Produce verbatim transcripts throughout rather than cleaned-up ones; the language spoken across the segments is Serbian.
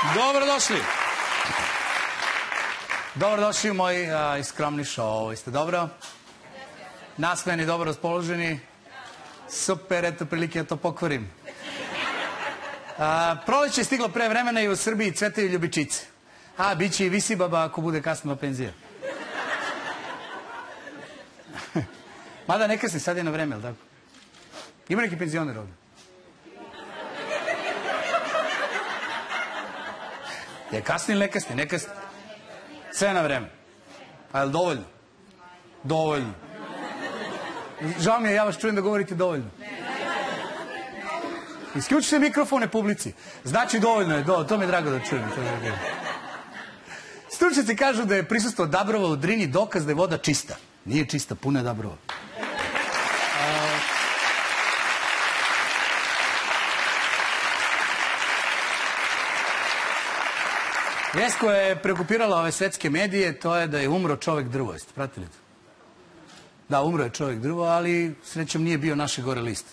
Dobrodošli. Dobrodošli u moj skromni show. Jeste dobro? Nasmejani, dobro raspoloženi? Super, eto prilike ja to pokvarim. Proleće je stiglo pre vremena i u Srbiji cvetaju ljubičice. A, bit će i visibaba ako bude kasnila penzija. Mada ne kasni, sad je na vreme, ali tako? Ima neki penzioner ovdje? Je kasni ili ne kasni? Ne kasni. Sve na vreme. A je li dovoljno? Dovoljno. Žao mi je, ja vas čujem da govorite dovoljno. Isključite mikrofone publici. Znači dovoljno je, to mi je drago da čujem. Stručnjaci kažu da je prisustvo dabrova u Drini dokaz da je voda čista. Nije čista, puna je dabrova. Vijest koja je preokupirala ove svetske medije, to je da je umro čovek drvo. Jeste pratili to? Da, umro je čovek drvo, ali srećom nije bio naše gore list.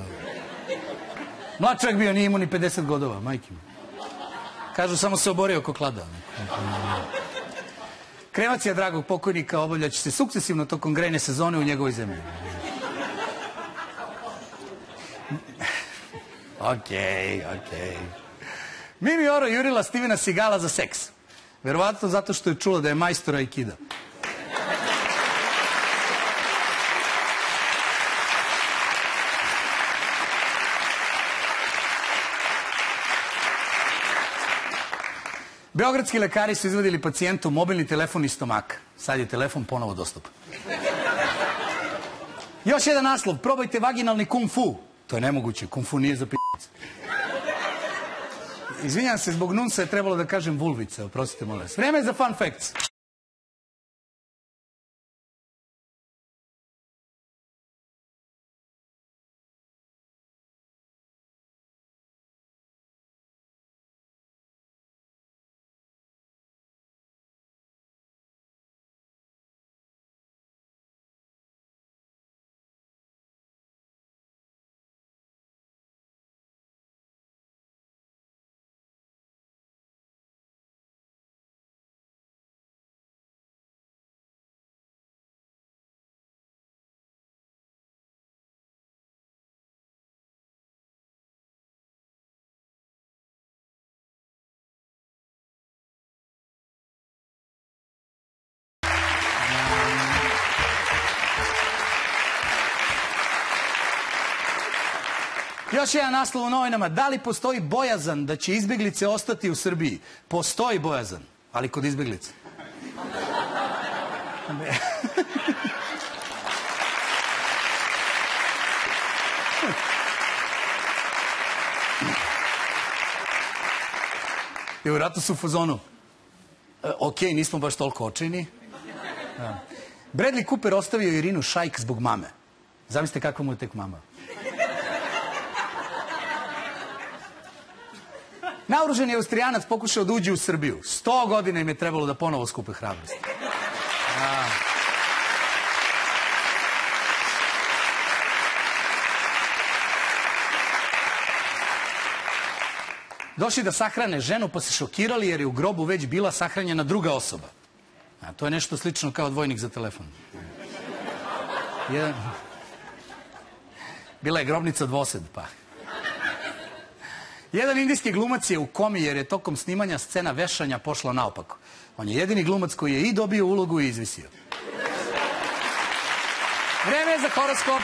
Mlad čovjek bio, nije imao ni pedeset godova, majke mi. Kažu, samo se oborio oko klada. Kremacija dragog pokojnika obavljaće se sukcesivno tokom grejne sezone u njegovoj zemlji. Okej, okej. Mimi Oro jurila Stevena Seagala za seks. Verovatno zato što je čula da je majstor aikida. Beogradski lekari su izvadili pacijentu mobilni telefon iz stomaka. Sad je telefon ponovo dostupan. Još jedan naslov. Probajte vaginalni kung fu. To je nemoguće. Kung fu nije za p***ice. Izvinjam se, zbog nunsa je trebalo da kažem vulvice. Oprostite, molim vas. Vreme je za fun facts. Još jedan naslov u novinama. Da li postoji bojazan da će izbjeglice ostati u Srbiji? Postoji bojazan, ali kod izbjeglice. I vjerojatno su u fazonu. Ok, nismo baš toliko očajni. Bradley Cooper ostavio Irinu Šajk zbog mame. Zamislite kakva mu je tek mama. Naoružani Austrijanac pokušao da uđe u Srbiju. Sto godina im je trebalo da ponovo skupe hrabrost. Došli da sahrane ženu pa se šokirali jer je u grobu već bila sahranjena druga osoba. To je nešto slično kao dvojnik za telefon. Bila je grobnica dvosed, pa... Jedan indijski glumac je u komi jer je tokom snimanja scena vešanja pošla naopako. On je jedini glumac koji je i dobio ulogu i izvisio. Vreme je za horoskop.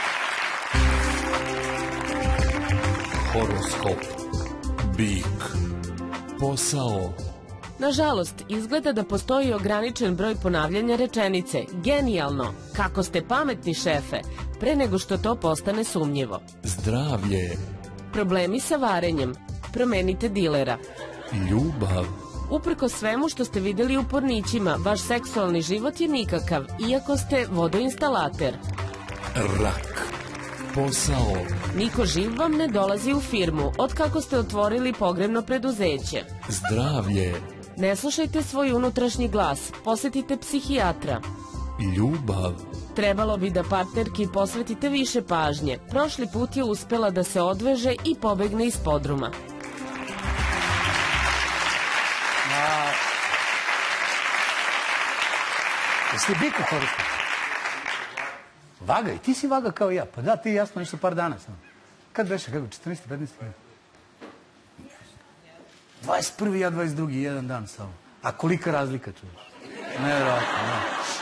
Horoskop. Bik. Posao. Nažalost, izgleda da postoji ograničen broj ponavljanja rečenice. Genijalno. Kako ste pametni, šefe, pre nego što to postane sumnjivo. Zdravlje. Problemi sa varenjem. Promenite dilera. Ljubav. Uprko svemu što ste videli u pornićima, vaš seksualni život je nikakav, iako ste vodoinstalater. Rak. Posao. Niko živ vam ne dolazi u firmu, od kako ste otvorili pogrebno preduzeće. Zdravlje. Ne slušajte svoj unutrašnji glas, posetite psihijatra. Ljubav. Trebalo bi da partnerki posvetite više pažnje. Prošli put je uspela da se odveže i pobegne iz podruma. Jesi li biku koristio? Vaga, i ti si vaga kao ja. Pa da, ti jasno nešto par dana samo. Kad beše, kako, četrnaesti, petnaesti? dvadeset prvi, ja dvadeset drugi, jedan dan samo. A kolika razlika, čuješ? Nevjerojatno, da.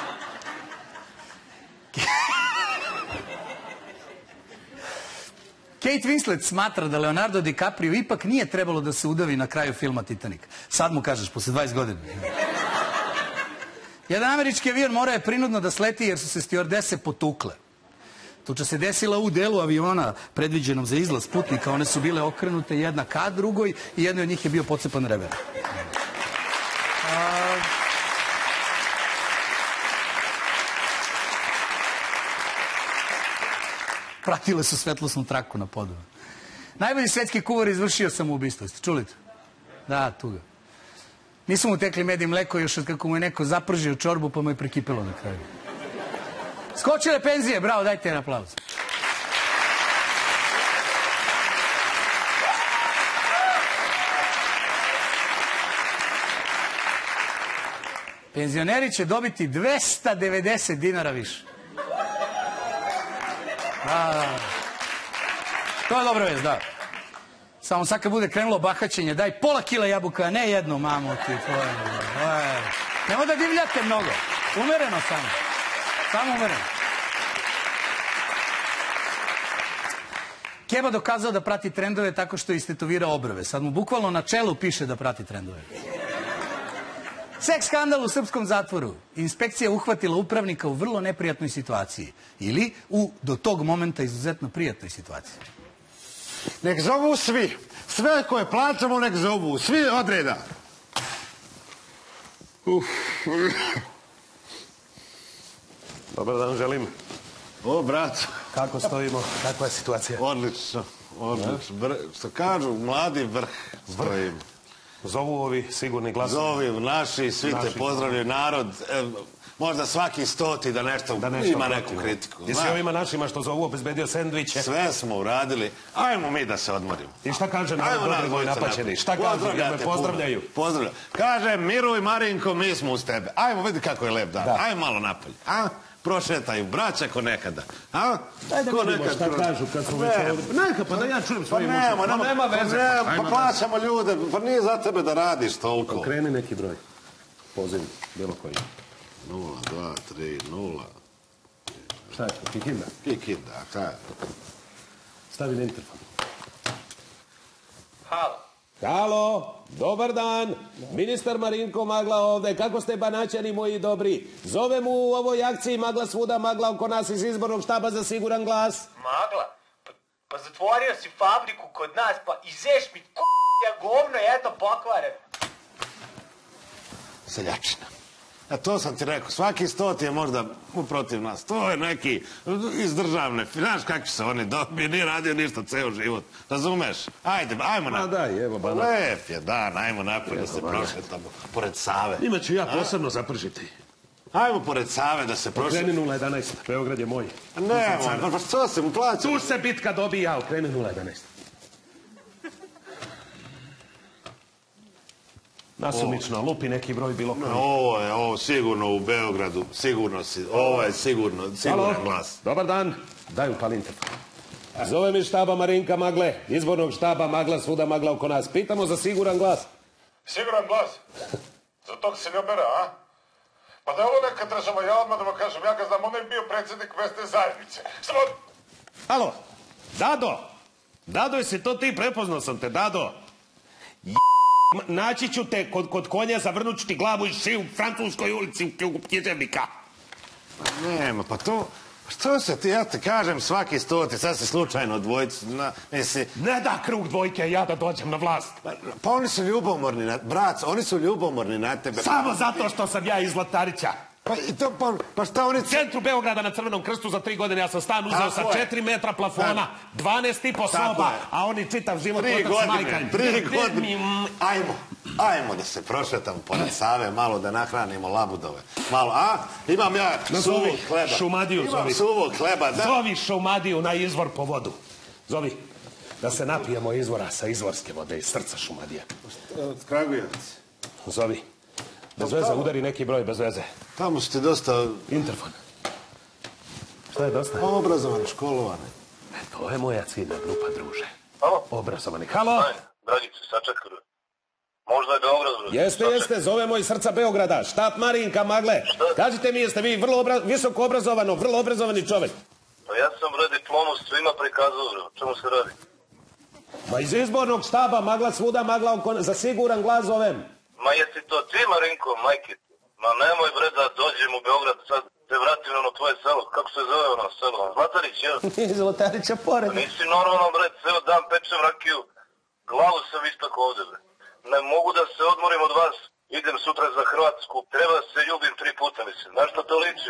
Kate Winslet smatra da Leonardo DiCaprio ipak nije trebalo da se udavi na kraju filma Titanic. Sad mu kažeš, posle dvadeset godina. Jedan američki avion morao je prinudno da sleti jer su se stjuardese potukle. Tuča se desila u delu aviona predviđenom za izlaz putnika. One su bile okrenute jedna ka drugoj i jednoj od njih je bio pocepan rever. A... Pratile su svetlosnu traku na podu. Najbolji svetski kuvar izvršio samoubistvo. Ste čuli to? Da, tuga. Nisu mu tekli med i mleko još od kako mu je neko zapržio čorbu pa mu je prekipelo na kraju. Skočile penzije, bravo, dajte jedan aplauz. Penzioneri će dobiti dvesta devedeset dinara više. Da, to je dobra vest, da. Samo sad kad bude krenulo bahaćenje, daj pola kila jabuka, ne jednu, mamu ti. Nemo da divljate mnogo. Umereno samo. Samo umereno. Keba dokazao da prati trendove tako što je istetovirao obrve. Sad mu bukvalno na čelu piše da prati trendove. Seks skandal u srpskom zatvoru. Inspekcija uhvatila upravnika u vrlo neprijatnoj situaciji. Ili u do tog momenta izuzetno prijatnoj situaciji. Nek zovu svi. Sve koje plaćamo nek zovu. Svi odreda. Uf. Dobar dan, želim. O, brat. Kako stojimo? Kakva je situacija? Odlično. Odlično. Što kažu, mladi vrh stojimo. Zovu ovi sigurni glasovi. Zovu naši, svi te pozdravljaju, narod. Možda svaki stoti da nešto ima neku kritiku. Ti si ovima našima što zovu obezbedio sendviče. Sve smo uradili. Ajmo mi da se odmorimo. I šta kaže narod dobri moj napaćeni? Šta kažu? Ja me pozdravljaju. Pozdravljaju. Kaže, Miru i Marinko, mi smo uz tebe. Ajmo, vidi kako je lep dan. Ajmo malo napolje. A? Prošetaju braća ko nekada. A? Daj da vidimo šta kažu kad su već ovdje. Neka, pa da ja čujem svojim ušima. Pa nema veze. Pa plaćamo ljude, pa nije za tebe da radiš toliko. Kreni neki broj. Poziv, bilo koji. Nula, dva, tri, nula. Šta je to, Kikinda? Kikinda, šta je? Stavi na interfon. Halo. Halo, dobar dan. Ministar Marinko Magla ovde. Kako ste banaćani moji dobri? Zovem u ovoj akciji Magla svuda, Magla oko nas iz izbornog štaba za siguran glas. Magla? Pa, pa zatvorio si fabriku kod nas, pa izeš mi k***ja govno jedno pokvareno. Seljačina. A to sam ti rekao, svaki stot je možda protiv nas. To je neki iz državne. Znaš kakvi se oni dobiju, nije radio ništa ceo život. Razumeš? Ajde, ajmo napolje. A daj, evo bana. Lep je dan, ajmo napolje da se prošetamo. Pored Save. Ima ću ja posebno zapržiti. Ajmo pored Save da se prošetamo. Okreni nula jedanaest, Beograd je moj. Ne, pa što se mu plaća? Tu se bitka dobija, okreni nula jedanaest. Nasumično, lupi neki broj bilo koji. Ovo je, ovo sigurno u Beogradu, sigurno si, ovo je sigurno, siguran glas. Dobar dan, daj upali interfon. Zove mi štaba Marinka Magle, izbornog štaba Magla svuda, Magla oko nas. Pitamo za siguran glas. Siguran glas? Za tog se ne bere, a? Pa da je ovo neka država, ja odmah da vam kažem, ja ga znam, on je bio predsjednik mesne zajednice. Samo... Alo, Dado, Dado, jesi to ti, prepoznao sam te, Dado. Naći ću te kod, kod konja, zavrnut ću ti glavu i šiju u Francuskoj ulici u književnika. Pa nema, pa to... Što se ti, ja te kažem, svaki stoti, sad se slučajno dvojicu, na, misli... Ne da krug dvojke, ja da dođem na vlast. Pa, pa oni su ljubomorni na... Brat, oni su ljubomorni na tebe. Samo zato što sam ja iz Zlatarića. Pa i to, pa, pa šta oni... U centru Beograda na Crvenom krstu za tri godine ja sam stan uzeo sa četiri metra plafona, dvanaest i po soba, a oni čitav život otac majka. Tri godine, ajmo, ajmo da se prošetam pored Save, malo da nahranimo labudove. Malo, a? Imam ja suvog hleba. Šumadiju zovi. Imam suvog hleba, da. Zovi Šumadiju na izvor po vodu. Zovi, da se napijemo izvora sa izvorske vode iz srca Šumadije. Kragujevac. Zovi. Bez veze, udari neki broj, bez veze. Tamo su ti dosta... Interfon. Šta je dosta? Obrazovani, školovani. E, to je moja ciljna grupa, druže. Halo? Obrazovani. Halo? Ajde, Dragice, sačekaj. Možda je Beograd. Jeste, jeste, zove moj srca Beograda. Štab Marinka Magle. Kažite mi, jeste vi vrlo visoko obrazovano, vrlo obrazovani čovek? Pa ja sam bre diplomu svima prikazao, o čemu se radi? Ma iz izbornog štaba Magla svuda, Magla za siguran glas zovem. Ma jesi to ti, Marinko, majke? Ma nemoj bre da dođem u Beograd, sad te vratim na ono tvoje selo. Kako se zove ono selo? Zlatarić, jel? Zlatarića pored. Nisi normalno, bre, ceo dan pečem rakiju. Glavu sam istak ovde, bre. Ne mogu da se odmorim od vas. Idem sutra za Hrvatsku. Treba da se ljubim tri puta, mislim. Znaš što to liči?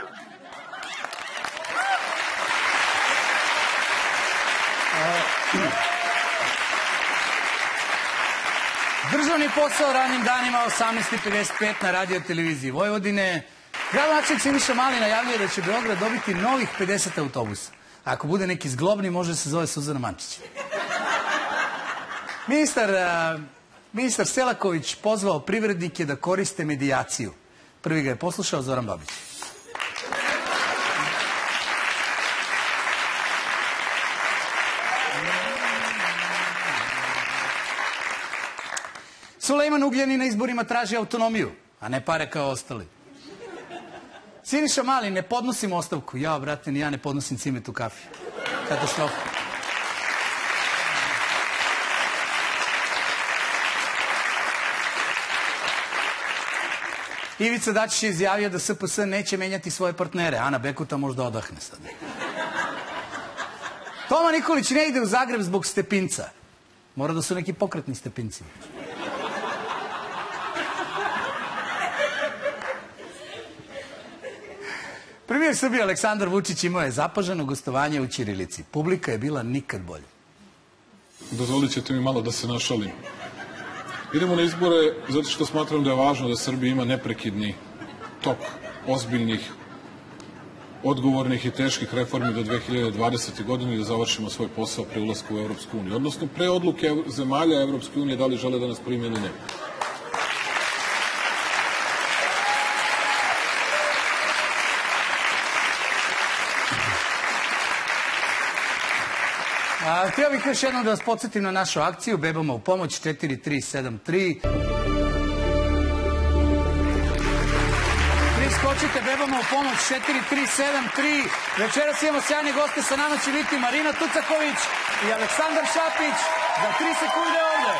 Državni posao ranim danima osamnaest i pedeset pet na radio televiziji Vojvodine. Gradonačelnik Siniša Mali najavljuje da će Beograd dobiti novih pedeset autobusa. Ako bude neki zglobni, može se zove Suzana Mančić. Ministar, ministar Selaković pozvao privrednike da koriste medijaciju. Prvi ga je poslušao Zoran Babić. Sulejman Ugljanin na izborima traži autonomiju, a ne pare kao ostali. Siniša Mali, ne podnosim ostavku. Ja, brate, ni ja ne podnosim cimet u kafi. Katastrofa. Ivica Dačić je izjavio da S P S neće menjati svoje partnere. Ana Bekuta možda odahne sad. Toma Nikolić ne ide u Zagreb zbog Stepinca. Mora da su neki pokretni Stepinci. Premijer Srbije Aleksandar Vučić imao je zapaženo gostovanje u ćirilici. Publika je bila nikad bolja. Dozvolit ćete mi malo da se našalim. Idemo na izbore zato što smatram da je važno da Srbija ima neprekidni tok ozbiljnih, odgovornih i teških reformi do dve hiljade dvadesete. godine i da završimo svoj posao pre ulaska u Evropsku uniju. Odnosno, pre odluke zemalja Evropske unije da li žele da nas prime ili ne. Htio bih još jednom da vas podsjetim na našu akciju Bebama u pomoć četiri tri sedam tri. Priskočite Bebama u pomoć četiri tri sedam tri. Večeras imamo sjajne goste, sa nama će biti Marina Tucaković i Aleksandar Šapić. Za tri sekunde ovdje.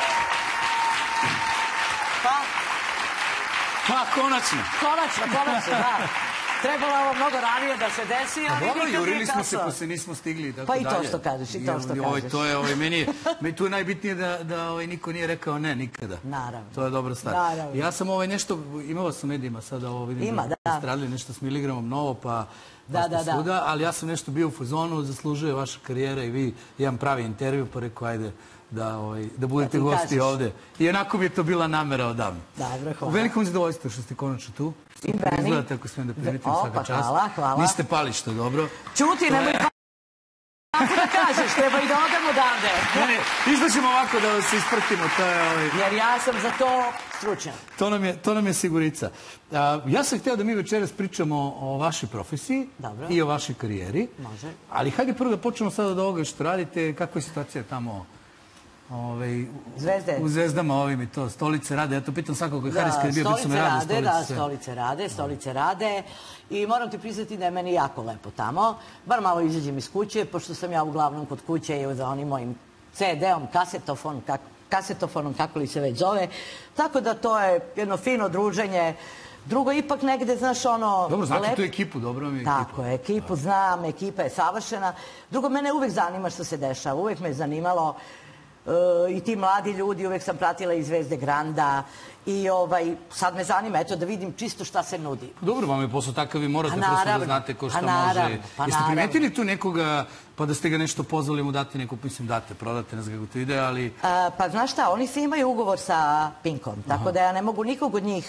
Pa? Pa, konačno. Konačno, konačno, da. Trebalo je ovo mnogo ranije da se desi, ali dobro, nikad jurili nije smo se, kasno. pa se nismo stigli. Pa i to što kažeš, i to što kažeš. To je, ovaj, meni je, meni tu je najbitnije da, da ovaj, niko nije rekao ne, nikada. Naravno. To je dobra stvar. Naravno. Ja sam ovaj nešto, imao sam medijima sada ovo, vidim Ima, da da. ste radili nešto s miligramom novo, pa Da, da, da. svuda, ali ja sam nešto bio u fazonu, zaslužuje vaša karijera i vi jedan pravi intervju, pa rekao, ajde, da, ovaj, da budete Da ti gosti kažeš. ovde. I onako mi je to bila namera odavno. Dobro, hvala. U velikom zadovoljstvu što ste konačno tu. I meni. Izgledate, ako smijem da primetim, Opa, svaka čast. hvala, hvala. Niste pali, što je dobro. Čuti, nemoj pa... Kako da kažeš, treba i da odemo odavde. Ne, ne, izlažemo ovako da se isprtimo, to je ovaj... Jer ja sam za to stručan. To nam je, to nam je sigurica. A, ja sam hteo da mi večeras pričamo o vašoj profesiji Dobro. i o vašoj karijeri. Može. Ali hajde prvo da počnemo sada od ovoga što radite. Kakva je situacija tamo ovaj, Zvezde. u Zvezdama ovim i to? Stolice rade. Ja to pitam svakog koji je Haris kad je bio, stolice sam radio rade, da, sve. stolice rade, stolice rade. I moram ti priznati da je meni jako lepo tamo. Bar malo izađem iz kuće, pošto sam ja uglavnom kod kuće i za onim mojim ce de-om, kasetofon, kako, kasetofonom, kako li se već zove. Tako da to je jedno fino druženje. Drugo, ipak negde, znaš, ono... Dobro, znate lep... tu ekipu, dobro mi je ekipa. Tako je, ekipu znam, ekipa je savršena. Drugo, mene uvek zanima što se dešava. Uvek me je zanimalo uh, i ti mladi ljudi, uvek sam pratila i Zvezde Granda. I ovaj, sad me zanima, eto, da vidim čisto šta se nudi. Dobro, vam je posao takav, vi morate Pa prosto da naravno, znate ko šta pa naravno, može. pa Jeste naravno. primetili tu nekoga, pa da ste ga nešto pozvali, mu date neku, mislim, date, prodate, ne znam kako to ide, ali... A, pa znaš šta, oni svi imaju ugovor sa Pinkom, tako da ja ne mogu nikog od njih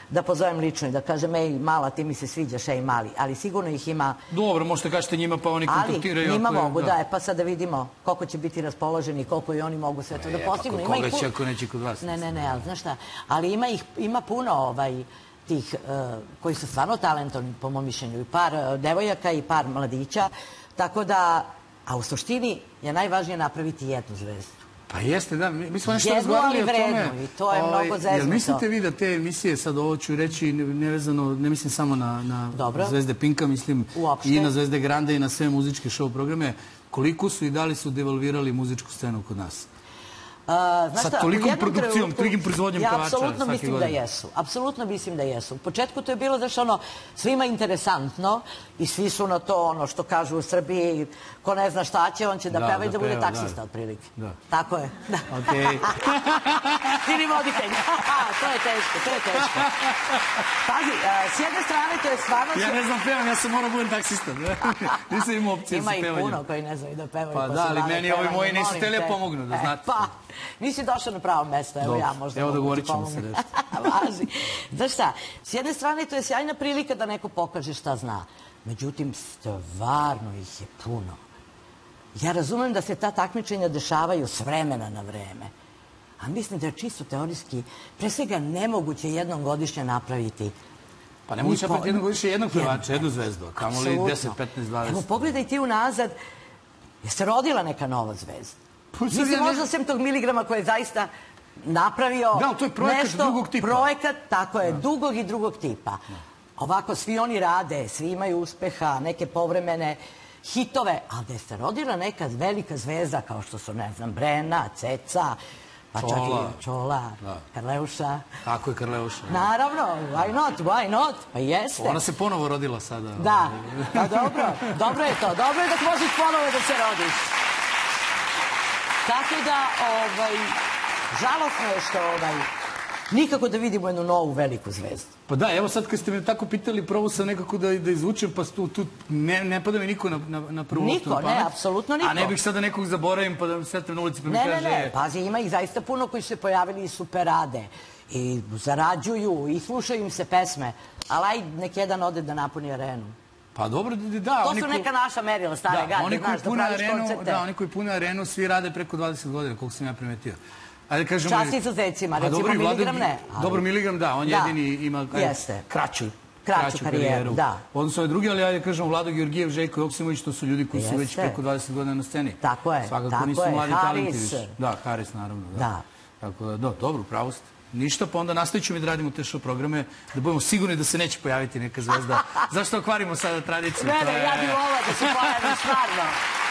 da pozovem lično i da kažem, ej, mala, ti mi se sviđaš, ej, mali, ali sigurno ih ima... Dobro, možete kažete njima, pa oni kontaktiraju. Ali njima mogu, da, pa sad da vidimo koliko će biti raspoloženi, koliko i oni mogu sve to da postignu. Pa koga će ako neće kod vas? Ne, ne, ne, ali znaš šta, ali ima ih, ima puno ovaj, tih koji su stvarno talentovni, po mom mišljenju, i par devojaka i par mladića, tako da, a u suštini je najvažnije napraviti jednu zvezdu. Pa jeste, da, mi smo nešto razgovarali o tome. Jednu, ali vrednu, i to je mnogo zeznuto. Jel mislite vi da te emisije, sad ovo ću reći, nevezano, ne mislim samo na Zvezde Pinka, mislim i na Zvezde Granda i na sve muzičke show programe, koliko su i da li su devalvirali muzičku scenu kod nas? Sa tolikom produkcijom, tolikim proizvodnjom pevača svake godine. Ja apsolutno mislim da jesu. Apsolutno mislim da jesu. U početku to je bilo, znaš, ono, svima interesantno i svi su na to, ono, što kažu u Srbiji, ko ne zna šta će, on će da peva i da bude taksista, otprilike. Tako je. Okej. Ili voditelj. To je teško, to je teško. Pazi, s jedne strane to je stvarno... Ja ne znam pevam, ja sam morao budem taksista. Nisam imao opcije sa pevanjem. Ima i puno koji ne znaju da pevaju. Pa da, ali meni ovi moji nisu htjeli da pomognu, da znate. Pa, nisi došao na pravo mesto, evo ja možda mogu ti pomogu. Važi. Znaš šta, s jedne strane to je sjajna prilika da neko pokaže šta zna. Međutim, stvarno ih je puno. Ja razumem da se ta takmičenja dešavaju s vremena na vreme. A mislim da je čisto teorijski, pre svega nemoguće jednom godišnje napraviti. Pa nemoguće napraviti jednom godišnje jednog pevača, jednu zvezdu, kamo li deset, petnaest, dvadeset. Evo, pogledaj ti unazad, je se rodila neka nova zvezda? Mislim, možda sem tog miligrama koje je zaista napravio nešto... Da, to je projekat drugog tipa. Projekat, tako je, dugog i drugog tipa. Ovako, svi oni rade, svi imaju uspeha, neke povremene hitove, ali da je se rodila neka velika zvezda, kao što su, ne znam, Brena, Ceca, pa čak i Čola, Karleuša. Tako je, Karleuša. Naravno, why not, why not, pa jeste. Ona se ponovo rodila sada. Da, pa dobro, dobro je to, dobro je da možeš ponovo da se rodiš. Tako da, žalostno je što nikako da vidimo jednu novu veliku zvezdu. Pa da, evo sad kad ste me tako pitali, probao sam nekako da izvučem, pa tu ne pada mi niko na prvu loptu na pamet. Niko, ne, apsolutno niko. A ne bih sada nekog zaboravim pa da sretnem na ulici pa mi kaže... Ne, ne, ne, pazi, ima ih zaista puno koji su se pojavili i super rade. I zarađuju, i slušaju im se pesme. Ali aj, nek jedan ode da napuni arenu. Pa dobro, da. To su neka naša merila, stare gade, znaš, da praviš koncerte. Da, oni koji pune arenu, svi rade preko dvadeset godina, koliko sam ja primetio. Čast izuzecima, recimo Miligram ne. Dobro, Miligram da, on jedini ima kraću karijeru. Odnosno je drugi, ali ja kažem Vlado Georgijev, Željko Joksimović, to su ljudi koji su već preko dvadeset godina na sceni. Tako je, svakako nisu mladi talenti više. Da, Haris naravno. Tako da, dobro, pravo ste. Ništa, pa onda nastavit ću mi da radimo te show programe, da budemo sigurni da se neće pojaviti neka zvezda. Zašto okvarimo sada tradiciju? Ne, ne, ja bih volila da se pojavim, stvarno.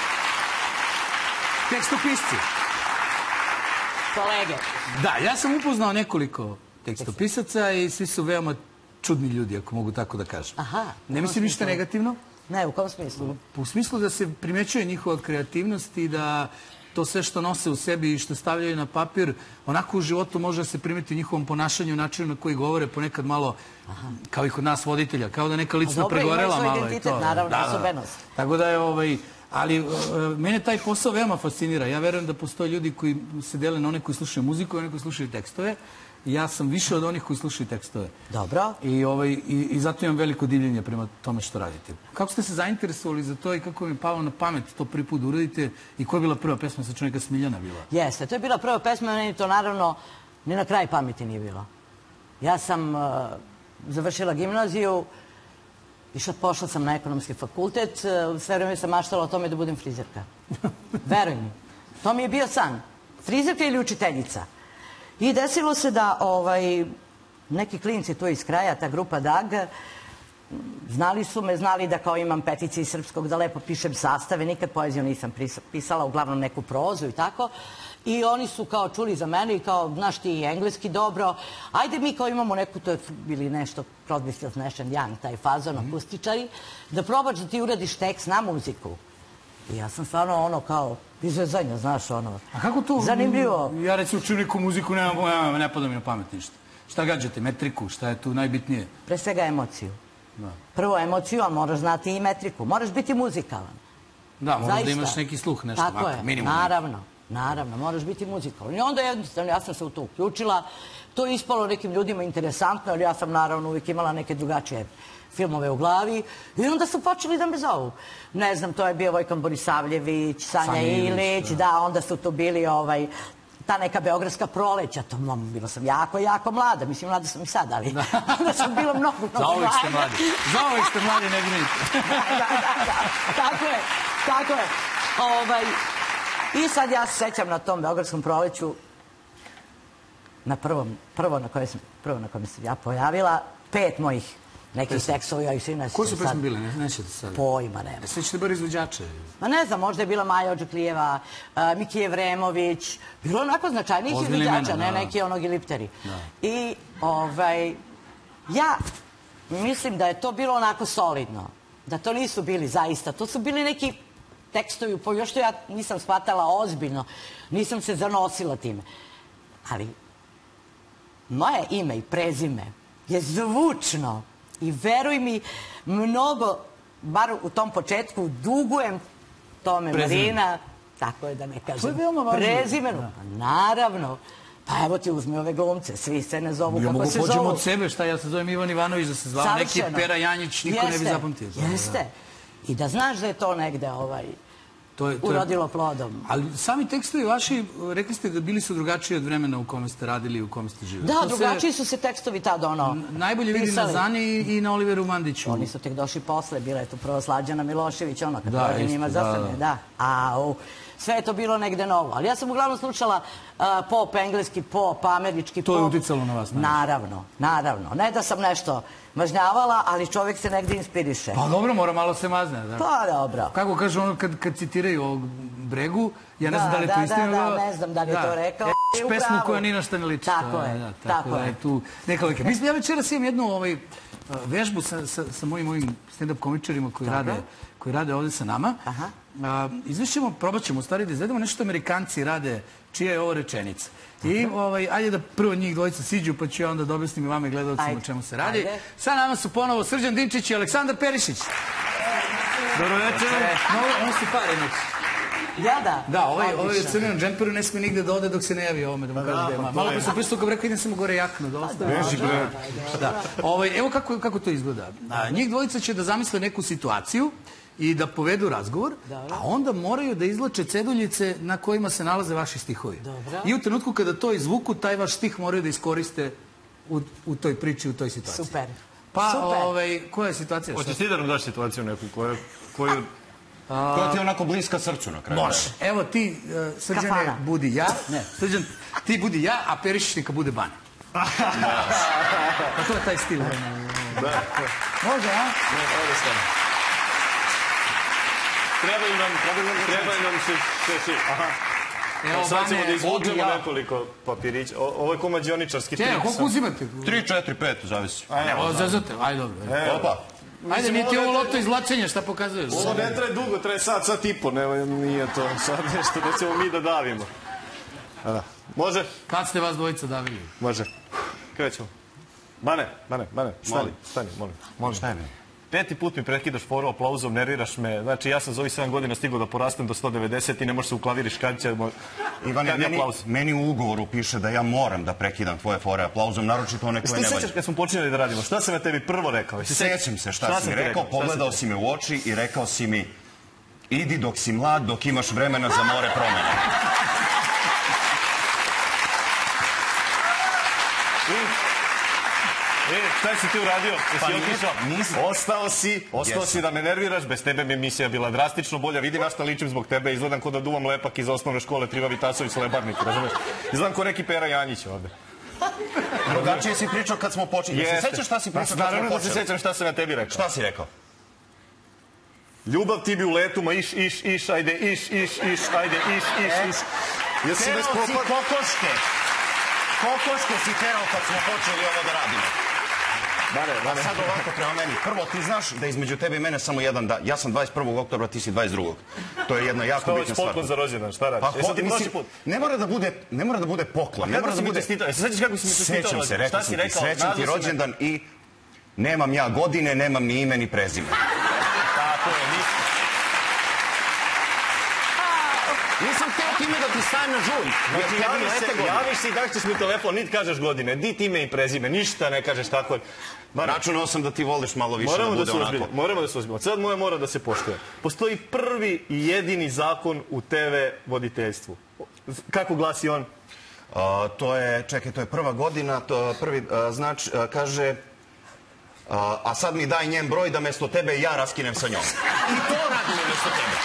Tekstopisci. Kolege. Da, ja sam upoznao nekoliko tekstopisaca i svi su veoma čudni ljudi, ako mogu tako da kažem. Aha. Ne mislim ništa negativno. Ne, u kom smislu? U smislu da se primećuje njihova kreativnost i da to sve što nose u sebi i što stavljaju na papir, onako u životu može da se primeti u njihovom ponašanju, načinu na koji govore, ponekad malo, kao i kod nas voditelja, kao da neka lično pregorela malo. Dobro, imaju svoj identitet, naravno, osobenost. Tako da je ovaj... Ali mene taj posao veoma fascinira. Ja verujem da postoje ljudi koji se dele na one koji slušaju muziku i one koji slušaju tekstove. Ja sam više od onih koji slušaju tekstove. Dobro. I zato imam veliko divljenje prema tome što radite. Kako ste se zainteresovali za to i kako vam je palo na pamet to prvi put da uradite i koja je bila prva pesma sa čovjeka Smiljana bila? Jeste, to je bila prva pesma, meni to naravno ni na kraj pameti nije bilo. Ja sam završila gimnaziju, pošla sam na ekonomski fakultet, sve vreme sam maštala o tome da budem frizerka. Veruj mi. To mi je bio san. Frizerka ili učiteljica. I desilo se da neki klinci tu iz kraja, ta grupa D A G, znali su me, znali da kao imam petice iz srpskog, da lepo pišem sastave, nikad poeziju nisam pisala, uglavnom neku prozu i tako. I oni su kao čuli za mene i kao, znaš ti, engleski dobro, ajde mi kao imamo neku, to je bili nešto, Crosby, Stills, Nash and Young, taj fazon, akustičari, da probaš da ti uradiš tekst na muziku. I ja sam stvarno ono kao, izvezanja, znaš, ono, a kako to, zanimljivo. Ja recimo čujem neku muziku, ne pada mi na pamet ništa. Šta gađate, metriku, šta je tu najbitnije? Pre svega emociju. Prvo emociju, ali moraš znati i metriku. Moraš biti muzikalan. Da, moraš da imaš neki sluh, nešto ovako, minimum. Naravno, Naravno, moraš biti muzikalan. I onda jednostavno ja sam se u to uključila. To je ispalo nekim ljudima interesantno, jer ja sam naravno uvijek imala neke drugačije filmove u glavi. I onda su počeli da me zovu. Ne znam, to je bio Vojkan Borisavljević, Sanja Ilić, da, onda su to bili ovaj... ta neka beogradska proleća, to bilo sam jako, jako mlada. Mislim, mlada sam i sad, ali onda sam bila mnogo, mnogo mlada. Za ovih ste mladi. Za ovih ste mladi, ne brinite. Da, da, da. Tako je, tako je. I sad ja se sećam na tom beogradskom proleću, na prvom, prvo na kojem sam, prvo na kojem sam ja pojavila, pet mojih nekih tekstova, ja ih svi ne sjećam sad. Koje su pesme bile? Nećete sad? Pojma, nema. Ne sjećate bar izvođače? Ma ne znam, možda je bila Maja Odžaklijeva, Miki Evremović, bilo onako značajnijih izvođača, ne neki onogi lipteri. I, ovaj, ja mislim da je to bilo onako solidno, da to nisu bili zaista, to su bili neki tekstovi, po još što ja nisam shvatala ozbiljno, nisam se zanosila time. Ali, moje ime i prezime je zvučno i veruj mi, mnogo, bar u tom početku, dugujem tome Marina, tako je da ne kažem, prezimenu. Naravno. Pa evo ti uzmi ove glumce, svi se ne zovu kako se zovu. Ja mogu pođem od sebe, šta ja se zovem Ivan Ivanović, da se zvao neki Pera Janjić, niko ne bi zapamtio. Jeste, i da znaš da je to negde urodilo plodom. Ali sami tekstovi vaši, rekli ste da bili su drugačiji od vremena u kome ste radili i u kome ste živjeli. Da, drugačiji su se tekstovi tad ono pisali. Najbolje vidim na Zani i na Oliveru Mandiću. Oni su tek došli posle, bila je tu prvo Slađana Milošević, ono kad dođe njima za sebe, da. A sve je to bilo negde novo. Ali ja sam uglavnom slušala pop, engleski pop, američki pop. To je uticalo na vas? Naravno, naravno. Ne da sam nešto mažnjavala, ali čovjek se negde inspiriše. Pa dobro, mora malo se mazne. Pa dobro. Kako kaže ono kad citiraju ovog Bregu, ja ne znam da li je to istina. Da, da, ne znam da li je to rekao. Pesmu koja ni na šta ne liči. Tako je, tako je. Mislim, ja večeras imam jednu vežbu sa mojim ovim stand-up komičarima koji rade ovde sa nama. Izvešćemo, probat ćemo u stvari da izvedemo nešto Amerikanci rade, čija je ovo rečenica. I ajde da prvo njih dvojica siđu, pa ću ja onda da objasnim i vama i gledalcima o čemu se radi. Sa nama su ponovo Srđan Dinčić i Aleksandar Perišić. Dobro večer. Ono su pare neći. Ja da. Da, ovaj u crvenom džemperu ne smije nigde da ode dok se ne javi ovome da mu kaže da je malo. Malo pa sam pristup kao rekao idem samo gore jaknu. Veži bre. Evo kako to izgleda. Njih dvojica će da zamisle neku situaciju i da povedu razgovor, a onda moraju da izlače ceduljice na kojima se nalaze vaši stihovi. I u trenutku kada to izvuku, taj vaš stih moraju da iskoriste u toj priči, u toj situaciji. Super. Pa, koja je situacija? Hoćeš ti da nam daš situaciju neku koju... Koja ti je onako bliska srcu na kraju? Može. Evo ti, Srđane, budi ja. Ne, Srđan, ti budi ja, a Perišić neka bude Bane. Pa to je taj stil. Može, a? Ne, ovdje stane. Trebaju nam, trebaju nam se sve. Aha. Sad ćemo da izvučemo nekoliko papirića. Ovo je komađioničarski trik. Čekaj, koliko uzimate? Tri, četiri, pet, zavisi. Evo, zazate, ajde dobro. Opa. Ajde, nije ti ovo loto izvlačenja, šta pokazuješ? Ovo ne traje dugo, traje sat, sat i po, nije to sad nešto da ćemo mi da davimo. Može? Kad ste vas dvojica davili? Može. Krećemo. Bane, Bane, Bane, stani, stani, molim. Može. Šta je mi? Peti put mi prekidaš foru aplauzom, nerviraš me. Znači, ja sam za ovih sedam godina stigao da porastem do sto devedeset i ne možeš se uklaviriš kad će... Ivane, meni u ugovoru piše da ja moram da prekidam tvoje fore aplauzom, naročito one koje ne valje. Ti sećaš kad smo počinjeli da radimo? Šta sam ja tebi prvo rekao? Sećam se šta si mi rekao, pogledao si me u oči i rekao si mi idi dok si mlad, dok imaš vremena za more promene. E, šta si ti uradio? Jesi otišao? Ostao si, ostao si da me nerviraš, bez tebe mi emisija bila drastično bolja. Vidim ja šta ličim zbog tebe, izgledam ko da duvam lepak iz osnovne škole Trivavi Tasović Lebarnik, razumeš? Izgledam ko neki Pera Janjić ovde. Drugačije si pričao kad smo počeli. Jeste. Se sećaš šta si pričao kad smo počeli? Naravno da se sećam šta sam ja tebi rekao. Šta si rekao? Ljubav ti bi u letu, ma iš, iš, iš, ajde, iš, iš, iš, ajde, iš, iš, iš. Terao si kokoške. Kokoške si terao kad smo počeli ovo da radimo. A sad ovako prema meni. Prvo, ti znaš da između tebe i mene samo jedan dan. Ja sam dvadeset prvog oktobra, ti si dvadeset drugog To je jedna jako bitna stvar. Što je poklon za rođendan, šta radiš? Ne mora da bude poklon. Kako si mi čestitao? Se sećaš kako si mi čestitao rođendan? Sećam se, rekao sam ti, srećan ti rođendan i nemam ja godine, nemam ni ime ni prezime. Tako je, nisam. Nisam hteo time da ti stavim stajem na žulj. Javiš se i daš ćeš mi telefon, niti kažeš godine, niti ime i prezime, ništa ne kažeš tako. Računao sam da ti voliš malo više da bude onako. Moramo da se ozbiljimo. Sad moje mora da se poštuje. Postoji prvi i jedini zakon u te ve voditeljstvu. Kako glasi on? To je, čekaj, to je prva godina, prvi, znači, kaže, a sad mi daj njen broj da mesto tebe ja raskinem sa njom. I to radim mesto tebe.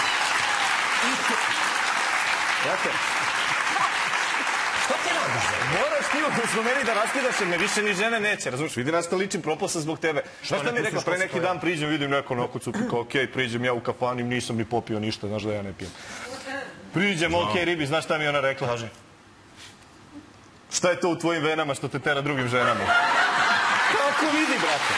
Jate? Što ti radiš? Moraš ti odnosno meni da raskidaš jer me više ni žene neće, razumiješ? Vidi nas to ličim propasa zbog tebe. Znaš šta mi je rekla? Pre neki dan priđem, vidim neko na okucu, kao okej, priđem ja u kafani, nisam ni popio ništa, znaš da ja ne pijem. Priđem, okej, ribi, znaš šta mi je ona rekla? Kaže. Šta je to u tvojim venama što te tera drugim ženama? Kako vidi, brate?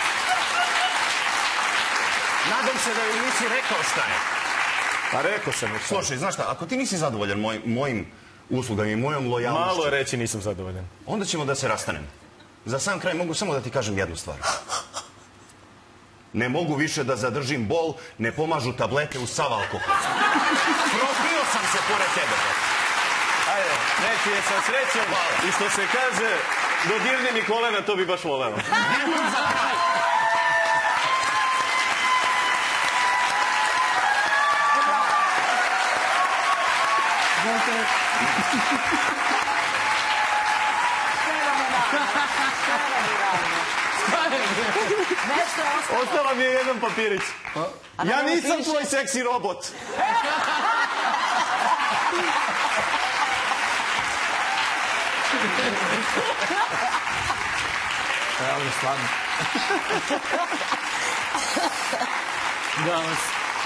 Nadam se da joj nisi rekao šta je. Pa rekao sam je. Slušaj, znaš šta, ako ti nisi zadovoljan mojim uslugama i mojom lojalnošću... Malo je reći nisam zadovoljan. Onda ćemo da se rastanemo. Za sam kraj mogu samo da ti kažem jednu stvar. Ne mogu više da zadržim bol, ne pomažu tablete u sav alkohol. Propio sam se pored tebe. Ajde, neki je sa srećom i što se kaže, dodirni mi kolena, to bi baš voleo. Ostala mi je jedan papirić. Ja nisam tvoj seksi robot. Evo je stvarno. Da vas.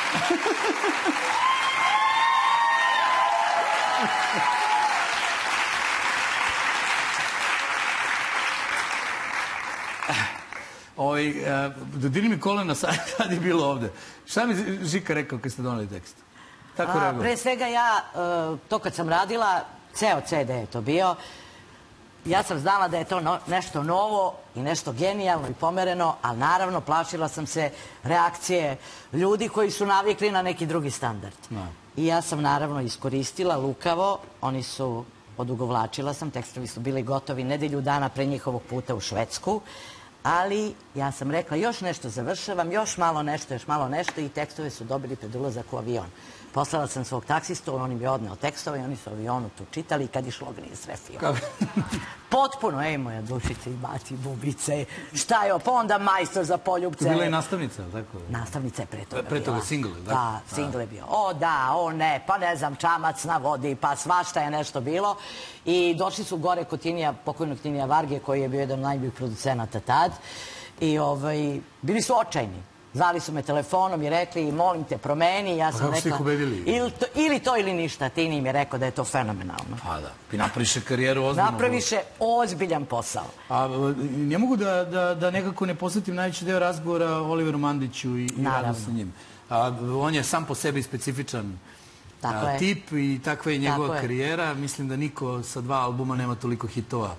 Dodirni mi kolena, sad je bilo ovde. Šta mi Žika rekao kad ste doneli tekst? Tako reagovao? Pre svega ja, to kad sam radila, ceo ce de je to bio, ja sam znala da je to nešto novo i nešto genijalno i pomereno, ali naravno plašila sam se reakcije ljudi koji su navikli na neki drugi standard. I ja sam naravno iskoristila lukavo, oni su, odugovlačila sam, tekstovi su bili gotovi nedelju dana pre njihovog puta u Švedsku, ali ja sam rekla još nešto završavam, još malo nešto, još malo nešto i tekstove su dobili pred ulazak u avion. Poslala sam svog taksistu, on im je odneo tekstove i oni su u avionu tu čitali i kad je šlo ga nije srefio. Potpuno, ej moja dušice i baci bubice, šta je, pa onda majstor za poljubce. To bila i nastavnica, tako? Nastavnica je pre toga bila. Pre toga single, da? Da, single je bio. O da, o ne, pa ne znam, čamac na vodi, pa svašta je nešto bilo. I došli su gore kod Tinija, pokojnog Tinija Varge, koji je bio jedan od najboljih producenata tad. I bili su očajni. Zvali su me telefonom i rekli, molim te, promeni. Ja sam rekla, ili to ili ništa. Tini im je rekao da je to fenomenalno. Pa da, i napraviše karijeru ozbiljno. Napraviše ozbiljan posao. A ne mogu da nekako ne posvetim najveći deo razgovora Oliveru Mandiću i radu sa njim. On je sam po sebi specifičan tip i takva je njegova karijera. Mislim da niko sa dva albuma nema toliko hitova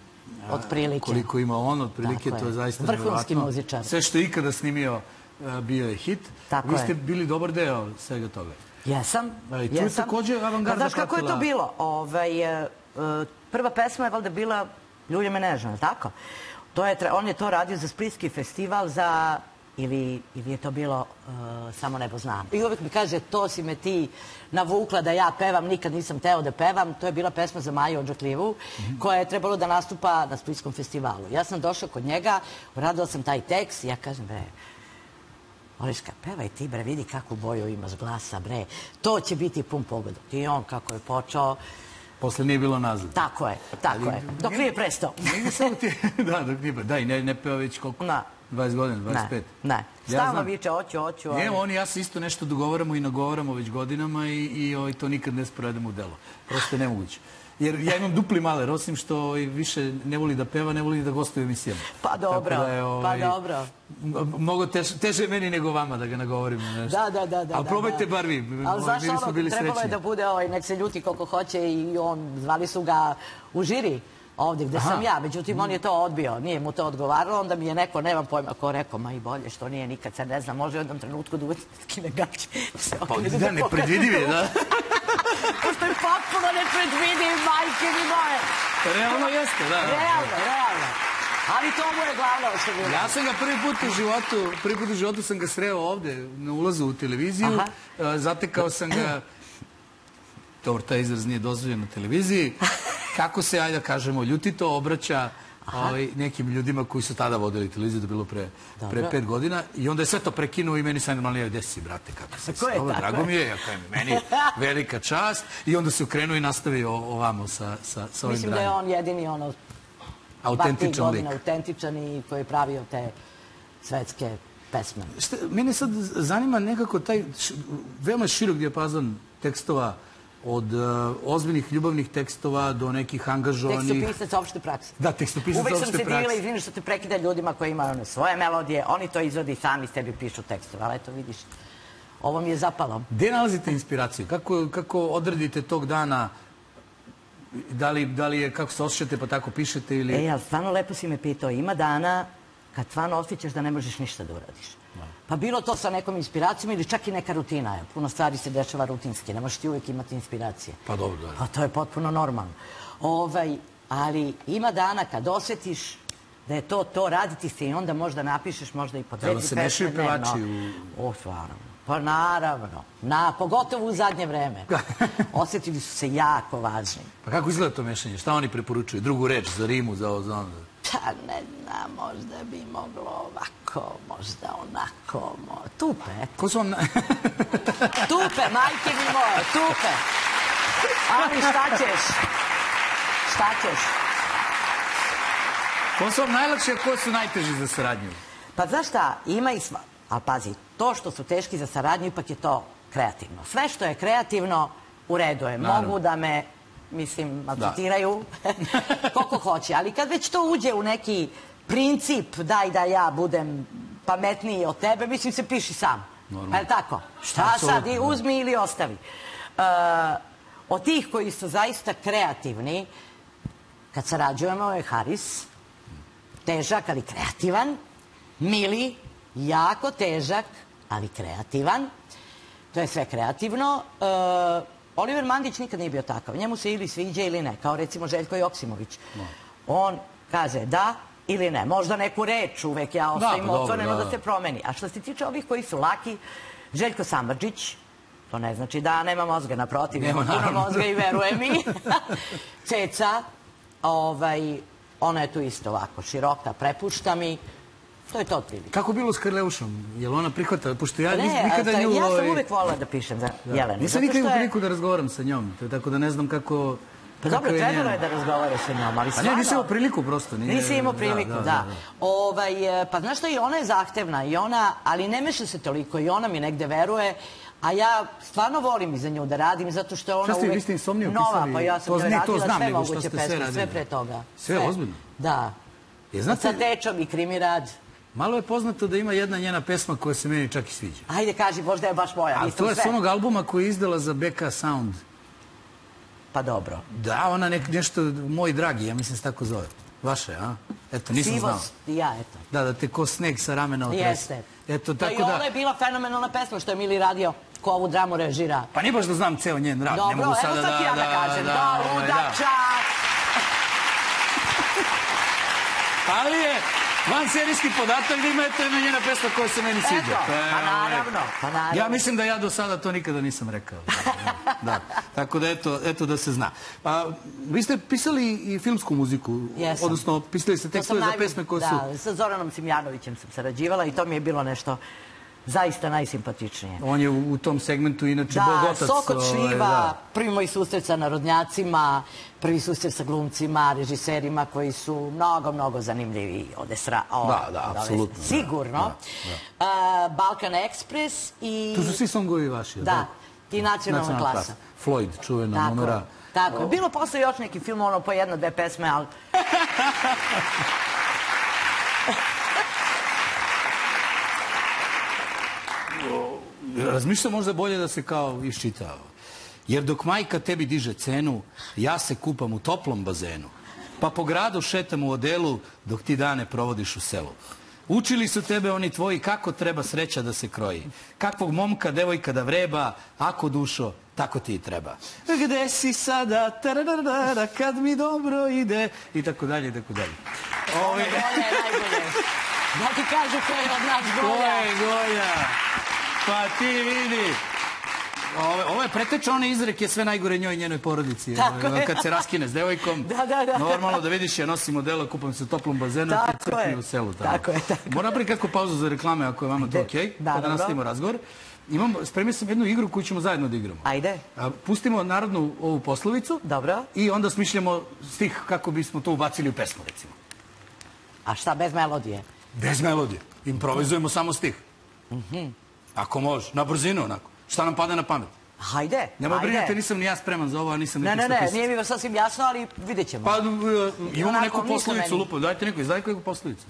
koliko ima on. Otprilike to je zaista nevjerovatno. Vrhunski muzičar. Sve što je ikada snimio bio je hit. Vi ste bili dobar deo svega toga. Jesam. I tu je također avangarda pratila. Znaš kako je to bilo? Prva pesma je valjda bila Ljulja me nežno, tako? On je to radio za Splitski festival za... Ili je to bilo Samo nebo zna. I uvek mi kaže, to si me ti navukla da ja pevam, nikad nisam teo da pevam. To je bila pesma za Maju Odžakljivu, koja je trebalo da nastupa na Splitskom festivalu. Ja sam došla kod njega, uradila sam taj tekst i ja kažem, bre, Oliška, pevaj ti, bre, vidi kakvu boju imaš glasa, bre. To će biti pun pogodak. I on kako je počeo... Posle nije bilo nazad. Tako je, tako je. Dok nije prestao. Da, dok nije prestao. Da, i ne peva već koliko? dvadeset godina, dvadeset pet. Ne, stalno viče, oću, oću. Ne, on i ja se isto nešto dogovaramo i nagovaramo već godinama i to nikad ne sprovedemo u delo. Prosto je nemoguće. Jer ja imam dupli maler, osim što više ne voli da peva, ne voli da gostuje u emisijama. Pa dobro, pa dobro. Mnogo teže je meni nego vama da ga nagovorim. Da, da, da. Ali probajte bar vi, mi nismo bili srećni. Trebalo je da bude, nek se ljuti koliko hoće i on, zvali su ga u žiri ovdje gde sam ja, međutim on je to odbio, nije mu to odgovaralo, onda mi je neko, nemam pojma, ko rekao, ma i bolje što nije, nikad se ne znam, može u jednom trenutku da skine gaće. Da, nepredvidiv je, da. Pošto je potpuno nepredvidiv, majke mi moje. Realno jeste, da. Realno, realno. Ali to mu je glavno osobina. Ja sam ga prvi put u životu, prvi put u životu sam ga sreo ovde, na ulazu u televiziju. Zatekao sam ga, dobro, taj izraz nije dozvoljen na televiziji, kako se, ajde da kažemo, ljutito obraća nekim ljudima koji su tada vodili televiziju, da je bilo pre pet godina, i onda je sve to prekinuo i meni sam normalno, gde si, brate, kako se sve, drago mi je, ja kajem, meni velika čast, i onda se ukrenuo i nastavio ovamo sa ovim branjem. Mislim da je on jedini ono autentičan lik. Autentičan i koji je pravio te svetske pesme. Mene sad zanima nekako taj veoma širok dijapazon tekstova, od ozbiljnih ljubavnih tekstova do nekih angažovanih... Tekstopisac opšte prakse. Da, tekstopisac opšte prakse. Uvijek sam se divila, izvini što te prekida ljudima koji imaju svoje melodije, oni to izvodi i sami sebi pišu tekstove, ali eto vidiš, ovo mi je zapalo. Gde nalazite inspiraciju? Kako odredite tog dana? Da li je, kako se osjećate pa tako pišete ili... E, ali stvarno lepo si me pitao, ima dana kad stvarno osjećaš da ne možeš ništa da uradiš. Pa bilo to sa nekom inspiracijom ili čak i neka rutina. Puno stvari se dešava rutinski, ne možeš ti uvijek imati inspiracije. Pa dobro, da. Pa to je potpuno normalno. Ali ima dana kad osjetiš da je to to, raditi se i onda možda napišeš, možda i po dve, tri pesme. Da se mešaju pevači u... O, stvarno. Pa naravno. Pogotovo u zadnje vreme. Osjetili su se jako važni. Pa kako izgleda to mešanje? Šta oni preporučuju? Drugu reč za rimu, za onda? Pa ne znam, možda bi moglo ovako, možda onako, tupe. Ko su vam... Tupe, majke mi moje, tupe. Ali šta ćeš? Šta ćeš? Ko su vam najlakše, a ko su najteži za saradnju? Pa znaš šta, ima i sva. Ali pazi, to što su teški za saradnju, ipak je to kreativno. Sve što je kreativno, u redu je. Mogu da me... mislim, maltretiraju, koliko hoće. Ali kad već to uđe u neki princip, daj da ja budem pametniji od tebe, mislim se piši sam. Pa je tako? Šta sad? Uzmi ili ostavi. Od tih koji su zaista kreativni, kad sarađujemo, je Haris, težak, ali kreativan. Mili, jako težak, ali kreativan. To je sve kreativno. Oliver Mandić nikad nije bio takav. Njemu se ili sviđa ili ne. Kao recimo Željko Joksimović. On kaže da ili ne. Možda neku reč uvek ja ostavim otvoreno da se promeni. A što se tiče ovih koji su laki, Željko Samardžić, to ne znači da nema mozga, naprotiv, nema puno mozga i veruje mi. Ceca, ona je tu isto ovako široka, prepušta mi. To je to otprilike. Kako bilo s Karleušom? Je li ona prihvatala? Pošto ja nikada nju... Ja sam uvek volila da pišem za Jelenu. Nisam nikada imao priliku da razgovaram sa njom, tako da ne znam kako... Pa dobro, trebalo je da razgovore sa njom, ali stvarno... A ne, nisam imao priliku prosto. Nisi imao priliku, da. Pa znaš što, i ona je zahtevna, ali ne meša se toliko, i ona mi negde veruje, a ja stvarno volim iza nju da radim, zato što je ona uvek... Šta ste, vi ste insomniju pisali? Nova, pa ja sam joj radila sve moguće pesme, sve pre toga. Sve, ozbiljno? Da. Sa Tečom i Krimi rad. Malo je poznato da ima jedna njena pesma koja se meni čak i sviđa. Ajde, kaži, možda je baš moja. A to je s onog albuma koji je izdala za B K Sound. Pa dobro. Da, ona nešto, Moj dragi, ja mislim se tako zove. Vaše, a? Eto, nisam znao. Sivost, i ja, eto. Da, da te ko sneg sa ramena otresi. Jeste. Eto, tako da... I ona je bila fenomenalna pesma što je Mili radio, ko ovu dramu režira. Pa nije baš da znam ceo njen rad. Dobro, evo sad ti ja da kažem. Da, ludača! Ali je... vanserijski podatak da ima, eto je njena pesma koja se meni sviđa. Eto, pa naravno, pa naravno. Ja mislim da ja do sada to nikada nisam rekao. Tako da eto da se zna. Vi ste pisali i filmsku muziku, odnosno pisali ste tekstove za pesme koje su... Da, sa Zoranom Simjanovićem sam sarađivala i to mi je bilo nešto zaista najsimpatičnije. On je u tom segmentu inače bogotac. Da, sok od šljiva, prvi moj susret sa narodnjacima, prvi susret sa glumcima, režiserima koji su mnogo, mnogo zanimljivi od Esra. Da, da, apsolutno. Sigurno. Balkan Ekspres i... Tu su svi songovi vaši, da? Da, i Nacionalna klasa. Floyd, čuvena numera. Tako je. Bilo posle još neki film, ono po jedna, dve pesme, ali... Razmišljam možda bolje da se kao iščitao. Jer dok majka tebi diže cenu, ja se kupam u toplom bazenu. Pa po gradu šetam u odelu dok ti dane provodiš u selu. Učili su tebe oni tvoji kako treba sreća da se kroji. Kakvog momka, devojka da vreba, ako dušo, tako ti treba. Gde si sada, tararara, kad mi dobro ide, i tako dalje, i tako dalje. Ove je najbolje. Da ti kažu ko je od nas Golja. Ko je Golja? Pa ti vidi. Ovo je preteča one izreke sve najgore njoj i njenoj porodici. Kad se raskine s devojkom, normalno da vidiš, ja nosim modela, kupam se u toplom bazenu, ti crkni u selu. Tako je, tako je. Moram napraviti kratku pauzu za reklame, ako je vama to okej, pa da nastavimo razgovor. Spremio sam jednu igru koju ćemo zajedno da igramo. Ajde. Pustimo narodnu ovu poslovicu. Dobro. I onda smišljamo stih kako bismo to ubacili u pesmu, recimo. A šta, bez melodije? Bez melodije. Improvizujemo samo stih. Ako može, na brzinu onako. Šta nam pada na pamet? Hajde, hajde. Nema brinjate, nisam ni ja spreman za ovo, a nisam neki Ne, ne, ne, nije mi sasvim jasno, ali vidjet ćemo. Pa imamo neku poslovicu, lupo, dajte neku, izdajte neku poslovicu.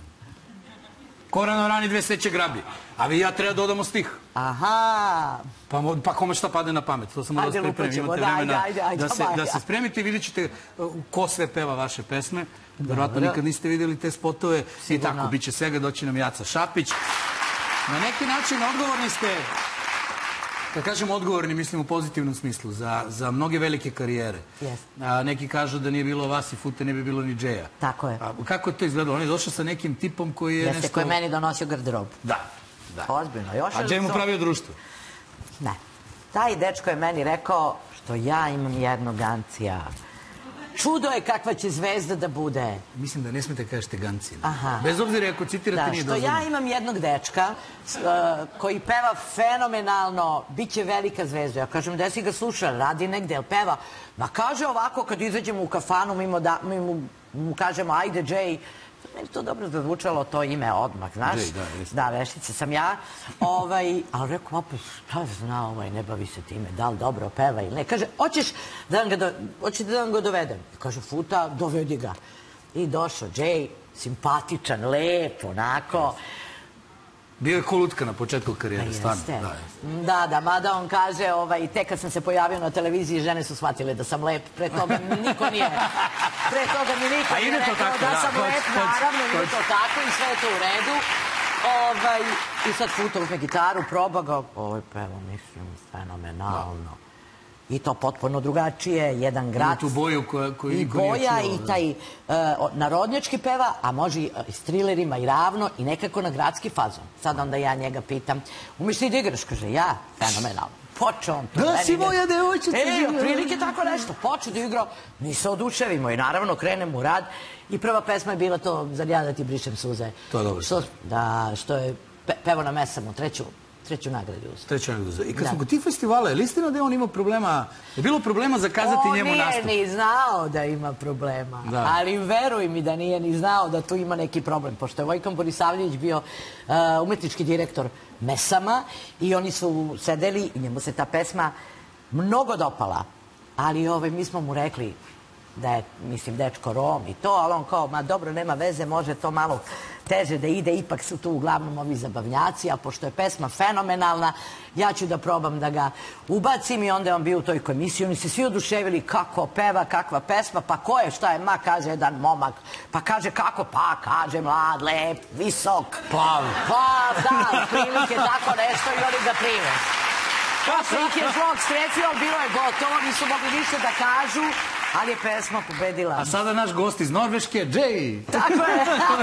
Ko rano rani dve seće grabi, a vi i ja treba dodamo stih. Aha. Pa kome šta pade na pamet, to sam da vas pripremim, imate vremena da se spremite i vidjet ćete ko sve peva vaše pesme. Verovatno nikad niste vidjeli te spotove i tako, bit će svega, doći nam Jaca Šapić. Na neki način odgovorni ste, kad kažem odgovorni, mislim u pozitivnom smislu, za mnoge velike karijere. Neki kažu da nije bilo vas i Fute, ne bi bilo ni Džeja. Tako je. Kako je to izgledalo? On je došao sa nekim tipom koji je nešto... Jeste, koji je meni donosio garderobu. Da, da. Ozbiljno. A Džej mu pravio društvo? Ne. Taj dečko je meni rekao što ja imam jednog Gancija. Čudo je kakva će zvezda da bude. Mislim da ne smete kažete Gancina. Bez obzira ako citirate nije dozvoljeno. Da, što ja imam jednog dečka koji peva fenomenalno, bit će velika zvezda. Ja kažem, gde si ga slušao, radi negde, jel peva? Ma kaže ovako, kad izađemo u kafanu, mi mu kažemo, ajde Džej, meni to dobro zazvučalo to ime odmah, znaš? Da, Veštice sam ja. Ali rekao, opet, šta zna ovaj, ne bavi se time, da li dobro peva ili ne. Kaže, hoćeš da vam ga dovedem? Kaže, Futa, dovedi ga. I došao Džej, simpatičan, lep, onako. Bio je kolutka na početku karijere, stvarno. Da, da, mada on kaže, tek kad sam se pojavio na televiziji, žene su shvatile da sam lep, pre toga mi niko nije, pre toga mi niko nije rekao da sam lep, naravno, nije to tako i sve je to u redu. I sad Futa uzme gitaru, proba ga, ovo je pevo, mislim, fenomenalno. I to potpuno drugačije, jedan grad. I tu boju koju niko nije čuo. I boja, i taj narodnjački peva, a može i s trilerima i ravno, i nekako na gradski fazon. Sad onda ja njega pitam, umiješ ti da igraš? Kaže, ja, fenomenalno. Počeo on to. Da si moja devojčica. E, prilike tako nešto. Počeo da igrao, mi se oduševimo i naravno krenem u rad. I prva pesma je bila to, zar ja da ti brišem suze. To je dobro. Da, što je pevo na Mesamu, treću. Treću nagradu uzeo. Treću nagradu uzeo. I kad smo kod tih festivala, je li istina da je on imao problema, je bilo problema zakazati njemu nastup? On nije ni znao da ima problema, ali veruj mi da nije ni znao da tu ima neki problem, pošto je Vojkan Borisavljević bio umetnički direktor Mesama i oni su sedeli i njemu se ta pesma mnogo dopala, ali mi smo mu rekli da je, mislim, dečko Rom i to, ali on kao, ma dobro, nema veze, može to malo teže da ide, ipak su tu uglavnom ovi zabavnjaci, a pošto je pesma fenomenalna, ja ću da probam da ga ubacim i onda je on bio u toj komisiji, oni se svi oduševili kako peva, kakva pesma, pa ko je, šta je, ma, kaže jedan momak, pa kaže kako, pa kaže mlad, lep, visok, plav, plav, da, prilike, tako nešto i oni ga prime. Lik je zlog strefio, bilo je gotovo, nisu mogli ništa da kažu, ali je pesma pobedila. A sada naš gost iz Norveške, Džej. Tako je.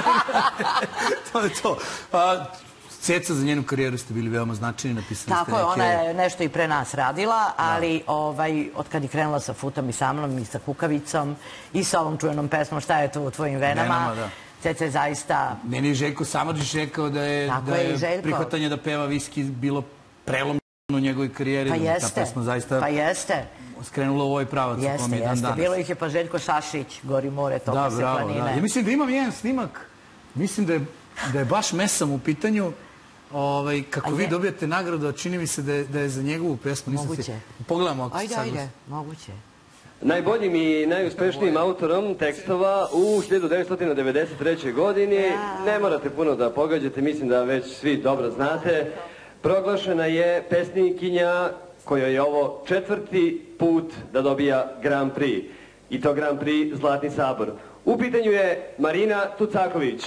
To je to. Ceca, za njenu karijeru ste bili veoma značajni, napisali ste neke... Tako je, ona je nešto i pre nas radila, ali od kad je krenula sa Futom i sa mnom i sa Kukavicom i sa ovom čuvenom pesmom Šta je to u tvojim venama, Ceca je zaista... Meni je Željko Samardžić rekao da je prihvatanje da peva Viski bilo prelomno u njegovoj karijeri. Pa jeste, pa jeste. Skrenula u ovoj pravac. Jeste, jeste. Bilo ih je pa Željko Šašić, Gori more, tope se planine. Ja mislim da imam jedan snimak, mislim da je baš Mesam u pitanju, kako vi dobijate nagradu, a čini mi se da je za njegovu pesmu. Moguće. Pogledamo ako se saglasno. Ajde, ajde, moguće. Najboljim i najuspešnijim autorom tekstova u hiljadu devetsto devedeset trećoj godini, ne morate puno da pogađate, mislim da već svi dobro znate, proglašena je pesnikinja kojoj je ovo četvrti put da dobija Grand Prix. I to Grand Prix Zlatni Sabor. U pitanju je Marina Tucaković.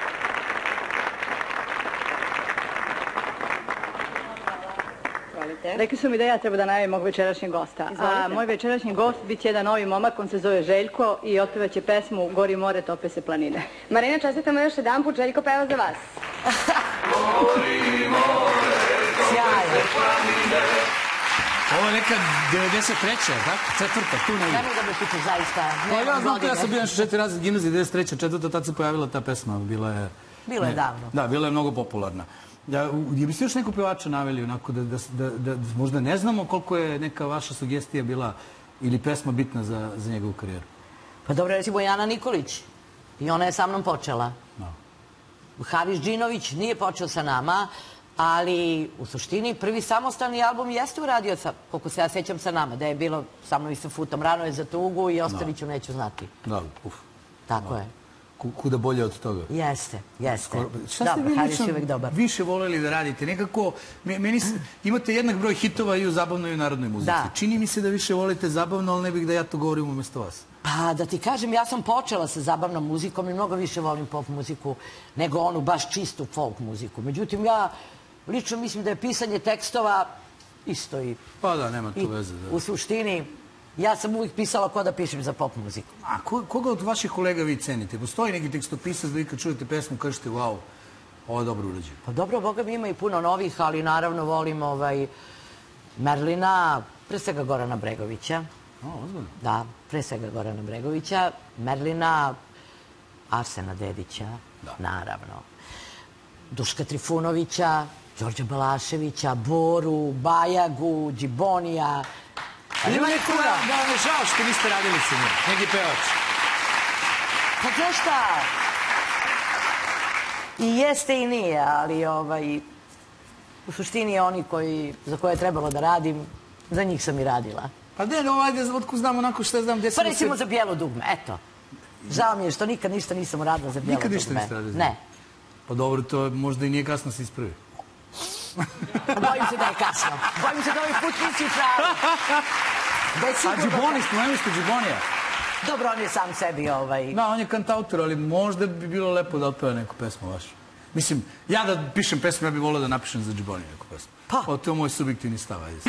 Hvalite. Rekli su mi da ja treba da najavim mog večerašnjeg gosta. A moj večerašnji gost bit će jedan novi momak, on se zove Željko i otpevaće pesmu Gori more, tope se planine. Marina, čestitamo još jedan put, Željko peva za vas. Gori more, tope se planine. Ovo je neka devedeset treća, tako? Četvrta, tu negdje. Nemoj da me pitu, zaista. Pa ja znam da ja sam bio nešto četiri razred gimnazije, devedeset treća, četvrta, tad se pojavila ta pesma. Bila je... Bilo je davno. Da, bila je mnogo popularna. Je biste još neko pevača naveli, onako, da možda ne znamo koliko je neka vaša sugestija bila ili pesma bitna za njegovu karijeru? Pa dobro, recimo Jana Nikolić. I ona je sa mnom počela. Haris Džinović nije počeo sa nama, ali u suštini prvi samostalni album jeste uradio, koliko se ja sećam, sa nama, da je bilo sa mnom i sa Futom. Rano je za tugu i Ostaviću neću znati. Da, uf. Tako je. Kuda bolje od toga? Jeste, jeste. Šta ste vi lično više voljeli da radite? Nekako, imate jednak broj hitova i u zabavnoj i u narodnoj muzici. Čini mi se da više volite zabavno, ali ne bih da ja to govorim umjesto vas. Pa da ti kažem, ja sam počela sa zabavnom muzikom i mnogo više volim pop muziku nego onu baš čistu folk muziku. Međutim, ja lično mislim da je pisanje tekstova isto i... Pa da, nema to veze. U suštini, ja sam uvijek pisala ko da pišem za pop muziku. A koga od vaših kolega vi cenite? Postoji neki tekstopisac da vi kad čujete pesmu kažete wow, ovo je dobro urađeno? Pa dobro, Boga mi ima i puno novih, ali naravno volim Merlina, pre svega Gorana Bregovića. O, ozbiljno? Da, pre svega Gorana Bregovića, Merlina, Arsena Dedića, naravno. Duška Trifunovića, Đorđa Balaševića, Boru, Bajagu, Džibonija. Ima neko da vam je žao što niste radili sa njim, neki pevač? Pa znaš šta? I jeste i nije, ali u suštini je oni za koje je trebalo da radim, za njih sam i radila. Pa ne, no, ajde, otko znam onako što znam gdje sam... Pa recimo za Bijelo dugme, eto. Žao mi je što nikad ništa nisam uradila za Bijelo dugme. Nikad ništa niste radili? Ne. Pa dobro, to možda i nije kasno se ispravi. Bojim se da je kasno. Bojim se da ovaj put nisi pravi. A Džiboni, spomenuli ste Džibonija? Dobro, on je sam sebi ovaj... Da, on je kantautor, ali možda bi bilo lepo da otpeva neku pesmu vašu. Mislim, ja da pišem pesmu, ja bih volio da napišem za Džibonija neku pesmu. Pa? O, to je moj subjektivni stav, ajde.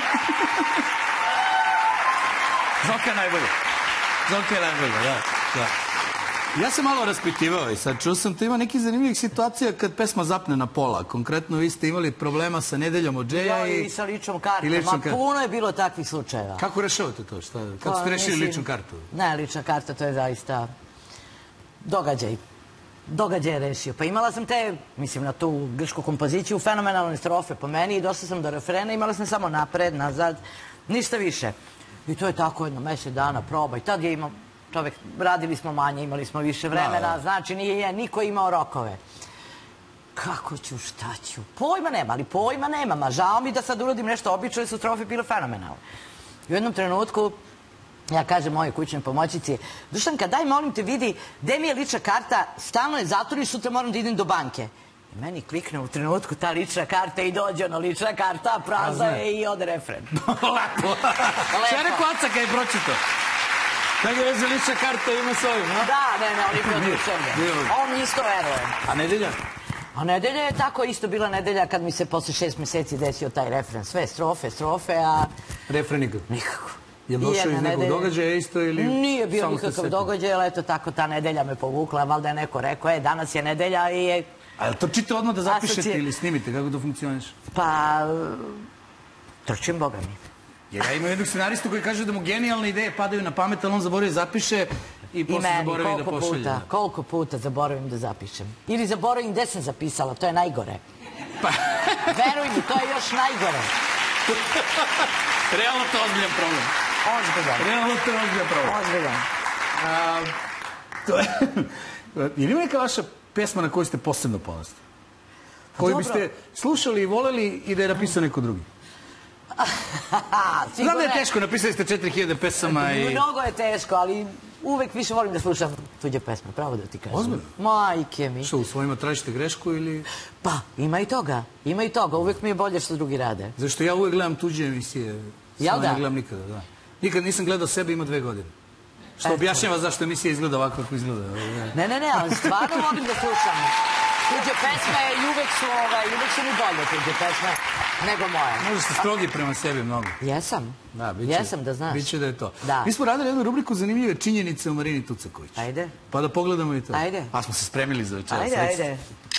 Zoka je najbolje. Zoka je najbolje, da, da. Ja sam malo raspitivao i sad čuo sam to ima nekih zanimljivih situacija kad pesma zapne na pola. Konkretno vi ste imali problema sa Nedeljom od Džeja i... I sa ličnom kartom. Ma puno je bilo takvih slučajeva. Kako rešavate to? Kako ste rešili ličnu kartu? Ne, lična karta to je zaista događaj. Događaj je rešio. Pa imala sam te, mislim na tu grčku kompoziciju, fenomenalne strofe po meni i došla sam do refrena, imala sam samo napred, nazad, ništa više. I to je tako jedno mesec dana proba i tad je imao čovjek, radili smo manje, imali smo više vremena, znači nije niko imao rokove. Kako ću, šta ću? Pojma nema, ali pojma nema, ma žao mi da sad uradim nešto obično, jer su strofe bile fenomenalne. U jednom trenutku, ja kažem mojoj kućnoj pomoćnici, Dušanka, daj molim te vidi, gde mi je lična karta, stalno je zatvori, sutra moram da idem do banke. I meni klikne u trenutku ta lična karta i dođe ono lična karta, prazna je i ode refren. Lepo. Šta je rekao Aca kad je pročito? Kako je veze lična karta ima s ovim, a? Da, ne, ne, on je bio duševljen. On isto veruje. A Nedelja? A Nedelja je tako isto bila Nedelja kad mi se posle šest meseci desio taj refren. Sve strofe, strofe, a... Refren nikako? Nikako. Je li došao iz nekog događaja isto ili... Nije bio nikakav događaj, ali eto tako ta Nedelja me povukla, valjda je neko rekao, e, danas je Nedelja i je... A je trčite odmah da zapišete ili snimite? Kako to funkcioniš? Pa... Trčim, Boga mi. Jer ja imam jednog scenaristu koji kaže da mu genijalne ideje padaju na pamet, ali on zaboravio zapiše i posle zaboravio da pošalje. I meni, koliko puta zaboravim da zapišem. Ili zaboravim gde sam zapisala, to je najgore. Veruj mi, to je još najgore. Realno to je ozbiljan problem. Ozbiljan. Realno to je ozbiljan problem. Ozbiljan. Je li ima neka vaša pesma na koju ste posebno ponosni? Koju biste slušali i voleli i da je napisao neko drugi? Znam da je teško, napisali ste četiri hiljade pesama i... Mnogo je teško, ali uvek više volim da slušam tuđe pesme, pravo da ti kažem. Ozbiljno? Majke mi. Što, u svojima tražite grešku ili... Pa, ima i toga, ima i toga, uvek mi je bolje što drugi rade. Zašto ja uvek gledam tuđe emisije, jel da? Ne gledam nikada, da. Nikad nisam gledao sebe, ima dve godine. Što objašnjava zašto emisija izgleda ovako kako izgleda. Ne, ne, ne, ali stvarno volim da slušam tuđe pesme i uvek su mi bolje tuđe pesme. nego moje. Možda ste strogi prema sebi mnogo. Jesam. Da, biće, Jesam, da znaš. Biće da je to. Da. Mi smo radili jednu rubriku zanimljive činjenice o Marini Tucaković. Ajde. Pa da pogledamo i to. Ajde. Pa smo se spremili za večeras. Ajde, ajde.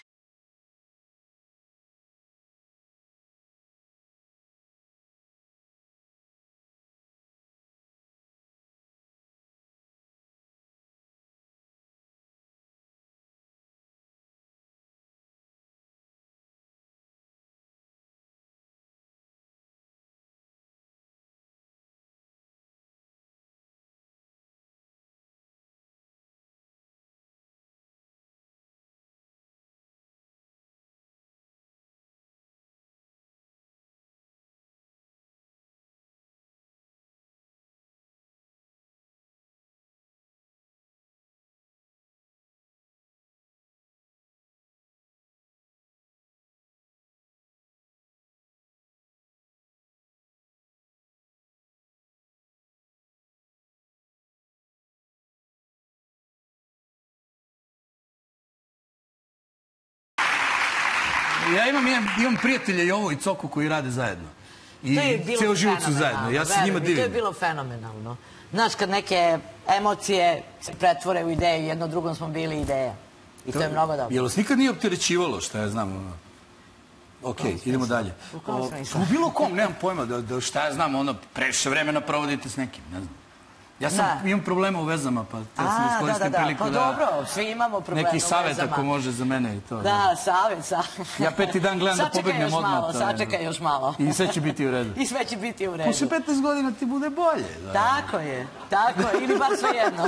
Ja imam, imam, imam prijatelja Jovo i Coku koji rade zajedno. I ceo život su zajedno. Ja se njima divim. To je bilo fenomenalno. Znaš, kad neke emocije se pretvore u ideju, jedno drugom smo bili ideja. I to je mnogo dobro. Jel vas nikad nije opterećivalo, šta ja znam? Ok, idemo dalje. U bilo kom, nemam pojma, da šta ja znam, ono, previše vremena provodite s nekim, ne znam. Ja sam, imam problema u vezama, pa te sam iskoristim priliku da... Pa dobro, svi imamo problema u vezama. Neki savjet ako može za mene i to. Da, savjet, savjet. Ja peti dan gledam da pobegnem odmah. Sačekaj još malo. I sve će biti u redu. I sve će biti u redu. Posle petnaest godina ti bude bolje. Tako je, tako je, ili bar sve jedno.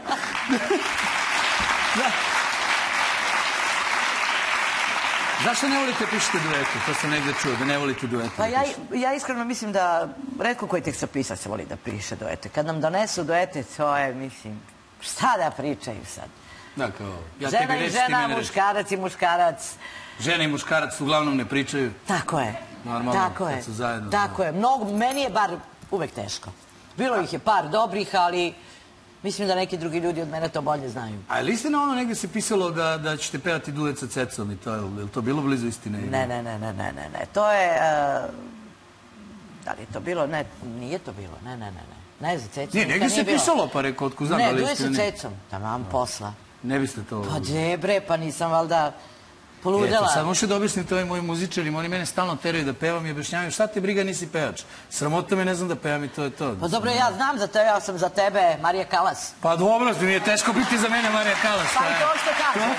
Zašto ne volite pišete duete? To sam negde čuo, da ne volite duete. Pa ja iskreno mislim da redko koji tekstopisac se voli da piše duete. Kad nam donesu duete, to je, mislim, šta da pričaju sad? Da, kao, ja žena tebi i reći, žena, ti mene muškarac i muškarac. Žena i muškarac uglavnom ne pričaju. Tako je. Normalno, tako kad je. su zajedno. Tako je. Mnogo, meni je bar uvek teško. Bilo ih je par dobrih, ali... Mislim da neki drugi ljudi od mene to bolje znaju. A je li istina ono negde se pisalo da ćete pevati duet sa Cecom i to je li to bilo blizu istine? Ne, ne, ne, ne, ne, ne, to je... Da li je to bilo? Ne, nije to bilo, ne, ne, ne, ne. Ne, za Cecom nije, negde se pisalo pa rekao, otko znam da li istine. istine. Ne, duet sa Cecom, tamam posla. Ne biste to... Pa djebre, pa nisam valjda... poludela. Eto, sad možete da objasnite ovim mojim muzičarima, oni mene stalno teraju da pevam i objašnjavaju šta te briga, nisi pevač. Sramota me, ne znam da pevam i to je to. Pa dobro, ja znam za tebe, ja sam za tebe Marija Kalas. Pa dobro, mi je teško biti za mene Marija Kalas. Pa i to što kažem.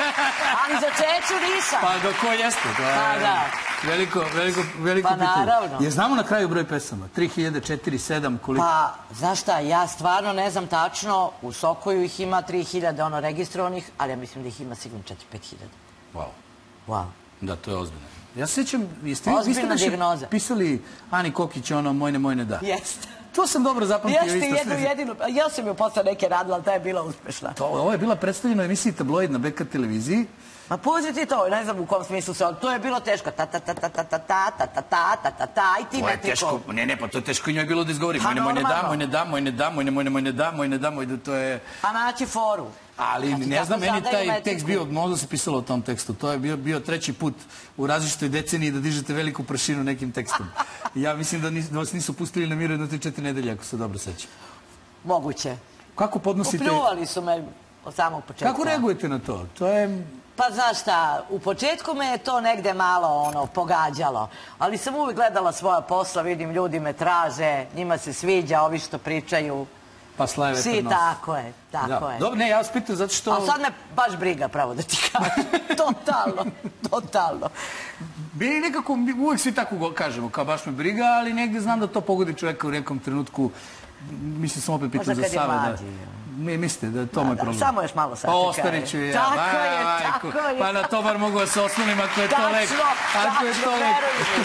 Ali za Čeću nisam. Pa do ko jeste? Pa da. Veliko, veliko, veliko pitanje. Pa naravno. Je znamo na kraju broj pesama? tri hiljade, četiri, sedam, koliko? Pa, znaš šta, ja stvarno ne znam tačno, u Sokoju ih ima tri hiljade ono registrovanih, ali ja mislim da ih ima sigurno četiri pet hiljada. Wow. Wow. Da, to je ozbiljno. Ja se sjećam, jeste ozbiljna dijagnoza. Pisali Ani Kokić ono Mojne, mojne da. Jeste. To sam dobro zapamtio. Jeste jednu jedinu, ja sam ju posle neke radila, ali ta je bila uspešna. Ovo je bila predstavljena u emisiji Tabloid na B K televiziji. Ma puzi ti to, ne znam u kom smislu se, to je bilo teško. Ta ta ta ta ta ta ta ta ta ta ta ta ta i ti metriko. Ne, ne, pa to je teško i njoj bilo da izgovori. Mojne, mojne da, mojne da, mojne da, mojne, mojne, mojne da, mojne da, mojne da, to je... A naći foru. Ali ne znam, meni taj tekst bio, možda se pisalo o tom tekstu, to je bio treći put u različitoj deceniji da dižete veliku prašinu nekim tekstom. Ja mislim da vas nisu pustili na miru jedno tri četiri nedelje, ako se dobro sećam. Moguće. Kako podnosite... Upljuvali su me od samog početka. Kako reagujete na to? To je... Pa znaš šta, u početku me je to negde malo ono pogađalo, ali sam uvijek gledala svoja posla, vidim ljudi me traže, njima se sviđa ovi što pričaju. Pa slaje vetar nos. Svi, tako je, tako je. Dobro, ne, ja vas pitam zato što... Ali sad me baš briga, pravo da ti kažem. Totalno, totalno. Bili nekako, uvijek svi tako kažemo, kao baš me briga, ali negdje znam da to pogodi čovjeka u nekom trenutku. Mislim, sam opet pitan za Save. Mi mislite da je to moj problem? Samo još malo sačekaj. Pa ostarit ću ja. Tako je, tako je. Pa na to bar mogu da se osnovim ako je to lek. Tačno, tačno, veruj mi.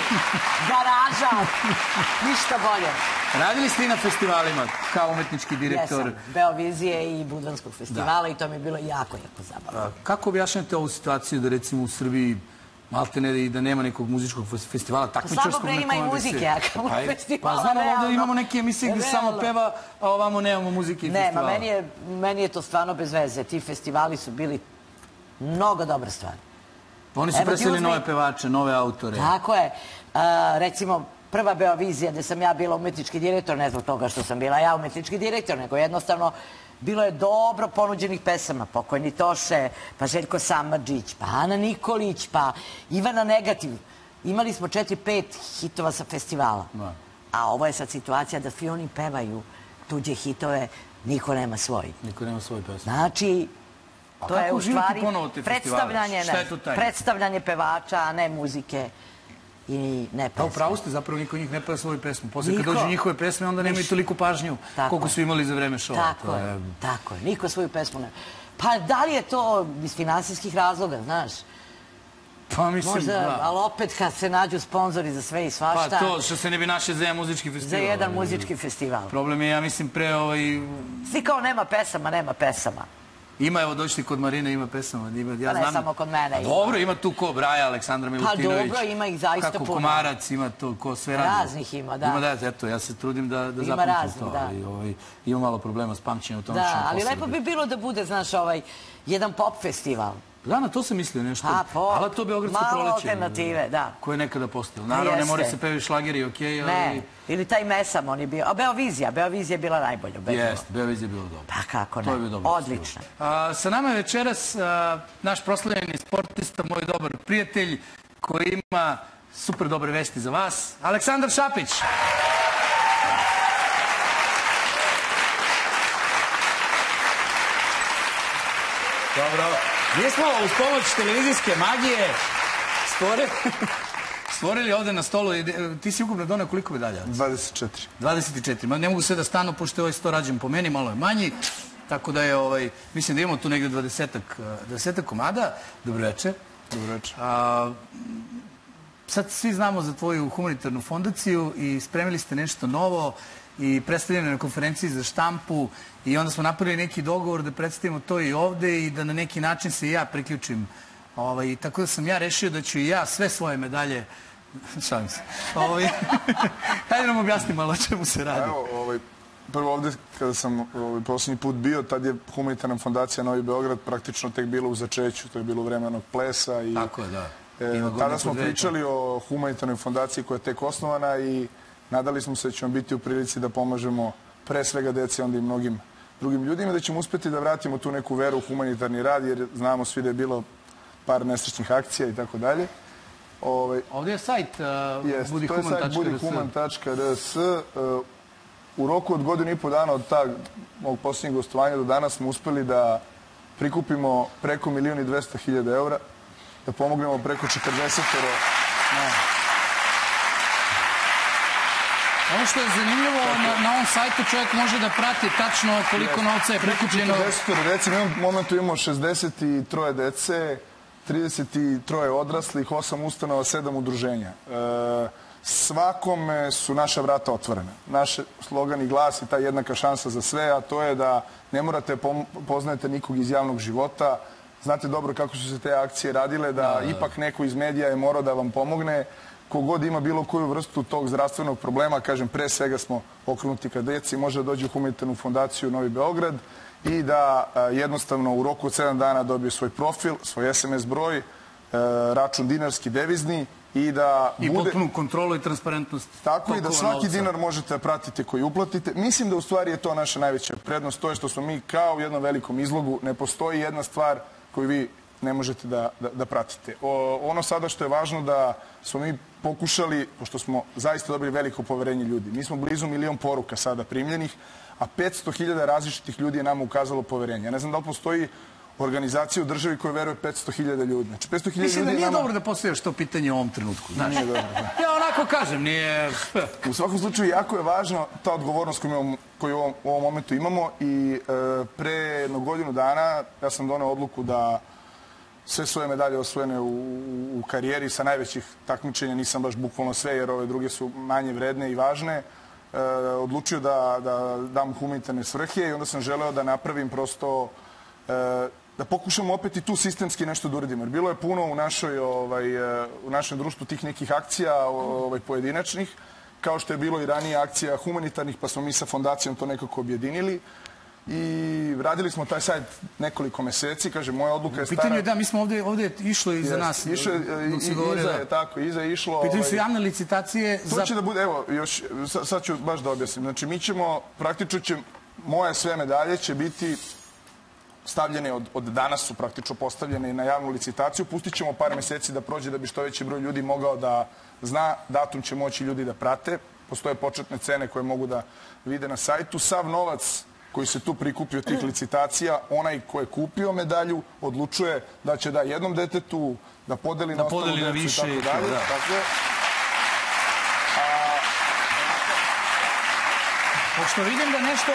Garaža, ništa bolje. Radili ste i na festivalima kao umetnički direktor? Jesam, Beovizije i Budvanskog festivala i to mi je bilo jako, jako zabavno. Kako objašnjate ovu situaciju da recimo u Srbiji maltene i da nema nekog muzičkog festivala, takmičarskog nekom emisije? Slabo pre ima i muzike, a kao festivala, pa znamo, ovdje imamo neke emisije gdje samo peva, a ovamo nemamo muzike i festivala. Nema, meni je to stvarno bez veze. Ti festivali su bili mnogo dobra stvar. Oni su preseli nove pevače, nove autore. Tako je. Recimo, prva Beovizija gde sam ja bila umetnički direktor, ne zbog toga što sam bila ja umetnički direktor, nego jednostavno bilo je dobro ponuđenih pesama. Pokojni Toše, pa Željko Samardžić, pa Ana Nikolić, pa Ivana Negativ. Imali smo četiri, pet hitova sa festivala. A ovo je sad situacija da svi oni pevaju tuđe hitove, niko nema svoj. Niko nema svoj pesma. Znači, to je u stvari predstavljanje pevača, a ne muzike i ne pesme. Upravo ste, zapravo niko njih ne peva svoju pesmu. Posle kad dođu njihove pesme, onda nemaju toliko pažnju koliko su imali za vreme šova. Tako je, tako je. Niko svoju pesmu ne... Pa da li je to iz finansijskih razloga, znaš? Pa mislim, da. Možda, ali opet kad se nađu sponzori za sve i svašta... Pa to, što se ne bi naše za jedan muzički festival. Za jedan muzički festival. Problem je, ja mislim, pre ovaj... Svi kao nema pesama, nema pesama. Ima, evo, dođi ti kod Marine, ima pesama. Pa ne samo kod mene ima. Dobro, ima tu ko Braja, Aleksandra Milutinović. Pa dobro, ima ih zaista puno. Kako Komarac, ima to ko sve radi. Raznih ima, da. Ima da, eto, ja se trudim da zapamtim to. Ima malo problema s pamćenjem u tom što Da, ali lepo bi bilo da bude, znaš, ovaj, jedan pop festival. Da, na to sam mislio nešto. Ali to Beogradsko proleće. Malo alternative, da. Koje je nekada postalo. Naravno, ne moraju se pevi šlageri, okej, ali... Ne, ili taj Mesam, on je bio... A Beovizija, Beovizija je bila najbolja. Jest, Beovizija je bilo dobro. Pa kako ne, odlično. Sa nama je večeras naš proslavljeni sportista, moj dobar prijatelj, koji ima super dobre vesti za vas, Aleksandar Šapić. Dobro. Mi smo uz pomoć televizijske magije stvorili ovde na stolu, ti si ukupno donao koliko medalja? dvadeset četiri. dvadeset četiri. Ne mogu sve da stanu, pošto je ovaj sto rađen po meni, malo je manji, tako da je, mislim da imamo tu negdje dvadesetak komada. Dobro večer. Dobro večer. Sad svi znamo za tvoju humanitarnu fondaciju i spremili ste nešto novo i predstavljeno na konferenciji za štampu i onda smo napravili neki dogovor da predstavimo to i ovde i da na neki način se i ja priključim. Tako da sam ja rešio da ću i ja sve svoje medalje... Šalim se. Hajde nam objasni malo o čemu se radi. Evo, prvo ovde kada sam posljednji put bio, tad je humanitarna fondacija Novi Beograd praktično tek bila u začeću, to je bilo vreme onog plesa. Tako je, da. Tada smo pričali o humanitarnoj fondaciji koja je tek osnovana i nadali smo se da ćemo biti u prilici da pomažemo pre svega deci, onda i mnogim drugim ljudima, da ćemo uspeti da vratimo tu neku veru u humanitarni rad, jer znamo svi da je bilo par nesrećnih akcija i tako dalje. Ovdje je sajt budihuman tačka r s. U roku od godinu i po dana od mog posljednjeg gostovanja do danas smo uspeli da prikupimo preko milijon i dvesta hiljada eura, da pomognemo preko četrdeset. Ono što je zanimljivo, na ovom sajtu čovjek može da prati tačno koliko novca je prikupljeno. Recimo, u ovom momentu imamo šezdeset troje dece, trideset troje odraslih, osam ustanova, sedam udruženja. Svakome su naša vrata otvorena. Naš slogan i glas je ta jednaka šansa za sve, a to je da ne morate poznajete nikog iz javnog života. Znate dobro kako su se te akcije radile, da ipak neko iz medija je morao da vam pomogne. Kogod ima bilo koju vrstu tog zdravstvenog problema, kažem, pre svega smo okrenuti ka deci, može da dođe u humanitarnu fondaciju Novi Beograd i da jednostavno u roku od sedam dana dobije svoj profil, svoj es em es broj, račun dinarski, devizni i da bude... I potpunu kontrolu i transparentnost. Tako i da svaki dinar možete da pratite koji uplatite. Mislim da u stvari je to naša najveća prednost, to je što smo mi kao u jednom velikom izlogu, ne postoji jedna stvar koju vi ne možete da pratite. Ono sada što je važno da smo mi pokušali, pošto smo zaista dobili veliko poverenje ljudi, mi smo blizu milion poruka sada primljenih, a petsto hiljada različitih ljudi je nama ukazalo poverenje. Ja ne znam da li postoji organizacija u državi koja veruje petsto hiljada ljudi. Znači, petsto hiljada ljudi... Mislim da nije dobro da postojaš to pitanje u ovom trenutku. Nije dobro, da. Ja onako kažem, nije... U svakom slučaju, jako je važno ta odgovornost koju u ovom momentu imamo i pre jednog godinu dana ja sam doneo odluku da sve svoje medalje osvojene u karijeri sa najvećih takmičenja, nisam baš bukvalno sve jer ove druge su manje vredne i važne, odlučio da dam humanitarne svrhe i onda sam želeo da napravim prosto, da pokušamo opet i tu sistemski nešto da uradimo. Jer bilo je puno u našem društvu tih nekih akcija pojedinačnih, kao što je bilo i ranije akcija humanitarnih, pa smo mi sa fondacijom to nekako objedinili. i radili smo taj sajt nekoliko meseci, kaže, moja odluka je stara... Pitanje je da, mi smo ovde, ovde išlo iza nas. Išlo je, iza je, tako, iza je išlo... Pitanje su javne licitacije za... To će da bude, evo, još, sad ću baš da objasnim. Znači, mi ćemo, praktično će, moje sve medalje će biti stavljene, od, od danas su praktično postavljene na javnu licitaciju. Pustit ćemo par meseci da prođe da bi što veći broj ljudi mogao da zna. Datum će moći ljudi da prate. Postoje početne cene koje mogu da vide na sajtu. Sav novac koji se tu prikupi od tih licitacija, onaj ko je kupio medalju, odlučuje da će da jednom detetu, da podeli na ostalu decu i tako dalje. Pošto vidim da nešto,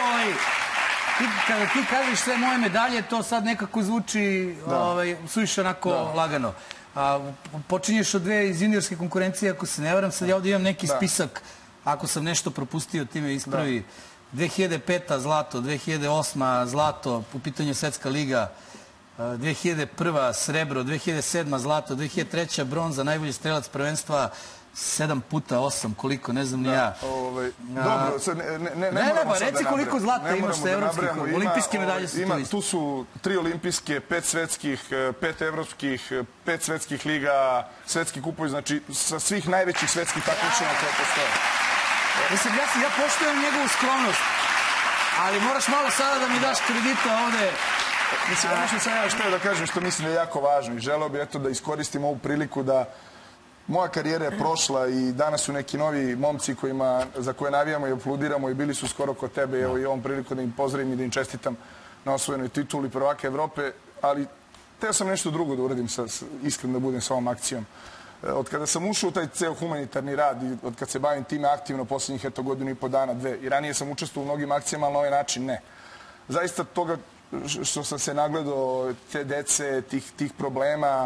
kada ti kažeš sve moje medalje, to sad nekako zvuči suviše onako lagano. Počinješ od dve iz juniorske konkurencije, ako se ne varam, sad ja ovdje imam neki spisak, ako sam nešto propustio, ti me ispravi. dve hiljade peta zlato, dve hiljade osma zlato, u pitanju Svetska liga, dve hiljade prva srebro, dve hiljade sedma zlato, dve hiljade treća bronza, najbolji strelac prvenstva, sedam puta osam, koliko, ne znam ni ja. Dobro, ne moramo sad da reci koliko zlata imaš sa evropskih, olimpijske medalje su to isto. Tu su tri olimpijske, pet svetskih, pet evropskih, pet svetskih liga, svetski kupovi, znači sa svih najvećih svetskih takmičenja koje postoje. Mislim, ja poštujem njegovu skromnost, ali moraš malo sada da mi daš kredita ovde. Mislim, ono što sam ja što je da kažem, što mislim da je jako važno i želeo bi eto da iskoristim ovu priliku da moja karijera je prošla i danas su neki novi momci za koje navijamo i apludiramo i bili su skoro kod tebe. Evo i ovom priliku da im pozdravim i da im čestitam na osvojenoj tituli prvaka Evrope, ali teo sam nešto drugo da uradim, iskreno da budem sa ovom akcijom. Od kada sam ušao u taj ceo humanitarni rad i od kad se bavim time aktivno poslednjih eto godinu i po dana, dve, i ranije sam učestvovao u mnogim akcijama, ali na ovaj način ne. Zaista toga što sam se nagledao, te dece, tih problema,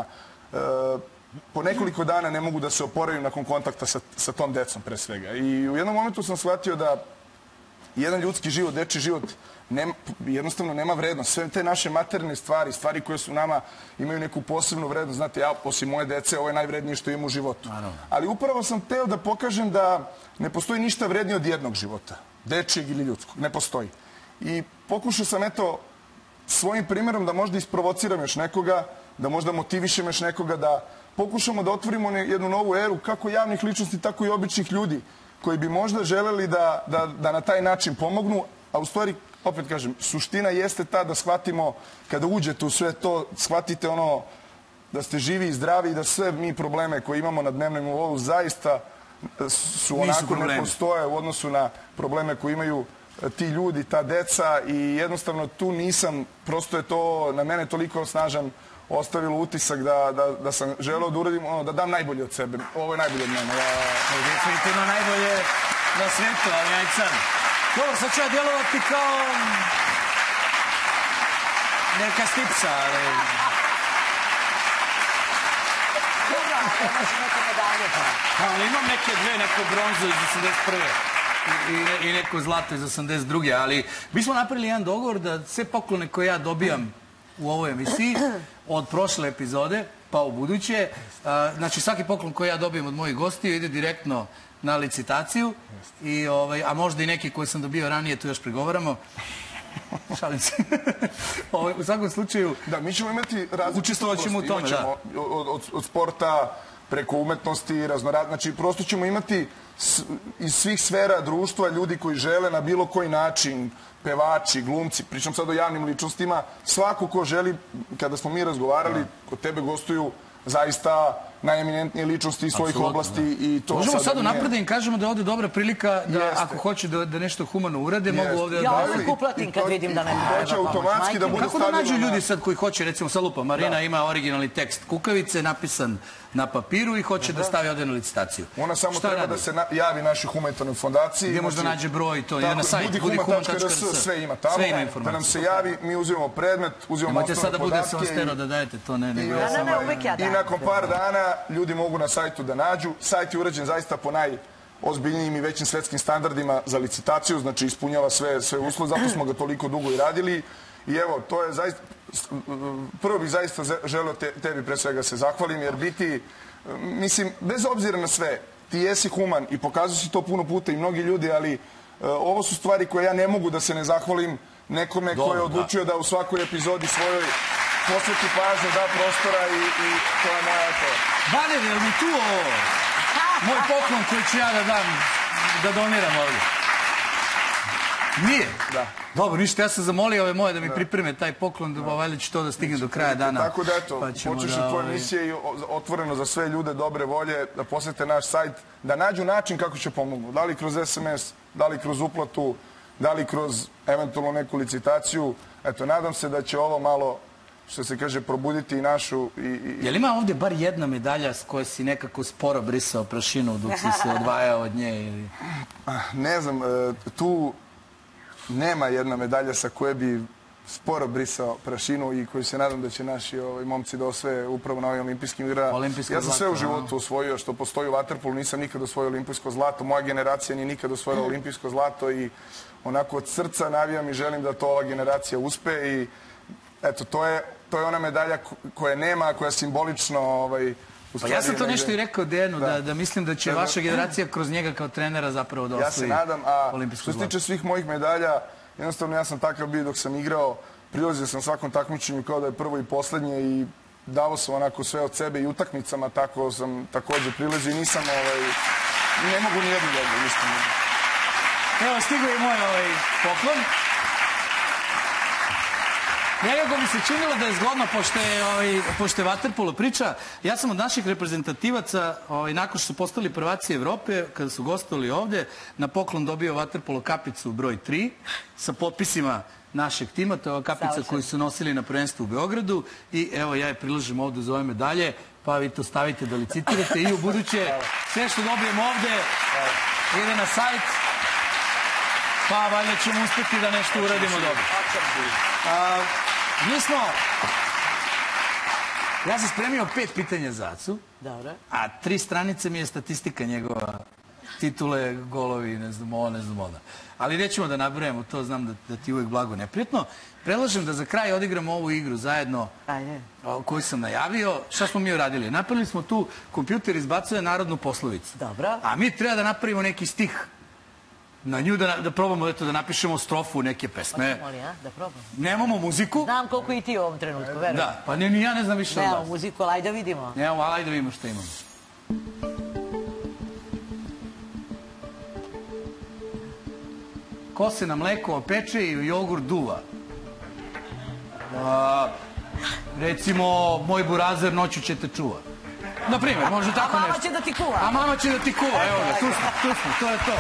po nekoliko dana ne mogu da se oporavim nakon kontakta sa tom decom pre svega. I u jednom momentu sam shvatio da jedan ljudski život, dečiji život, jednostavno nema vrednost. Sve te naše materne stvari, stvari koje su nama, imaju neku posebnu vrednost. Znate, ja, osim moje dece, ovo je najvrednije što imam u životu. Ali upravo sam teo da pokažem da ne postoji ništa vrednije od jednog života. Dečijeg ili ljudskog. Ne postoji. I pokušao sam, eto, svojim primjerom da možda isprovociram još nekoga, da možda motivišem još nekoga, da pokušamo da otvorimo jednu novu eru, kako javnih ličnosti, tako i običnih ljudi, koji bi možda želeli da na taj način pomognu, a u stvari, opet kažem, suština jeste ta da shvatimo, kada uđete u sve to, shvatite ono da ste živi i zdravi i da sve mi probleme koje imamo na dnevnom nivou zaista su onako ne postoje u odnosu na probleme koje imaju ti ljudi, ta deca, i jednostavno tu nisam, prosto je to na mene toliko snažan ostavilo utisak da sam želeo da uradim, da dam najbolje od sebe. Ovo je najbolje od mene. Definitivno najbolje na svetu, ali ajcan. Dobro, sad ću ja djelovati kao neka stipsa, ali... Dobro, imaš neke medalje pa. Ali imam neke dve, neko bronzo iz osamdeset prve i neko zlato iz osamdeset druge, ali mi smo napravili jedan dogovor da sve poklone koje ja dobijam u ovoj emisiji, od prošle epizode pa u buduće, znači svaki poklon koji ja dobijem od mojih gostiju ide direktno na licitaciju, a možda i neki koji sam dobio ranije, tu još pregovaramo. Šalim se. U svakom slučaju... Da, mi ćemo imati različite oblasti. Imat ćemo od sporta preko umetnosti, raznoradno. Znači, prosto ćemo imati iz svih sfera društva ljudi koji žele na bilo koji način, pevači, glumci, pričam sad o javnim ličnostima, svako ko želi, kada smo mi razgovarali, kod tebe gostuju zaista najeminentnije ličnosti iz svojih oblasti i to... Možemo sad unapred da im kažemo da je ovde dobra prilika da ako hoće da nešto humano urade, mogu ovde... Ja uvijek uplatim kad vidim da ne treba pomoć. Kako da nađu ljudi sad koji hoće, recimo sa lupa, Marina ima originalni tekst Kukavice napisan na papiru i hoće da stavi ovde na licitaciju. Ona samo treba da se javi našoj humanitarnoj fondaciji. Gdje možda nađe broj, to je na sajt budihuman tačka rs, sve ima tamo. Da nam se javi, mi uzimamo predmet, uzimamo osnovne podatke. Nemojte sada bude sa da dajete to, ne, nego ja sam... I nakon par dana ljudi mogu na sajtu da nađu. Sajt je urađen zaista po najozbiljnijim i većim svetskim standardima za licitaciju, znači ispunjava sve uslove, zato smo ga toliko dugo i radili. I evo, to je zaista... Prvo bih zaista želeo tebi pre svega se zahvalim, jer biti, mislim, bez obzira na sve, ti jesi human i pokazuju si to puno puta i mnogi ljudi, ali ovo su stvari koje ja ne mogu da se ne zahvalim nekome ko je odlučio da u svakoj epizodi svojoj posveti pažnju, da prostora i, i to je moja eto. Baner, je li tu ovo? Moj poklon koji ću ja da dam, da doniram ovdje. Nije? Da. Dobro, ništa, ja sam zamolio ove moje da mi pripreme taj poklon, da valjda ću to da stigne do kraja dana. Tako da eto, počeš od tvoje emisije i otvoreno za sve ljude dobre volje da posete naš sajt, da nađu način kako će pomognu. Da li kroz es em es, da li kroz uplatu, da li kroz eventualno neku licitaciju. Eto, nadam se da će ovo malo, što se kaže, probuditi i našu... Je li ima ovdje bar jedna medalja s kojoj si nekako sporo brisao prašinu dok si se odvajao od nje? Ne znam, tu nema jedna medalja sa koje bi sporo brisao prašinu i koju se nadam da će naši momci da osvoje upravo na ovim olimpijskim igrama. Ja sam sve u životu osvojio što postoji u vaterpolu, nisam nikad osvojio olimpijsko zlato, moja generacija nije nikad osvojila olimpijsko zlato i onako od srca navijam i želim da to ova generacija uspe i eto, to je to je ona medalja koja nema, koja simbolično... Pa ja sam to nešto i rekao Dejanu, da mislim da će vaša generacija kroz njega kao trenera zapravo da osvoji olimpijsko zlato. Ja se nadam, a što se tiče svih mojih medalja, jednostavno ja sam takav bio dok sam igrao, prilazio sam svakom takmičenju kao da je prvo i poslednje i davao sam onako sve od sebe i utakmicama, tako sam također prilazio i nisam, ne mogu ni jednu dobro, ništa ne mogu. Evo, stigo je moj poklon. Nekako mi se činilo da je zgodno, pošto je vaterpolo priča. Ja sam od naših reprezentativaca, nakon što su postali prvaci Evrope, kada su gostovali ovde, na poklon dobio vaterpolo kapicu broj tri sa potpisima našeg tima. To je ova kapica koju su nosili na prvenstvu u Beogradu. I evo, ja je prilažem ovde uz ove medalje, pa vi to stavite da licitirate i u buduće sve što dobijem ovde ide na sajt, pa valjda ćemo uspeti da nešto uradimo dobro. Mi smo... Ja sam spremio pet pitanja za Acu, a tri stranice mi je statistika njegova, titule, golovi, ne znam ovo, ne znam ona. Ali nećemo da nabrajamo, to znam da ti uvek blago neprijatno. Predlažem da za kraj odigramo ovu igru zajedno koju sam najavio. Šta smo mi uradili? Napravili smo tu, kompjuter izbacuje narodnu poslovicu. A mi treba da napravimo neki stih na nju, da probamo da napišemo strofu neke pesme. Hoćemo li, a? Da probamo. Nemamo muziku. Znam koliko i ti u ovom trenutku, verujem. Da, pa ni ja ne znam više od vas. Nemamo muziku, ali ajde da vidimo. Nemamo, ali ajde da vidimo što imamo. Ko se na mleko opeče i u jogurt duva? Recimo, moj burazer noću će te čuva. Naprimjer, može tako nešto. A mama će da ti kuva. A mama će da ti kuva, evo ga, tu smo, tu smo, to je to.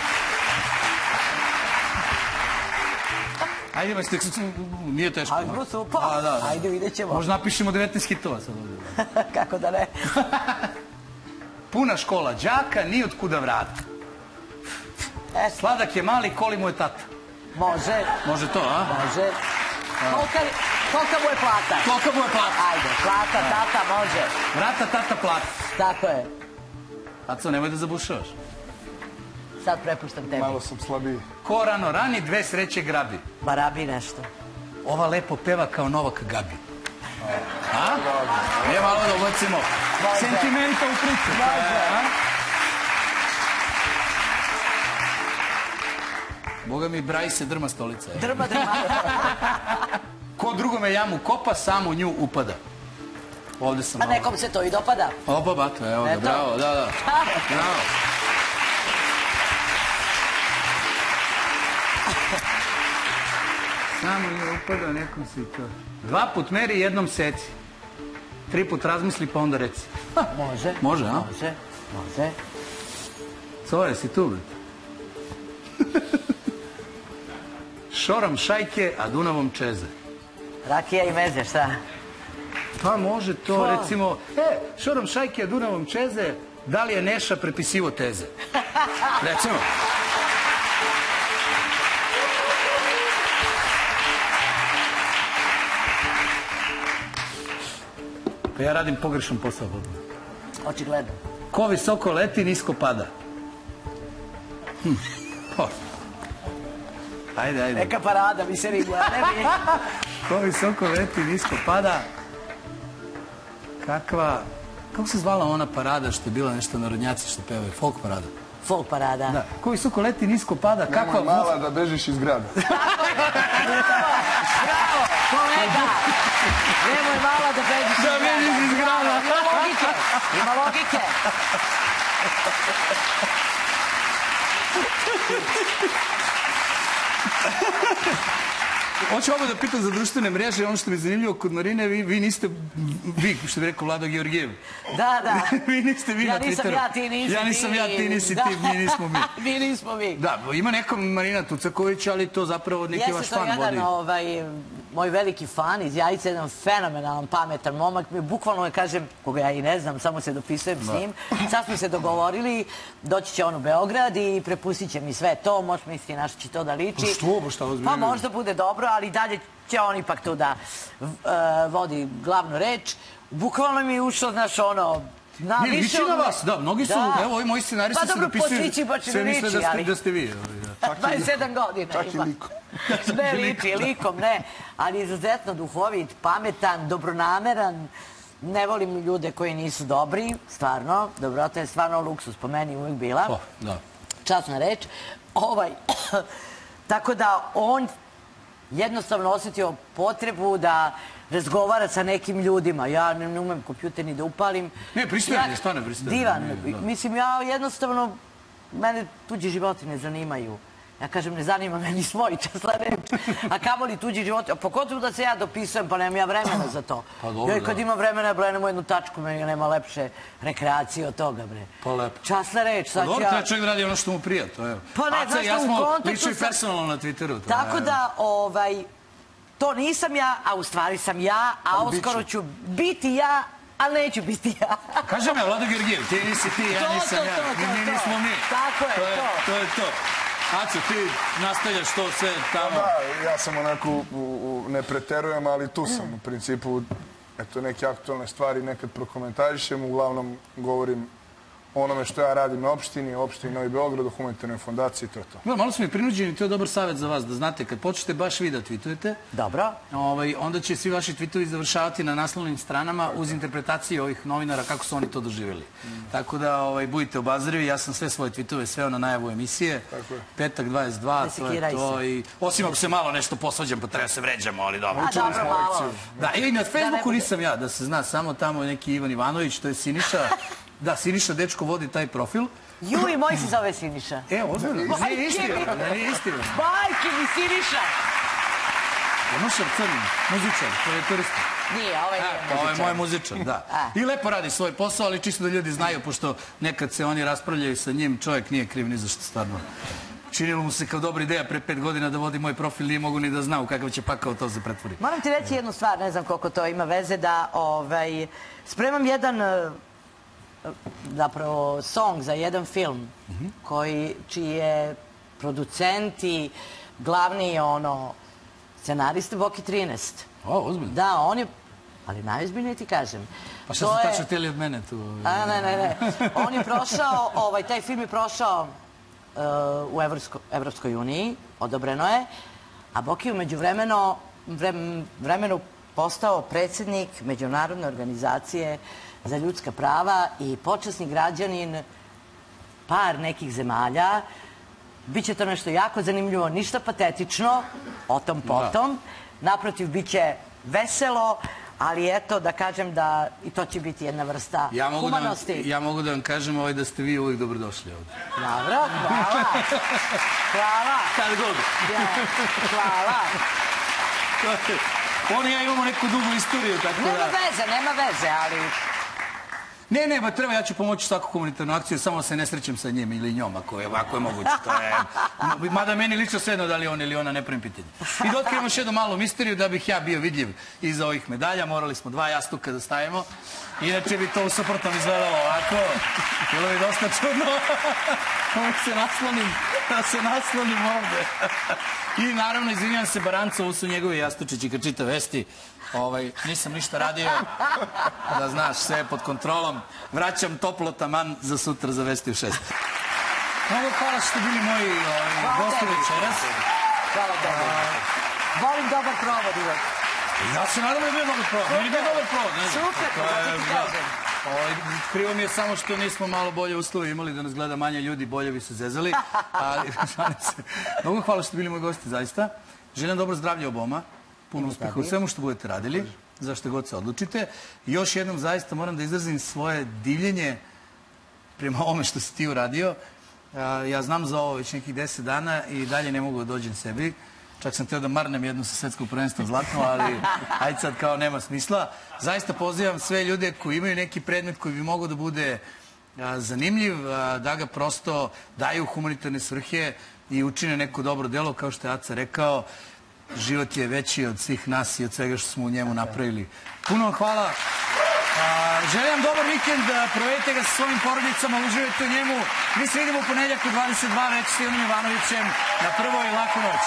Ajde, ima ste, nije teško. Ajde, super, ajde, vidjet ćemo. Možda napišemo devetnaest hitova sad ovdje. Kako da ne. Puna škola đaka, ni od kuda vrata. Sladak je mali, koli mu je tata. Može. Može to, a? Može. Kolika mu je plata? Kolika mu je plata? Ajde, plata, tata, može. Vrata, tata, plata. Tako je. Aco, nemoj da zabušavaš. Sad prepuštam tebi. Malo sam slabiji. Ko rano rani, dve sreće grabi. Barabi nešto. Ova lepo peva kao Novak Gabi. A? Ne malo da ubacimo sentimenta u priču. Boga mi, braji se drma stolica. Drma, drma. Ko drugome jamu kopa, sam u nju upada. Ovdje sam... A nekom se to i dopada. Opa, bato, evo ga, bravo, da, da. Bravo. Samo je upada, nekom si to... Dva put meri, jednom seci. Tri put razmisli, pa onda reci. Može. Može, a? Može, može. Core, si tu, bret? Šoram šajke, a Dunavom čeze. Rakija i meze, šta? Pa može to, recimo... E, šoram šajke, a Dunavom čeze, da li je Neša prepisivo teze? Recimo. Pa ja radim pogrešan posao. Očigledno. Ko visoko leti, nisko pada. Hm, po. Ajde, ajde. Neka parada, mi se rigla, ne bi... Ko visoko leti, nisko pada. Kakva... Kako se zvala ona parada što je bila nešto narodnjaci što pevaju? Folk parada. folk parada. Da. Ko visoko leti, nisko pada, kakva... Nemoj mala da bežiš iz grada. Bravo, kolega! Nemoj mala da bežiš iz grada. Da bežiš iz grada. Ima logike, ima logike. Hoću ovo da pitam za društvene mreže, ono što mi je zanimljivo kod Marine, vi, vi niste, vi, što bi rekao Vlado Georgijev. Da, da. Vi niste vi ja na Twitteru. Nisam ja, ti nisi ja nisam ti. ja, ti nisi da. ti, mi nismo mi. mi nismo mi. Da, ima neka Marina Tucaković, ali to zapravo neki vaš fan vodi. Jeste to jedan, ovaj, moj veliki fan iz Jajice, jedan fenomenalan, pametan momak. Mi bukvalno je, kažem, koga ja i ne znam, samo se dopisujem s njim. Sad smo se dogovorili, doći će on u Beograd i prepustit će mi sve to, možeš misliti na što će to da liči. Pa što, ba šta ozbiljno? Pa možda bude dobro, ali dalje će on ipak tu da vodi glavnu reč. Bukvalno mi je ušao, znaš, ono... Ne, liči na vas, da, mnogi su, evo, ovi moji scenaristi se dopisuju... Pa dobro, posliči, pa će mi liči, ali... da ste vi. dvadeset sedam godina Čak i likom. Ne liči, likom, ne. Ali izuzetno duhovit, pametan, dobronameran. Ne volim ljude koji nisu dobri, stvarno. Dobrota je stvarno luksus, po meni uvijek bila. Časna reč. Ovaj, tako da on jednostavno osjetio potrebu da razgovara sa nekim ljudima. Ja ne umem kompjuter ni da upalim. Ne, pristojan je, stvarno pristojan. Divan. Mislim, ja jednostavno, mene tuđi životi ne zanimaju. Ja kažem, ne zanima me ni svoj časla reč. A kamo li tuđi životi? Pogotovo da se ja dopisujem, pa nemam ja vremena za to. Joj, kad ima vremena, blenemo jednu tačku, meni nema lepše rekreacije od toga, bre. Pa lepo. Časna reč, sad ću ja... Dobro, treba čovjek da radi ono što mu prija, to evo. Pa ne, znaš što u kontaktu... Ličio i personalno na Twitteru. Tako da, ovaj... To nisam ja, a u stvari sam ja, a uskoro ću biti ja, ali neću biti ja. Kažem ja, Vlado Georgijev, ti nisi ti, ja nisam ja. Mi nismo mi. Tako je, to. To je to. Aco, ti nastavljaš to sve tamo. Da, ja sam onako, ne preterujem, ali tu sam. U principu, eto, neke aktualne stvari nekad prokomentarišem, uglavnom govorim onome što ja radim na opštini, opštini Novi Beograd, u humanitarnoj fondaciji, to je to. Malo smo i prinuđeni, to je dobar savjet za vas, da znate, kad počnete baš vi da tweetujete, onda će svi vaši tweetovi završavati na naslovnim stranama uz interpretaciju ovih novinara kako su oni to doživjeli. Tako da budite obazrivi, ja sam sve svoje tweetove sveo na najavu emisije, petak dvadeset dva, to je to, osim ako se malo nešto posvađam, pa treba se vređamo, ali dobro. A dobro, malo. Da, i na Facebooku nisam ja, da se zna, samo tamo neki Ivan Ivanović, to je Siniša. Da, Siniša dečko vodi taj profil. Juj, moj se zove Siniša. E, ozbiljno, nije istina, nije istina. Bajke mi, Siniša! Mušar crni, muzičar, to je turista. Nije, ovaj nije muzičar. Ovo je moj muzičar, da. I lepo radi svoj posao, ali čisto da ljudi znaju, pošto nekad se oni raspravljaju sa njim, čovjek nije kriv ni za što stvarno. Činilo mu se kao dobra ideja pre pet godina da vodi moj profil, nije mogu ni da zna u kakav će pakao to se pretvori. Moram ti reći jednu stvar, ne znam koliko to ima veze, da spremam jedan... zapravo song za jedan film čiji je producent i glavni ono scenarist Boki trinaest. O, ozbiljno. Da, on je, ali najozbiljnije ti kažem. Pa šta ste tačno htjeli od mene tu? A, ne, ne, ne. On je prošao, taj film je prošao u Evropskoj uniji, odobreno je, a Boki je umeđu vremenu postao predsjednik Međunarodne organizacije za ljudska prava i počasni građanin par nekih zemalja. Biće to nešto jako zanimljivo, ništa patetično, o tom potom. Naprotiv, bit će veselo, ali eto, da kažem da i to će biti jedna vrsta humanosti. Ja mogu da vam kažem da ste vi uvijek dobrodošli ovdje. Dobro, hvala. Hvala. Kad god. Hvala. On i ja imamo neku dugu istoriju, tako da... Nema veze, nema veze, ali... Ne, ne, ba treba, ja ću pomoći svaku humanitarnu akciju, samo se ne srećem sa njim ili njom, ako je moguće. Mada meni lično sve jedno da li on ili ona, ne pravim pitanje. I da otkrijemo još jednu malu misteriju, da bih ja bio vidljiv iza ovih medalja, morali smo dva jastuka da stavimo, inače bi to u suprotnom izgledalo ovako, bilo bi dosta čudno, da se naslonim ovde. I naravno, izvinjam se Barancu, ovo su njegovi jastučići kad čita vesti. Nisam ništa radio, da znaš, sve je pod kontrolom. Vraćam toplo taman za sutra za vesti u šest. Mnogo hvala što ste bili moji gosti večeras. Hvala tebi. Volim dobar provod uvek. Ja se naravno je bio dobar provod. Meni je bio dobar provod. Super, da ti kažem. Krivo mi je samo što nismo malo bolje uslove imali da nas gleda manje ljudi, bolje bi se zezali. Ali, šalim se. Mnogo hvala što ste bili moji gosti, zaista. Želim dobro zdravlje oboma, puno uspeha u svemu što budete radili, za što god se odlučite. I još jednom zaista moram da izrazim svoje divljenje prema ovome što si ti uradio. Ja znam za ovo već nekih deset dana i dalje ne mogu da dođem sebi. Čak sam teo da marnem jednu sa svetskog prvenstva zlatno, ali ajde sad kao nema smisla. Zaista pozivam sve ljude koji imaju neki predmet koji bi mogao da bude zanimljiv, da ga prosto daju u humanitarne svrhe i učine neko dobro delo, kao što je Aca rekao. Život je veći od svih nas i od svega što smo u njemu napravili. Puno vam hvala. Želim vam dobar vikend, provedite ga sa svojim porodicama, uživajte u njemu. Mi se vidimo u ponedjeljak u dvadeset dva već s Ivanom Ivanovićem na Prvoj. Laku noć.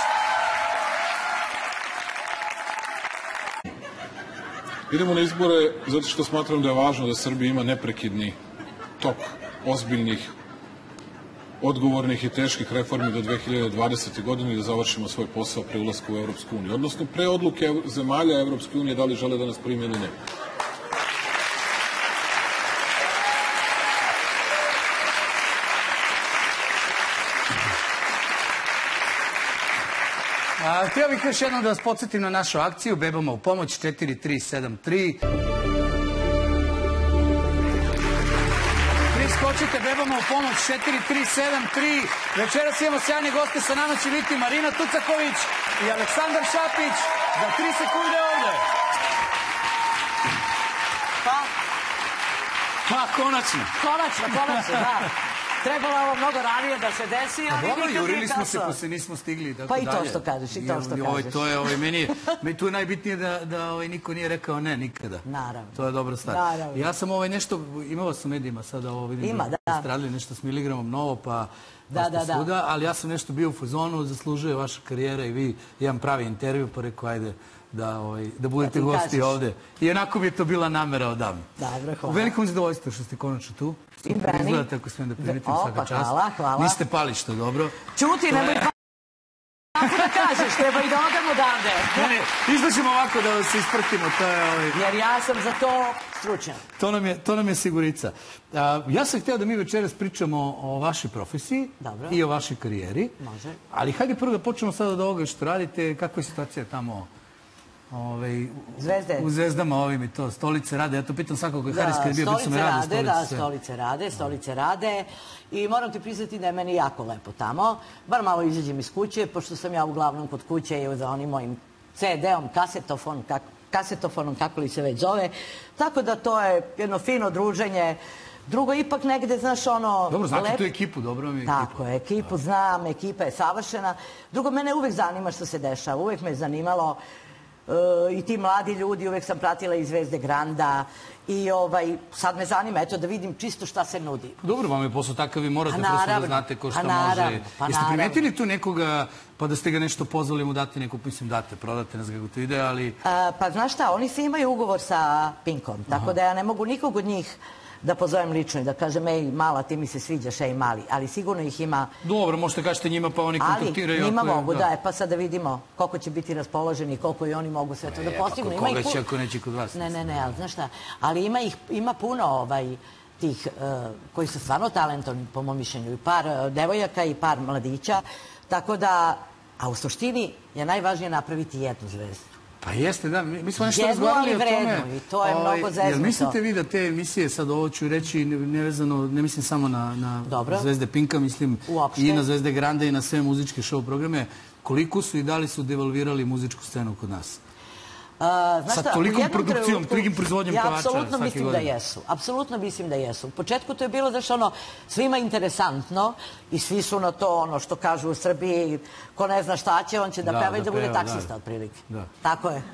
Idemo na izbore zato što smatram da je važno da Srbija ima neprekidni tok ozbiljnih, odgovornih i teških reformi do dve hiljade dvadesete. godine i da završimo svoj posao pre ulaska u Evropsku uniju. Odnosno, pre odluke zemalja Evropske unije da li žele da nas prime ili ne. Htio bih još jednom da vas podsjetim na našu akciju Bebama u pomoć četiri tri sedam tri. Priskočite Bebama u pomoć četiri tri sedam tri. Večeras imamo sjajne goste, sa nama će biti Marina Tucaković i Aleksandar Šapić. Za tri sekunde ovde. Pa? Pa, konačno. Konačno, konačno, da. Trebalo ovo mnogo ranije da se desi, ali nikad nije kasno. Jurili smo se pa se nismo stigli. Pa i to što kažeš, i to što kažeš. To je, meni tu je najbitnije da niko nije rekao ne nikada. Naravno. To je dobra stvar. Ja sam nešto, imao sam medijima sada ovo, vidim da ste radili nešto s miligramom novo, pa ste svuda, ali ja sam nešto bio u fazonu, zaslužuje vaša karijera i vi jedan pravi intervju, pa rekao ajde da budete gosti ovde. I onako bi je to bila namera odavno. Dobro, hvala. U velikom zadovoljstvu što ste konačno tu. Izgledate ako smijem da primitim svaka čast. Hvala, hvala. Niste pali što dobro. Čuti, nemoj pa... Kako da kažeš, treba i da odam odavde. Ne, ne, izlažemo ovako da se isprtimo. Jer ja sam za to stručan. To nam je sigurica. Ja sam htio da mi večeras pričamo o vašoj profesiji i o vašoj karijeri. Može. Ali hajde prvo da počnemo sada od ovoga što radite. Kakva je situacija tamo u Zvezdama ovim i to? Stolice rade. Ja to pitam svakog koji je Haris kad je bio, pitam me rade stolice. Da, stolice rade, stolice rade. I moram ti priznati da je meni jako lepo tamo. Bar malo izađem iz kuće, pošto sam ja uglavnom kod kuće i za onim mojim ce de-om, kasetofonom, kako li se već zove. Tako da to je jedno fino druženje. Drugo, ipak negde, znaš, ono... Dobro, znate tu ekipu, dobro mi je ekipa. Tako je, ekipu znam, ekipa je savršena. Drugo, mene uvek zanima što se dešava. Uvek me je zanimalo i ti mladi ljudi, uvek sam pratila i Zvezde Granda i sad me zanima, eto, da vidim čisto šta se nudi. Dobro, vam je posao takav i morate prosto da znate ko šta može. Jeste primetili tu nekoga, pa da ste ga nešto pozvali, mu dati neku, mislim, date, prodate, ne znam kako to ide, ali... Pa znaš šta, oni svi imaju ugovor sa Pinkom, tako da ja ne mogu nikog od njih da pozovem lično i da kažem, ej, mala, ti mi se sviđaš, ej, mali, ali sigurno ih ima... Dobro, možete kažete njima, pa oni kontaktiraju... Ali njima mogu, da, pa sad da vidimo koliko će biti raspoloženi, koliko i oni mogu sve to da postignu. E, pa koga će ako neće kod vas? Ne, ne, ne, ali znaš šta, ali ima puno tih koji su stvarno talentovni, po mom mišljenju, i par devojaka i par mladića, tako da, a u suštini je najvažnije napraviti jednu zvezdu. Pa jeste, da, mi smo nešto razgovarali o tome. Jednu, ali vrednu, i to je mnogo zeznuto. Jel mislite vi da te emisije, sad ovo ću reći, nevezano, ne mislim samo na Zvezde Pinka, mislim i na Zvezde Granda i na sve muzičke show programe, koliko su i da li su devalvirali muzičku scenu kod nas? Sa tolikom produkcijom, tolikim proizvodnjom pevača svake godine. Ja apsolutno mislim da jesu. Apsolutno mislim da jesu. U početku to je bilo, znaš, ono, svima interesantno i svi su na to, ono, što kažu u Srbiji, ko ne zna šta će, on će da peva i da bude taksista, otprilike. Tako je.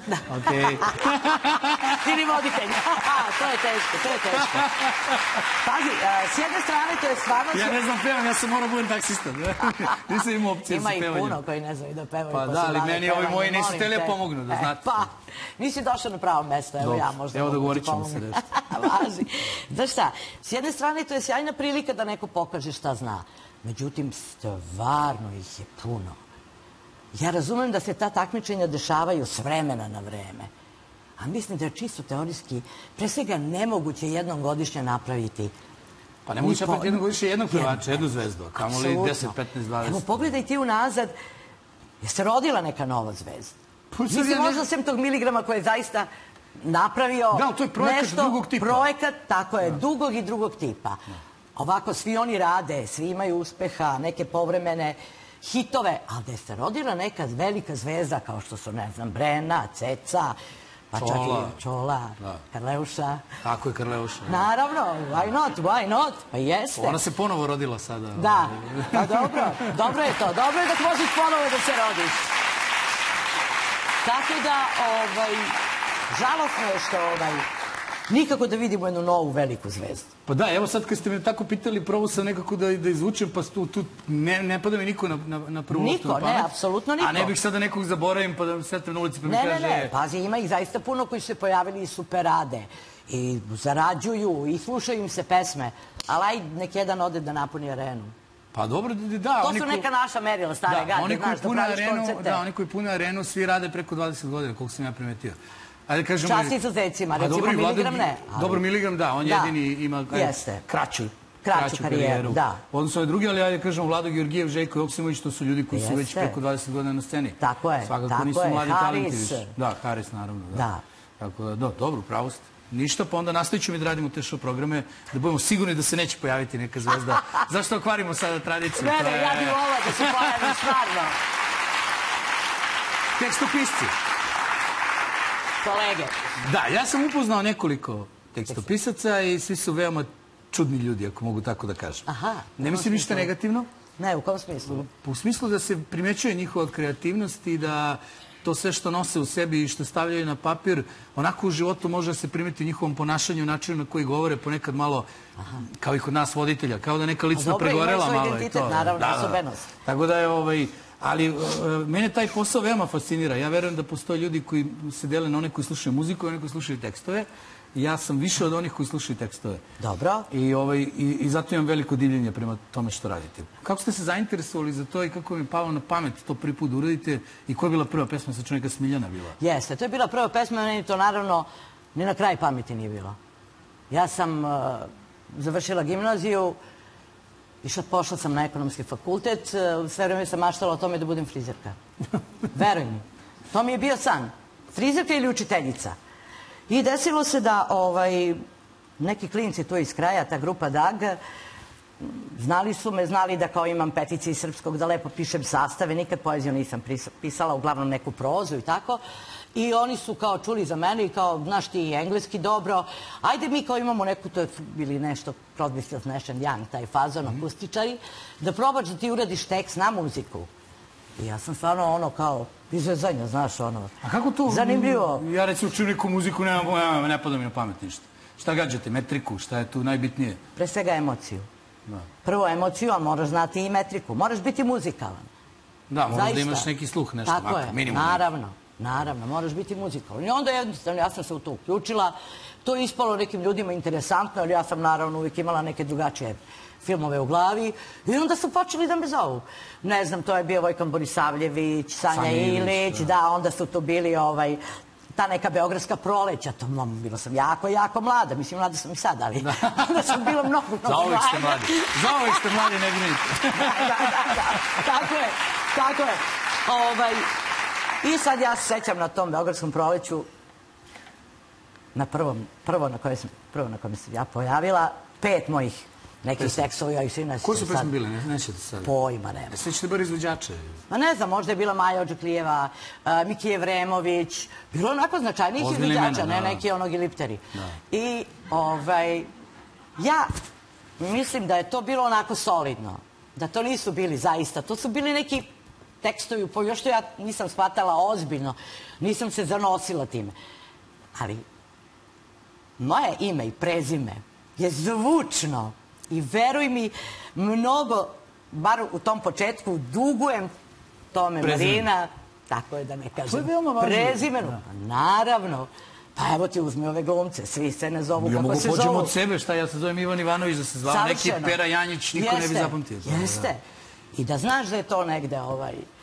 Ili voditelj. To je teško, to je teško. Pazi, s jedne strane to je stvarno... Ja ne znam pevam, ja sam morao budem taksista. Nisam imao opcije sa pevanjem. Ima i puno koji ne znaju da pevaju. Pa da, ali meni ovi moji nisu hteli da pomognu, da znate. Pa, nisi došao na pravo mesto, evo ja možda mogu ti pomoći. Važi. Znaš šta, s jedne strane to je sjajna prilika da neko pokaže šta zna. Međutim, stvarno ih je puno. Ja razumem da se ta takmičenja dešavaju s vremena na vreme. a mislim da je čisto teorijski, pre svega nemoguće jednom godišnje napraviti. Pa nemoguće napraviti jednom godišnje jednog pevača, jednu zvezdu, a kamoli deset, petnaest, dvadeset. Evo, pogledaj ti unazad, je se rodila neka nova zvezda? Mislim, možda sem tog miligrama koje je zaista napravio da, to je projekat nešto, drugog tipa. Projekat, tako je, dugog i drugog tipa. Ovako, svi oni rade, svi imaju uspeha, neke povremene hitove, ali da je se rodila neka velika zvezda kao što su, ne znam, Brena, Ceca, pa čak i Čola, Karleuša. Tako je, Karleuša. Naravno, why not, why not, pa jeste. Ona se ponovo rodila sada. Da, pa dobro, dobro je to, dobro je da možeš ponovo da se rodiš. Tako da, ovaj, žalostno je što, ovaj, nikako da vidimo jednu novu veliku zvezdu. Pa da, evo sad kad ste me tako pitali, probao sam nekako da izvučem, pa tu ne pada mi niko na prvu loptu na pamet. Niko, ne, apsolutno niko. A ne bih sada nekog zaboravim pa da sretnem na ulici pa mi kaže... Ne, ne, ne, pazi, ima ih zaista puno koji su se pojavili i super rade. I zarađuju, i slušaju im se pesme. Ali aj, nek jedan ode da napuni arenu. Pa dobro, da. To su neka naša merila, stare garde, znaš, da praviš koncerte. Da, oni koji pune arenu, svi rade preko dvadeset godina, koliko sam ja primetio. Čast izuzecima, recimo Miligram ne. Dobro, Miligram da, on jedini ima kraću karijeru. Odnosno je drugi, ali ja kažem Vlado Georgijev, Željko Joksimović, to su ljudi koji su već preko dvadeset godina na sceni. Tako je, svakako nisu mladi talenti više. Da, Haris naravno. Da. Tako da, dobro, pravo ste. Ništa, pa onda nastavit ćemo i da radimo te show programe, da budemo sigurni da se neće pojaviti neka zvezda. Zašto okvarimo sada tradiciju? Ne, ne, ja bih volila da se pojavim, stvarno. Tekstopisci. Kolege. Da, ja sam upoznao nekoliko tekstopisaca i svi su veoma čudni ljudi, ako mogu tako da kažem. Aha. Ne mislim ništa negativno. Ne, u kom smislu? U smislu da se primećuje njihova kreativnost i da to sve što nose u sebi i što stavljaju na papir, onako u životu može da se primeti u njihovom ponašanju, načinu na koji govore, ponekad malo, kao i kod nas voditelja, kao da neka lično pregorela malo. Dobro, imaju svoj identitet, naravno, osobenost. Tako da je ovaj... Ali mene taj posao veoma fascinira. Ja verujem da postoje ljudi koji se dele na one koji slušaju muziku i one koji slušaju tekstove. Ja sam više od onih koji slušaju tekstove. Dobro. I zato imam veliko divljenje prema tome što radite. Kako ste se zainteresovali za to i kako vam je palo na pamet to prvi put da uradite i koja je bila prva pesma sa Čuneka Smiljana bila? Jeste, to je bila prva pesma, meni to naravno ni na kraj pameti nije bilo. Ja sam završila gimnaziju, išla, pošla sam na ekonomski fakultet, sve vreme sam maštala o tome da budem frizerka. Veruj mi. To mi je bio san. Frizerka ili učiteljica. I desilo se da neki klinci tu iz kraja, ta grupa D A G, znali su me, znali da kao imam petice iz srpskog, da lepo pišem sastave, nikad poeziju nisam pisala, uglavnom neku prozu i tako. I oni su kao čuli za mene i kao, znaš ti, engleski dobro, ajde mi kao imamo neku, to je bili nešto, Crosby, Stills, Nash and Young, taj fazon, akustičari, da probaš da ti uradiš tekst na muziku. I ja sam stvarno ono kao, izvezanja, znaš, ono, a kako to, zanimljivo. Ja recimo čujem neku muziku, ne pada mi na pamet ništa. Šta gađate, metriku, šta je tu najbitnije? Pre svega emociju. Prvo emociju, a moraš znati i metriku. Moraš biti muzikalan. Da, moraš da imaš neki sluh, nešto ovako, minimum. Naravno, naravno, moraš biti muzikalan. I onda jednostavno, ja sam se u to uključila. To je ispalo nekim ljudima interesantno, jer ja sam naravno uvijek imala neke drugačije filmove u glavi. I onda su počeli da me zovu. Ne znam, to je bio Vojkan Borisavljević, Sanja Ilić, da, onda su to bili ovaj... ta neka beogradska proleća, to bilo sam jako, jako mlada, mislim, mlada sam i sad, ali onda sam bila mnogo, mnogo mlada. Za uvijek ste mladi, za uvijek ste mladi, ne brinite. Da, da, da, tako je, tako je. I sad ja se sećam na tom beogradskom proleću, na prvom, prvo na kojem sam, prvo na kojem sam ja pojavila, pet mojih nekih tekstova, ja ih svi ne sjećam sad. Koje su pesme bile, nećete sad? Pojma nema. Sjećate bar izvođače? Ma ne znam, možda je bila Maja Ođuklijeva, Miki Evremović, bilo onako značajnijih izvođača, ne neki onogi lipteri. I ja mislim da je to bilo onako solidno, da to nisu bili zaista, to su bili neki tekstovi, još što ja nisam shvatala ozbiljno, nisam se zanosila time. Ali moje ime i prezime je zvučno. I veruj mi, mnogo, bar u tom početku, dugujem tome Marina, tako je da ne kažem, prezimenu. Naravno. Pa evo ti uzmi ove glumce, svi se ne zovu kako se zovu. Ja mogu pođem od sebe, šta ja se zovem Ivan Ivanović, da se zvao neki Pera Janjić, niko ne bi zapamtio. Jeste, jeste. I da znaš da je to negde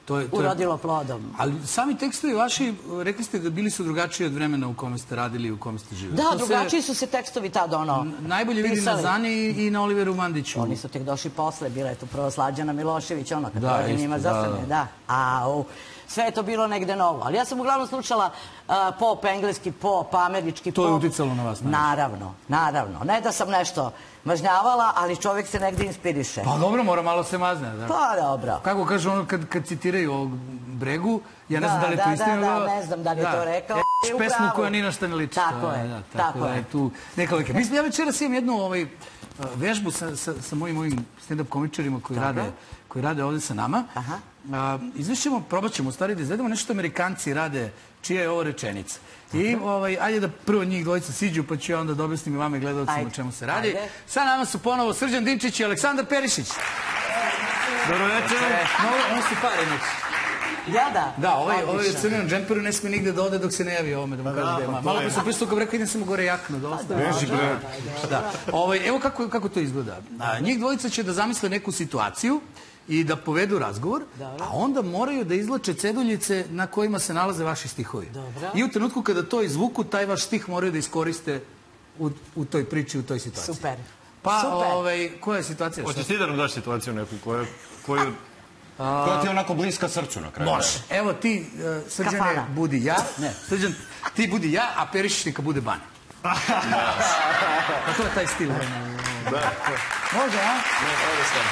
urodilo plodom. Ali sami tekstovi vaši, rekli ste da bili su drugačiji od vremena u kome ste radili i u kome ste živjeli. Da, drugačiji su se tekstovi tad ono najbolje vidi na Zani i na Oliveru Mandiću. Oni su tek došli posle, bila je tu prvo Slađana Milošević, ono, kad to njima zastane, da. A sve je to bilo negde novo. Ali ja sam uglavnom slušala pop, engleski pop, američki pop. To je uticalo na vas? Naravno, naravno. Ne da sam nešto mažnjavala, ali čovjek se negde inspiriše. Pa dobro, mora malo se mazne. Pa dobro. Kako kaže ono kad citiraju ovog Bregu, ja ne znam da li je to istina. Da, da, ne znam da li je to rekao. Pesmu koja ni na šta ne liči. Tako je, tako je. Neka lika. Mislim, ja večeras imam jednu vežbu sa mojim ovim stand-up komičarima koji rade ovde sa nama. Izvešćemo, probat ćemo u stvari da izvedemo nešto što Amerikanci rade, čija je ovo rečenica. I ajde da prvo njih dvojica siđu, pa ću ja onda da objasnim i vama i gledalcima o čemu se radi. Sa nama su ponovo Srđan Dinčić i Aleksandar Perišić. Dobro večer. Ono su pare neći. Ja da. Da, ovaj u crvenom džemperu ne smije nigde da ode dok se ne javi ovome, da mu kaže da ima. Malo bi se pristukao, rekao idem samo gore jaknu, da ostaje. Evo kako to izgleda. Njih dvojica će da zamisle neku situaciju i da povedu razgovor, a onda moraju da izlače ceduljice na kojima se nalaze vaši stihovi. I u trenutku kada to izvuku, taj vaš stih moraju da iskoriste u toj priči, u toj situaciji. Super. Pa, koja je situacija? Hoćeš ti da nam daš situaciju neku koju... Koja ti je onako bliska srcu na kraju? Može. Evo ti, Srđane, budi ja. Ne, Srđan, ti budi ja, a Perišić neka bude Bana. Pa to je taj stil. Može, a? Ne, ovdje stane.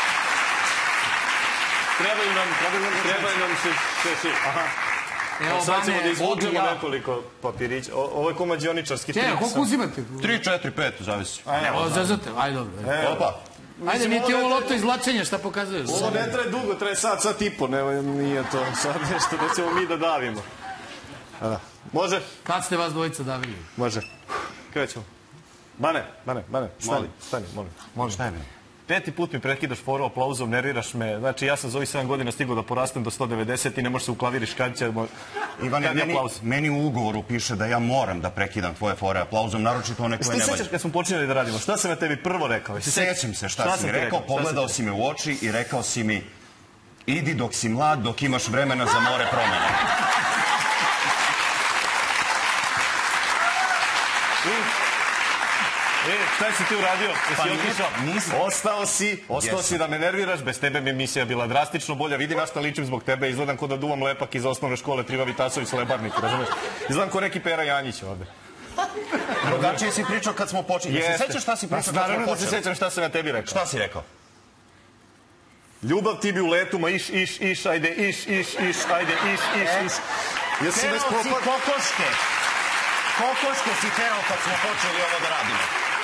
Trebaju nam, trebaju nam se... Aha. Sad ćemo da izvučemo nekoliko papirića. Ovo je komađioničarski trik. Čeja, koliko uzimate? Tri, četiri, pet, zavisi. Evo, zazate, ajde dobro. Opa. Ajde, nije ti ovo loto izlačenja, šta pokazuješ? Ovo ne traje dugo, traje sat, sat i po, nije to sad nešto da ćemo mi da davimo. Može? Kad ste vas dvojica davili? Može. Krećemo. Bane, Bane, Bane, stani, stani, molim. Može. Šta je mi? Peti put mi prekidaš foru aplauzom, nerviraš me. Znači, ja sam za ovih sedam godina stigao da porastem do sto devedeset i ne možeš se uklaviriš kad će... Ivane, meni u ugovoru piše da ja moram da prekidam tvoje fore aplauzom, naročito one koje ne valje. Ti sećaš kad smo počinjeli da radimo? Šta sam ja tebi prvo rekao? Sećam se šta si mi rekao, pogledao si me u oči i rekao si mi idi dok si mlad, dok imaš vremena za more promjena. E, šta si ti uradio? Jesi otišao? Ostao si, ostao si da me nerviraš, bez tebe mi emisija bila drastično bolja. Vidi na šta ličim zbog tebe, izgledam ko da duvam lepak iz osnovne škole Triva Vitasović Lebarnik, razumeš? Izgledam ko neki Pera Janjić ovde. Drugačije si pričao kad smo počeli. Se sećaš šta si pričao kad smo počeli? Naravno da se sećam šta sam ja tebi rekao. Šta si rekao? Ljubav ti bi u letu, ma iš, iš, iš, ajde, iš, iš, iš, ajde, iš, iš, iš. Terao si kokoške. Kokoške si terao kad smo počeli ovo da radimo.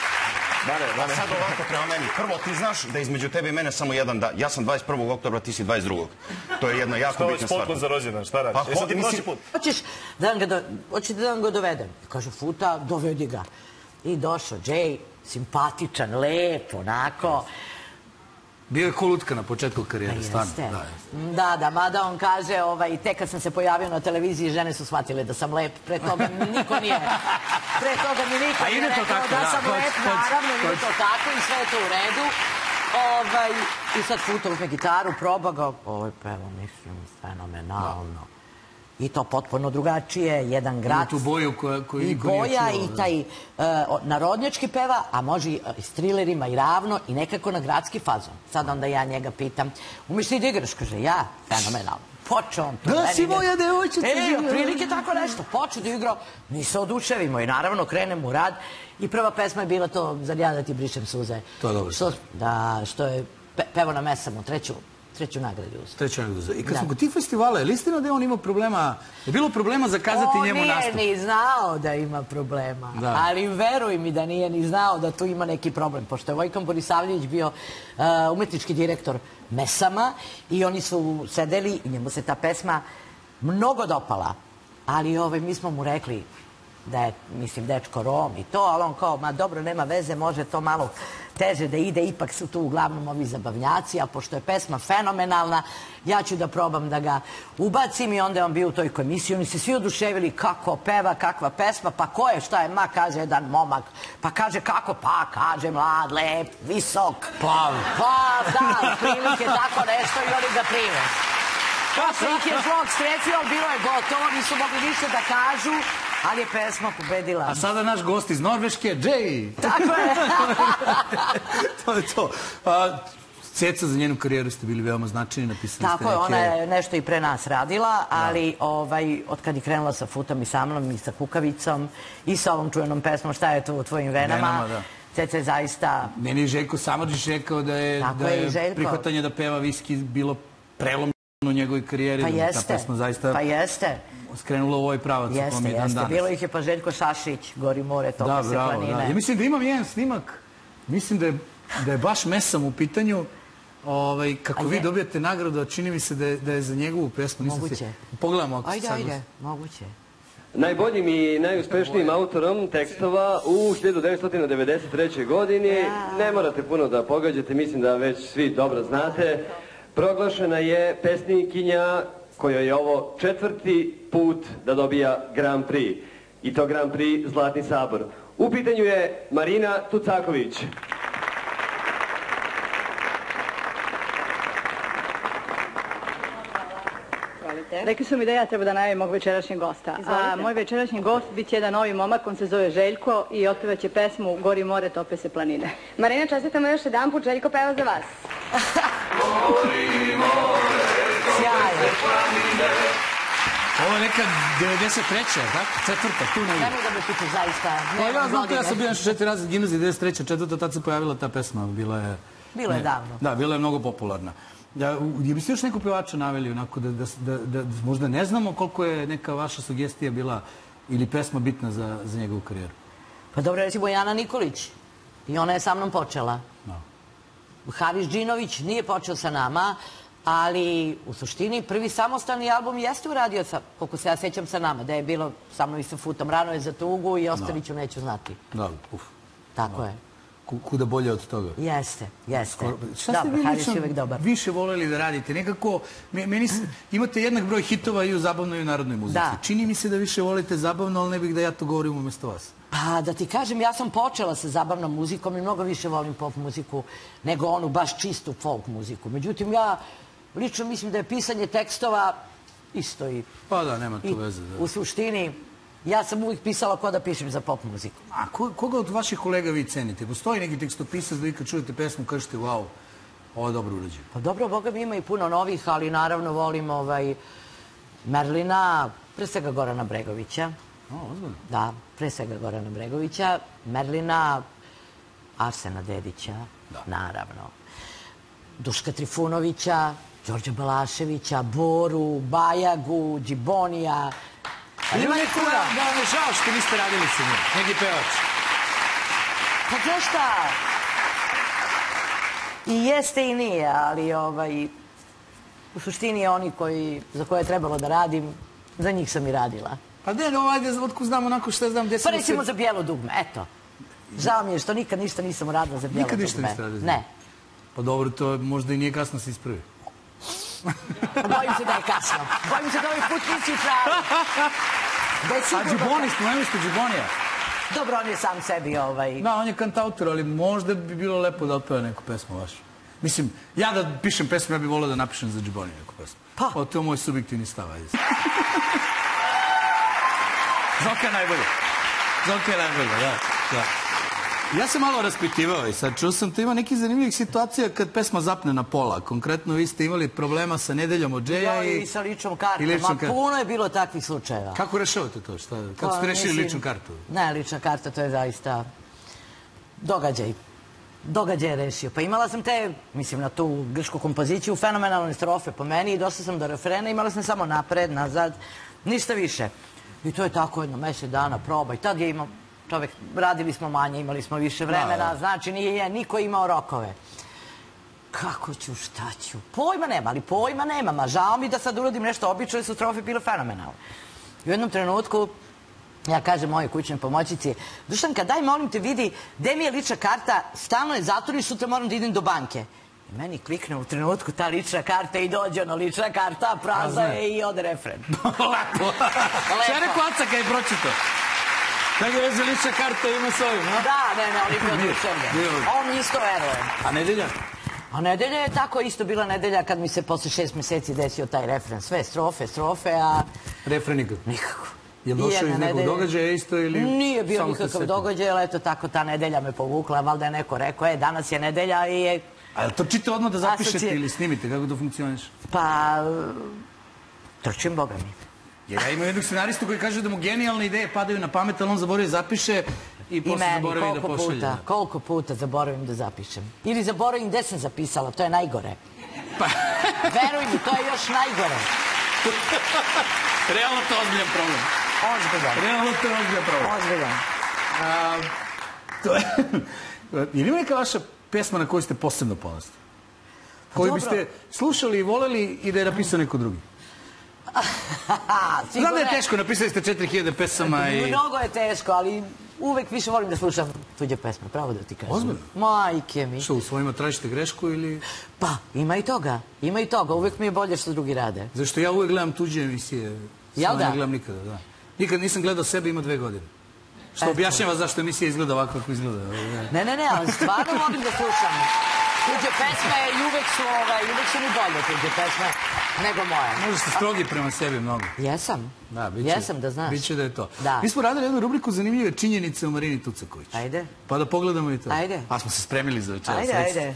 A sad ovako prema meni. Prvo, ti znaš da između tebe i mene samo jedan dan. Ja sam dvadeset prvog oktobra, ti si dvadeset drugog To je jedna jako bitna stvar. Što je poklon za rođendan, šta radiš? Jesam ti prošli put? Hoćeš da vam ga dovedem? Kaže, Futa, dovedi ga. I došao Jay, simpatičan, lep, onako. Bio je ko lutka na početku karijere, stvarno. Da, da, mada on kaže, tek kad sam se pojavio na televiziji, žene su shvatile da sam lep. Pre toga niko nije, pre toga mi niko nije rekao da sam lep, naravno, nije to tako i sve je to u redu. I sad Futa uzme gitaru, proba ga, ovo je pevo, mislim, fenomenalno. I to potpuno drugačije, jedan grad. I tu boju koju niko nije čuo. I boja, i taj narodnjački peva, a može i s trilerima i ravno, i nekako na gradski fazon. Sad onda ja njega pitam, umiš ti da igraš? Kaže, ja, fenomenalno. Počeo on to. Da si moja devojčica. E, prilike tako nešto. Počeo da igrao, mi se oduševimo i naravno krenem u rad. I prva pesma je bila to, zar ja da ti brišem suze. To je dobro. Da, što je pevo na Mesamu, treću. Treću nagradu uzeo. Treću nagradu uzeo. I kad smo kod tih festivala, je li istina da je on imao problema, je bilo problema zakazati njemu nastup? On nije ni znao da ima problema, ali veruj mi da nije ni znao da tu ima neki problem, pošto je Vojkan Borisavljević bio umetnički direktor Mesama i oni su sedeli i njemu se ta pesma mnogo dopala, ali mi smo mu rekli da je, mislim, dečko Rom i to, ali on kao, ma dobro, nema veze, može to malo teže da ide, ipak su tu uglavnom ovi zabavnjaci, a pošto je pesma fenomenalna, ja ću da probam da ga ubacim i onda je on bio u toj komisiji, oni se svi oduševili kako peva, kakva pesma, pa ko je, šta je, ma, kaže jedan momak, pa kaže kako, pa kaže mlad, lep, visok, plav, plav, da, prilike tako nešto i oni ga prime. Posle ih je Zlog strefio, bilo je gotovo, nisu mogli ništa da kažu, ali je pesma pobedila. A sada naš gost iz Norveške, Jay. Tako je. To je to. A, Ceca, za njenu karijeru ste bili veoma značajni, napisali ste Tako je, neke... ona je nešto i pre nas radila, ali ovaj, od kad je krenula sa Futom i sa mnom i sa Kukavicom i sa ovom čuvenom pesmom Šta je to u tvojim venama, Venama, da. Ceca je zaista... Meni je Željko Samardžić rekao da je, Tako da je i je Željko. prihvatanje da peva Viski bilo prelomno u njegovoj karijeri. Pa da Ta jeste, pesma zaista pa jeste. skrenula u ovaj pravac u kom Jeste, je dan jeste. danas. Bilo ih je pa Željko Šašić, Gori more, tope Da, se bravo, planine. da. Ja mislim da imam jedan snimak, mislim da je, da je baš Mesam u pitanju, ovaj, kako A vi je? dobijate nagradu, a čini mi se da je, da je za njegovu pesmu. Nisam Moguće. Si... Pogledamo ako Ajde, se ajde, moguće. Najboljim i najuspešnijim autorom tekstova u hiljadu devetsto devedeset trećoj godini, ne morate puno da pogađate, mislim da već svi dobro znate, proglašena je pesnikinja kojoj je ovo četvrti put da dobija Grand Prix. I to Grand Prix Zlatni Sabor. U pitanju je Marina Tucaković. Rekli su mi da ja treba da najavim mog večerašnjeg gosta. A moj večerašnji gost bit će jedan novi momak, on se zove Željko i otpevaće pesmu Gori more, tope se planine. Marina, čestitamo još jedan put, Željko peva za vas. Gori more, tope se planine. Ovo je neka devedeset treća, tako? Četvrta, tu negdje. Nemoj da me pitaš zaista. Pa ja nemam znam da ja godine. sam bio nešto četiri razred gimnazije, devedeset treća, četvrta, tad se pojavila ta pesma. Bila je... Bilo je ne, davno. Da, bila je mnogo popularna. Ja, je biste još neko pevača naveli, onako, da, da, da, da možda ne znamo koliko je neka vaša sugestija bila ili pesma bitna za, za njegovu karijeru? Pa dobro, recimo Jana Nikolić. I ona je sa mnom počela. No. Haris Džinović nije počeo sa nama, ali u suštini prvi samostalni album jeste uradio, sa, koliko se ja sećam, sa nama, da je bilo sa mnom i sa Futom. Rano je za tugu i Ostaviću neću znati. Da, uf. Tako je. Kuda bolje od toga? Jeste, jeste. Šta ste Dobro, vi Haris lično je uvek dobar. više voljeli da radite? Nekako, meni se, imate jednak broj hitova i u zabavnoj i u narodnoj muzici. Da. Čini mi se da više volite zabavno, ali ne bih da ja to govorim umjesto vas. Pa da ti kažem, ja sam počela sa zabavnom muzikom i mnogo više volim pop muziku nego onu baš čistu folk muziku. Međutim, ja lično mislim da je pisanje tekstova isto i... Pa da, nema i to veze. Da. U suštini, ja sam uvijek pisala ko da pišem za pop muziku. A ko, koga od vaših kolega vi cenite? Postoji neki tekstopisac da vi kad čujete pesmu kažete wow, ovo je dobro urađeno. Pa dobro, Boga mi ima i puno novih, ali naravno volim ovaj Merlina, pre svega Gorana Bregovića. O, ozbiljno. Da, pre svega Gorana Bregovića, Merlina, Arsena Dedića, naravno. Duška Trifunovića, Đorđa Balaševića, Boru, Bajagu, Džibonija. Ima neko da vam je žao što niste radili sa njim, neki pevač. Pa znaš šta? I jeste i nije, ali ovaj, u suštini oni koji, za koje je trebalo da radim, za njih sam i radila. Pa ne, no, ajde, otko znam onako što ja znam... Pa recimo za Bijelo dugme, eto. Žao mi je što nikad ništa nisam uradila za Bijelo dugme. Nikad ništa niste radili? Ne. Pa dobro, to možda i nije kasno se ispravi. Bojim se da je kasno. Bojim se da ovaj put nisi pravi. A Džiboni, spomenuli ste Džibonija? Dobro, on je sam sebi ovaj... Da, on je kantautor, ali možda bi bilo lepo da otpeva neku pesmu vašu. Mislim, ja da pišem pesmu, ja bih volio da napišem za Džibonija neku pesmu. Pa? O, to je moj subjektivni stav, ajde. Zoka je najbolja. Zoka je najbolja, da, da. Ja sam malo raspitivao i sad čuo sam, to ima nekih zanimljivih situacija kad pesma zapne na pola. Konkretno, vi ste imali problema sa Nedeljom od Džeja i... I sa ličnom kartom. I ličnom Ma kartom. puno je bilo takvih slučajeva. Kako rešavate to? Šta, kako ste Pa, rešili mislim, ličnu kartu? Ne, lična karta, to je zaista događaj. Događaj je rešio. Pa imala sam te, mislim na tu grčku kompoziciju, fenomenalne strofe po meni i došla sam do refrena, imala sam samo napred, nazad, ništa više. I to je tako jedno mesec dana proba i tad je imao čovek, radili smo manje, imali smo više vremena, znači nije niko imao rokove. Kako ću, šta ću? Pojma nema, ali pojma nema, ma žao mi da sad uradim nešto obično, jer su strofe bile fenomenalne. U jednom trenutku ja kažem moje kućne pomoćici, Dušanka, daj molim te vidi, gde mi je lična karta, stalno je zatvor i sutra moram da idem do banke. I meni klikne u trenutku ta lična karta i dođe ono lična karta, prazna je i ode refren. Lepo. Šta je rekao Aca kad je pročito? Tako je veze lična karta ima s ovim, a? Da, ne, ne, on je bio oduševljen. On isto veruje. A Nedelja? A nedelja je tako isto bila nedelja kad mi se posle šest meseci desio taj refren. Sve strofe, strofe, a... Refren nikako? Nikako. Je li došao iz nekog događaja isto ili... Nije bio nikakav događaj, ali eto tako ta nedelja me povukla. Valjda je neko rekao, e, danas je nedelja i... A li trčite odmah da zapišete ili snimite? Kako to funkcioniš? Pa... trčim, boga mi. Jer ja imam jednog scenaristu koji kaže da mu genijalne ideje padaju na pamet, ali on zaboravi zapiše i posle zaboravi da pošalje. I meni, koliko puta zaboravim da zapišem. Ili zaboravim gde sam zapisala, to je najgore. Veruj mi, to je još najgore. Realno to je ozbiljan problem. Ozbiljan. Realno to je ozbiljan problem. Ozbiljan. Je li neka vaša pesma na koju ste posebno ponosni? Koju biste slušali i voleli i da je napisao neko drugi? Znam da je teško, napisali ste četiri hiljade pesama i... Mnogo je teško, ali uvek više volim da slušam tuđe pesme, pravo da ti kažem. Ozbiljno? Majke mi. Što, u svojima tražite grešku ili... Pa, ima i toga, ima i toga. Uvek mi je bolje što drugi rade. Zašto ja uvek gledam tuđe emisije. Jel da? Ne gledam nikada, da. Nikad nisam gledao sebe, ima dve godine. Što objašnjava zašto emisija izgleda ovako kako izgleda. Ne, ne, ne, ali stvarno volim da slušam. Tuđe pesme i uvek su, uvek su mi bolje tuđe pesme nego moje. Možda ste strogi prema sebi mnogo. Jesam. Da, biće. Jesam, da znaš. Biće da je to. Da. Mi smo radili jednu rubriku zanimljive činjenice o Marini Tucaković. Ajde. Pa da pogledamo i to. Ajde. Pa smo se spremili za večeras. Ajde, ajde.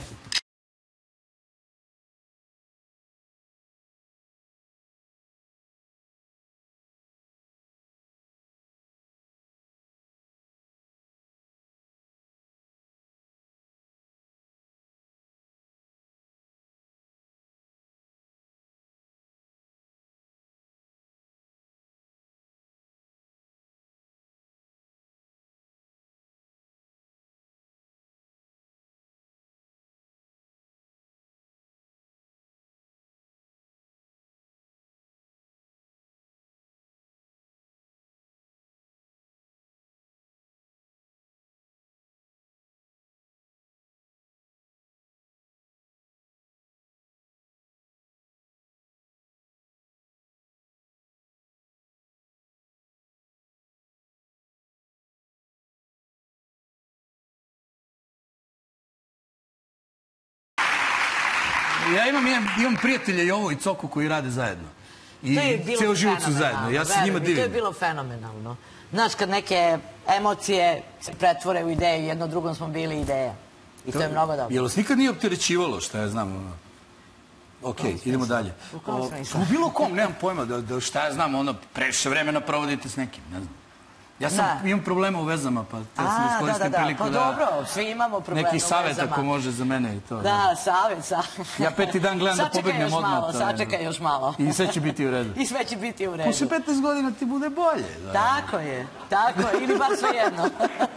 Ja imam, imam prijatelja Jovo i Coku koji rade zajedno. I ceo život su zajedno. Ja se njima divim. To je bilo fenomenalno. Znaš, kad neke emocije se pretvore u ideju, jedno drugom smo bili ideja. I to je mnogo dobro. Jel vas nikad nije opterećivalo, šta ja znam? Ok, idemo dalje. U kom smislu? U bilo kom, nemam pojma, da šta ja znam, ono, previše vremena provodite s nekim, ne znam. Ja sam, imam problema u vezama, pa ja sam iskoristim priliku da... Pa dobro, svi imamo problema u vezama. Neki savjet ako može za mene i to. Da, savjet, savjet. Ja peti dan gledam da pobegnem odmah. Sačekaj još malo. I sve će biti u redu. I sve će biti u redu. Posle petnaest godina ti bude bolje. Tako je, tako je, ili bar sve jedno.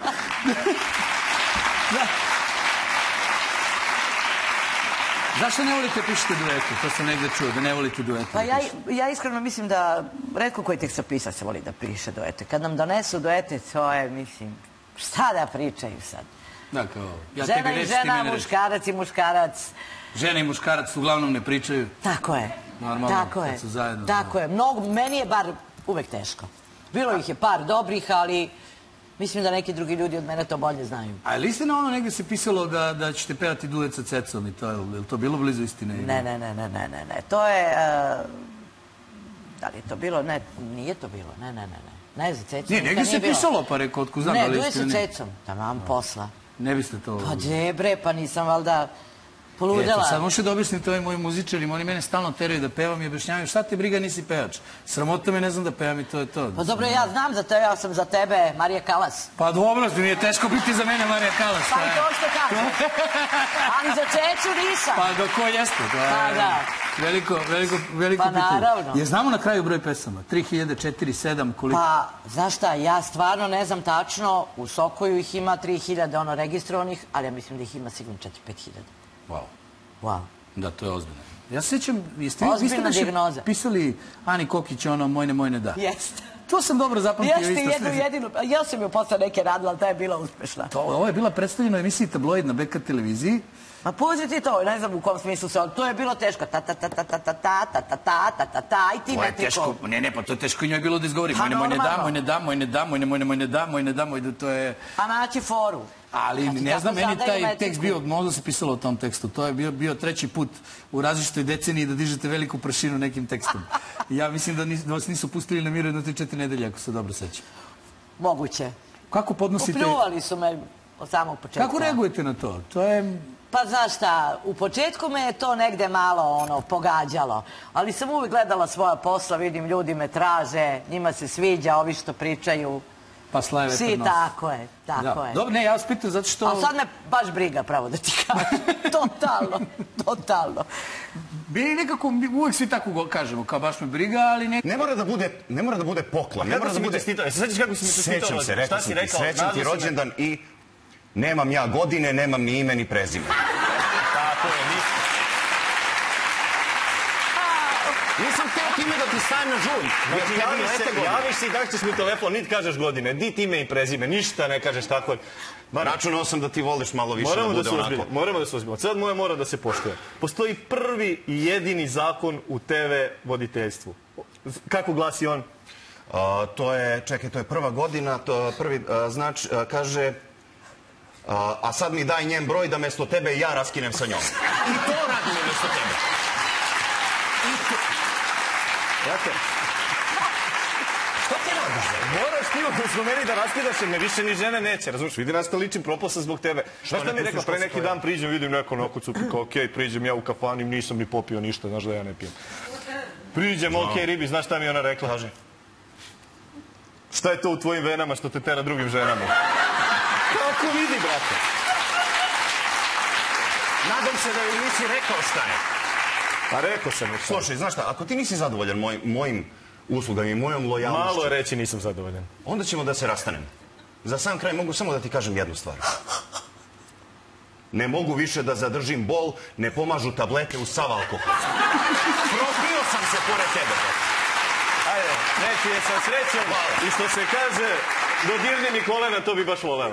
Zašto ne volite pišete duete? To sam negde čuo, da ne volite duete. Pa ja iskreno mislim da retko koji tekstopisac se voli da piše duete. Kad nam donesu duete, to je, mislim, šta da pričaju sad? Da, kao, ja žena tebi i reći, ti žena, mene reći. muškarac i muškarac. Žena i muškarac uglavnom ne pričaju. Tako je. Normalno, tako kad je. su zajedno. Tako je. Mnogo, meni je bar uvek teško. Bilo ih je par dobrih, ali... Mislim da neki drugi ljudi od mene to bolje znaju. A je li istina ono negdje se pisalo da ćete pevati duet sa Cecom i to, je li to bilo blizu istine? Ne, ne, ne, ne, ne, ne, to je... Da li je to bilo? Ne, nije to bilo, ne, ne, ne, ne. Ne, za Cecom nije, negdje se pisalo, pa rekao, otko znam da li istine. Ne, duet sa Cecom, da vam posla. Ne biste to... Pa djebre, pa nisam valjda poludela. Eto, sad možete da objasnite ovim mojim muzičarima, oni mene stalno teraju da pevam i objašnjavaju šta te briga, nisi pevač. Sramota me, ne znam da pevam i to je to. Pa dobro, ja znam za tebe, ja sam za tebe Marija Kalas. Pa dobro, mi je teško biti za mene Marija Kalas. Pa i to što kažem. Ali za Čeću nisam. Pa do ko jeste? Pa da. Veliko, veliko, veliko pitanje. Pa naravno. Je znamo na kraju broj pesama? tri hiljade, četiri, sedam, koliko? Pa, znaš šta, ja stvarno ne znam tačno, u Sokoju ih ima tri hiljade ono registrovanih, ali ja mislim da ih ima sigurno četiri pet hiljada. Wow. Wow. Da, to je ozbiljno. Ja se sjećam, jeste ozbiljna dijagnoza. Pisali Ani Kokić ono Mojne, mojne da. Jeste. To sam dobro zapamtio. Jeste jednu jedinu, ja sam ju posle neke radila, ali ta je bila uspešna. Ovo je bila predstavljena u emisiji Tabloid na B K televiziji. Ma pusti ti to, ne znam u kom smislu se, to je bilo teško. Ta ta ta ta ta ta ta ta ta ta ta ta ta i ti metriko. Ne, ne, pa to je teško i njoj bilo da izgovori. Mojne, mojne da, mojne da, mojne da, mojne, mojne, mojne da, mojne da, mojne to je... A naći foru. Ali ne znam, meni taj tekst bio, možda se pisalo o tom tekstu, to je bio treći put u različitoj deceniji da dižete veliku prašinu nekim tekstom. Ja mislim da vas nisu pustili na miru jedno tri četiri nedelje, ako se dobro sećam. Moguće. Kako podnosite... Upljuvali su me od samog početka. Kako reagujete na to? To je... Pa znaš šta, u početku me je to negde malo ono pogađalo, ali sam uvijek gledala svoja posla, vidim ljudi me traže, njima se sviđa ovi što pričaju. Pa slaje vetar nos. Svi, tako je, tako je. Dobro, ne, ja vas pitam zato što... Ali sad me baš briga, pravo da ti kažem. Totalno, totalno. Bili nekako, uvijek svi tako kažemo, kao baš me briga, ali ne... Ne mora da bude, ne mora da bude poklon. Kako si mi čestitao? Se sećaš kako si mi čestitao? Sećam se, rekao sam ti, srećan ti rođendan i nemam ja godine, nemam ni ime ni prezime. Tako je, nisam. Nisam htio time da ti stavim na žulj. Javiš se i daš ćeš mi telefon, niti kažeš godine, niti ime i prezime, ništa ne kažeš tako. Računao sam da ti voliš malo više da bude onako. Moramo da se ozbiljimo. Sad moje mora da se poštuje. Postoji prvi i jedini zakon u te ve voditeljstvu. Kako glasi on? To je, čekaj, to je prva godina, prvi, znači, kaže... A sad mi daj njen broj da mesto tebe ja raskinem sa njom. I to radim mesto tebe. Dakle, što ti radiš? Moraš ti u meni da raskidaš jer me više ni žene neće, razumiješ? Vidi nas to ličim propao sam zbog tebe. Znaš šta mi je rekao, pre neki dan priđem, vidim neko na okucu, kao okej, priđem ja u kafani, nisam ni popio ništa, znaš da ja ne pijem. Priđem, okej ribi, znaš šta mi je ona rekla? Kaže, šta je to u tvojim venama što te tera drugim ženama? Kako vidi, brate? Nadam se da joj nisi rekao šta je. Pa rekao sam je. Slušaj, znaš šta, ako ti nisi zadovoljan mojim uslugama i mojom lojalnošću... Malo je reći nisam zadovoljan. Onda ćemo da se rastanemo. Za sam kraj mogu samo da ti kažem jednu stvar. Ne mogu više da zadržim bol, ne pomažu tablete u sav alkohol. Propio sam se pored tebe. Ajde, neki je sa srećom i što se kaže, dodirni mi kolena, to bi baš voleo.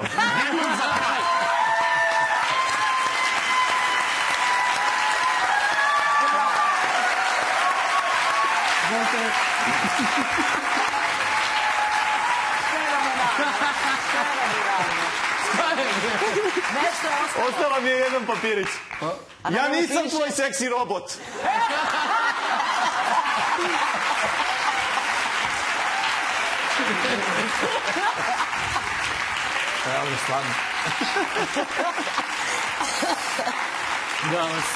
Ostala mi je jedan papirić. Ja nisam tvoj seksi robot. Evo je stvarno. Da vas.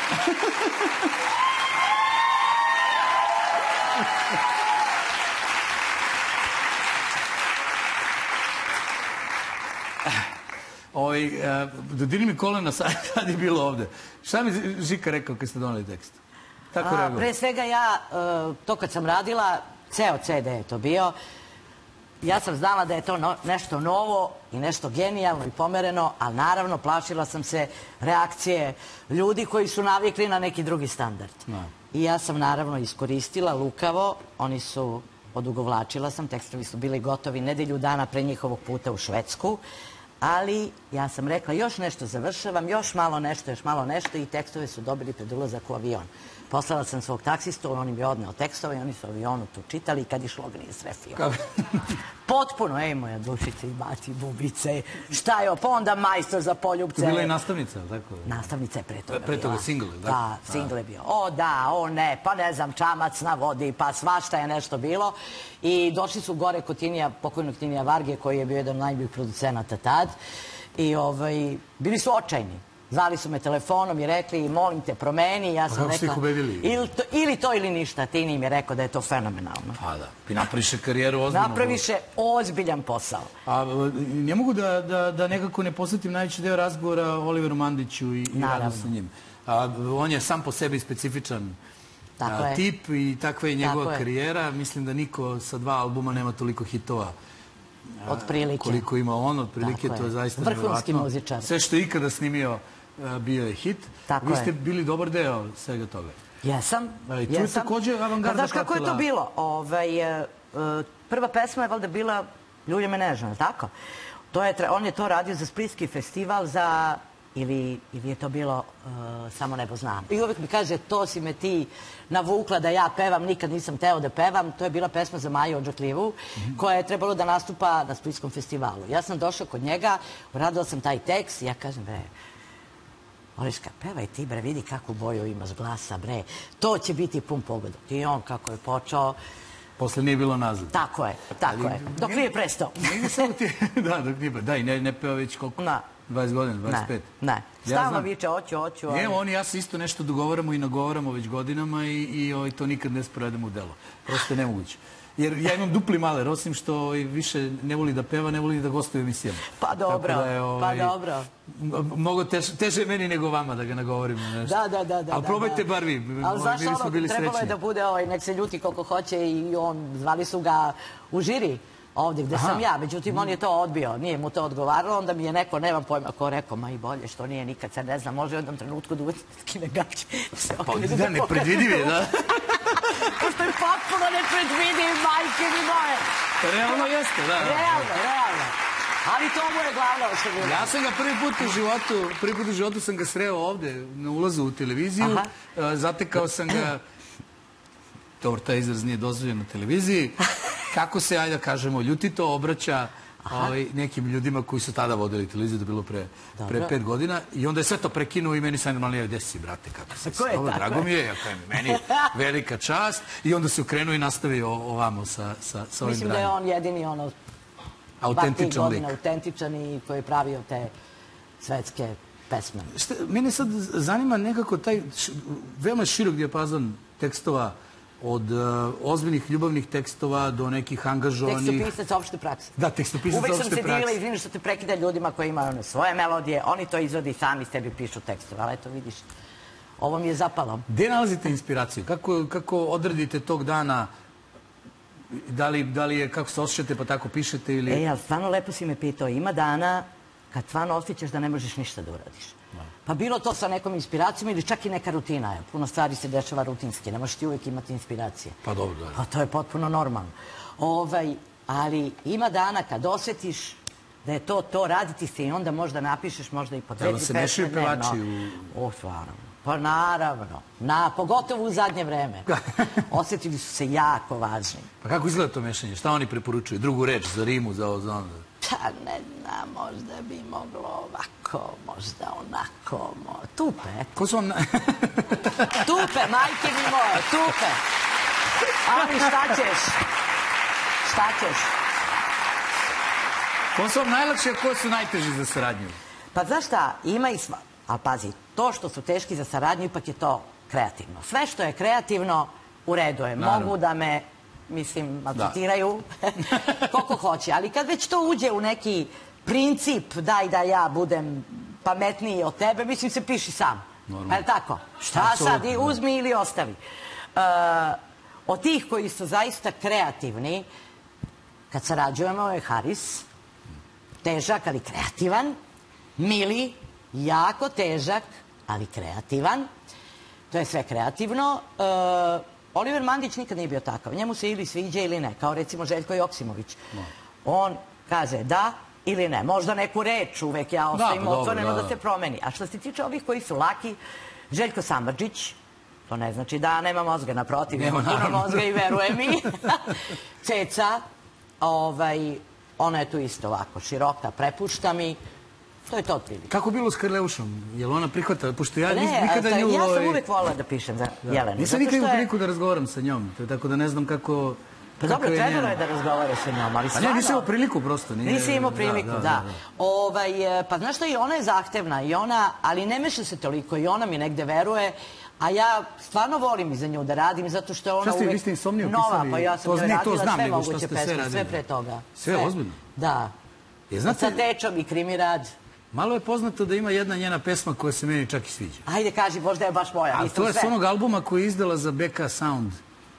Dodirni mi kolena, sad je bilo ovde. Šta mi Žika rekao kad ste donali tekst? Tako reagovao. Pre svega ja, to kad sam radila, ceo ce de je to bio, ja sam znala da je to nešto novo i nešto genijalno i pomereno, ali naravno plašila sam se reakcije ljudi koji su navikli na neki drugi standard. I ja sam naravno iskoristila lukavo, oni su, odugovlačila sam, tekstovi su bili gotovi nedelju dana pre njihovog puta u Švedsku, ali ja sam rekla još nešto završavam, još malo nešto, još malo nešto i tekstove su dobili pred ulazak u avion. Poslala sam svog taksistu, on im je odneo tekstove i oni su u avionu to čitali i kad je šlo ga nije srefio. Potpuno, ej moja dušice i bati bubice, šta je, pa onda majstor za poljubce. Bila je nastavnica, tako? Nastavnica je pre toga bila. Pre toga single, da? Da, single je bio. O da, o ne, pa ne znam, čamac na vodi, pa svašta je nešto bilo. I došli su gore kod Tinija, pokojnog Tinija Varge, koji je bio jedan od najboljih producenata tad. I bili su očajni. Zvali su me telefonom i rekli, molim te, promeni. Ja sam rekla, ili to ili ništa. Tini im je rekao da je to fenomenalno. Pa da, i napraviše karijeru ozbiljno. Napraviše ozbiljan posao. A ne mogu da nekako ne posvetim najveći deo razgovora Oliveru Mandiću i radu sa njim. On je sam po sebi specifičan tip i takva je njegova karijera. Mislim da niko sa dva albuma nema toliko hitova koliko ima on. Otprilike to je zaista nevjerovatno. Vrhunski muzičar. Sve što je ikada snimio bio je hit. Vi ste bili dobar deo svega toga. Jesam. Tu je također avangarda pratila. Znaš kako je to bilo? Prva pesma je valjda bila Ljulja me nežno, je li tako? On je to radio za Splitski festival za ili je to bilo samo nebo znam. I uvijek mi kaže, to si me ti navukla da ja pevam, nikad nisam teo da pevam. To je bila pesma za Maju Odžakljivu, koja je trebalo da nastupa na Splitskom festivalu. Ja sam došla kod njega, uradila sam taj tekst i ja kažem, bre, Oliška, pevaj ti, bre, vidi kakvu boju imaš glasa, bre, to će biti pun pogodak. I on kako je počeo... Posle nije bilo nazad. Tako je, tako je. Dok nije prestao. Da, dok nije prestao. Da, i ne peva već koliko? dvadeset godina, dvadeset pet. Ne, stalno viče, hoću, hoću. Ne, oni, ja se isto nešto dogovaramo i nagovaramo već godinama i to nikad ne sprovedemo u delo. Prosto je nemoguće. Jer ja imam dupli maler, osim što više ne voli da peva, ne voli da gostuje u emisijama. Pa dobro, pa dobro. Mnogo teže meni nego vama da ga nagovorimo. Da, da, da. Ali probajte bar vi, mi smo bili srećni. Trebalo je da bude, nek se ljuti koliko hoće i on, zvali su ga u žiri ovdje gde sam ja, međutim on je to odbio, nije mu to odgovaralo, onda mi je neko, nemam pojma, ko rekao, ma i bolje što nije nikad, sad ne znam, može u jednom trenutku da uvijek skine gaće. Pa da, nepredvidiv je, da. Pošto je potpuno nepredvidiv, majke mi moje. Realno jeste, da. Realno, realno. Ali to mu je glavno što bilo. Ja sam ga prvi put u životu, prvi put u životu sam ga sreo ovde na ulazu u televiziju, zatekao sam ga, dobro, taj izraz nije dozvoljen na televiziji, kako se, ajde da kažemo, ljutito obraća nekim ljudima koji su tada vodili televiziju, da je bilo pre pet godina, i onda je sve to prekinuo i meni sam normalno, gde si, brate, kako se se ovo, drago mi je, ja kajem, meni velika čast, i onda se ukrenuo i nastavio ovamo sa ovim branjem. Mislim da je on jedini, ono, autentičan lik. Autentičan i koji je pravio te svetske pesme. Mene sad zanima nekako taj veoma širok dijapazon tekstova, od ozbiljnih ljubavnih tekstova do nekih angažovanih... Tekstopisac opšte prakse. Da, tekstopisac opšte prakse. Uvijek sam se divila, izvini što te prekida ljudima koji imaju svoje melodije, oni to izvode i sami sebi pišu tekstove, ali eto vidiš, ovo mi je zapalo. Gde nalazite inspiraciju? Kako odredite tog dana? Da li je, kako se osjećate pa tako pišete ili... E, ali stvarno lepo si me pitao, ima dana kad stvarno osjećaš da ne možeš ništa da uradiš. Pa bilo to sa nekom inspiracijom ili čak i neka rutina. Puno stvari se dešava rutinski, ne možeš ti uvijek imati inspiracije. Pa dobro, da. Pa to je potpuno normalno. Ali ima dana kad osjetiš da je to to, raditi se i onda možda napišeš, možda i po dve, tri pesme. Da se mešaju pevači u... O, stvarno. Pa naravno. Pogotovo u zadnje vreme. Osjetili su se jako važni. Pa kako izgleda to mešanje? Šta oni preporučuju? Drugu reč za rimu, za ono? Pa ne znam, možda bi moglo ovako, možda onako, tupe. Ko su vam... Tupe, majke mi moje, tupe. Ali šta ćeš? Šta ćeš? Ko su vam najlakše, a ko su najteži za saradnju? Pa znaš šta, ima i sva. Ali pazi, to što su teški za saradnju, ipak je to kreativno. Sve što je kreativno, u redu je. Mogu da me... mislim, maltretiraju, koliko hoće. Ali kad već to uđe u neki princip, daj da ja budem pametniji od tebe, mislim se piši sam. Pa je tako? Šta sad, uzmi ili ostavi. Od tih koji su zaista kreativni, kad sarađujemo je Haris, težak ali kreativan, Mili, jako težak ali kreativan, to je sve kreativno. Oliver Mandić nikad nije bio takav. Njemu se ili sviđa ili ne. Kao recimo Željko Joksimović. On kaže da ili ne. Možda neku reč uvek ja ostavim otvoreno da se promeni. A što se tiče ovih koji su laki, Željko Samardžić, to ne znači da nema mozga, naprotiv, nema puno mozga i veruje mi. Ceca, ona je tu isto ovako široka, prepušta mi. To je to otprilike. Kako bilo s Karleušom? Je li ona prihvatala? Pošto ja nikada nju... Ne, ja sam uvek volila da pišem za Jelenu. Nisam nikad imao priliku da razgovaram sa njom, tako da ne znam kako... Pa dobro, trebalo je da razgovore sa njom, ali stvarno... A ne, nisam imao priliku prosto. Nisi imao priliku, da. Pa znaš što, i ona je zahtevna, i ona, ali ne meša se toliko, i ona mi negde veruje, a ja stvarno volim iza nju da radim, zato što je ona uvek... Šta ste, vi ste insomniju pisali? Nova, pa ja sam joj radila sve moguće pesme, sve pre toga. Sve, ozbiljno? Da. Sa Dečom i krimi rad. Malo je poznato da ima jedna njena pesma koja se meni čak i sviđa. Ajde, kaži, možda je baš moja. A to je s onog albuma koji je izdala za B K Sound.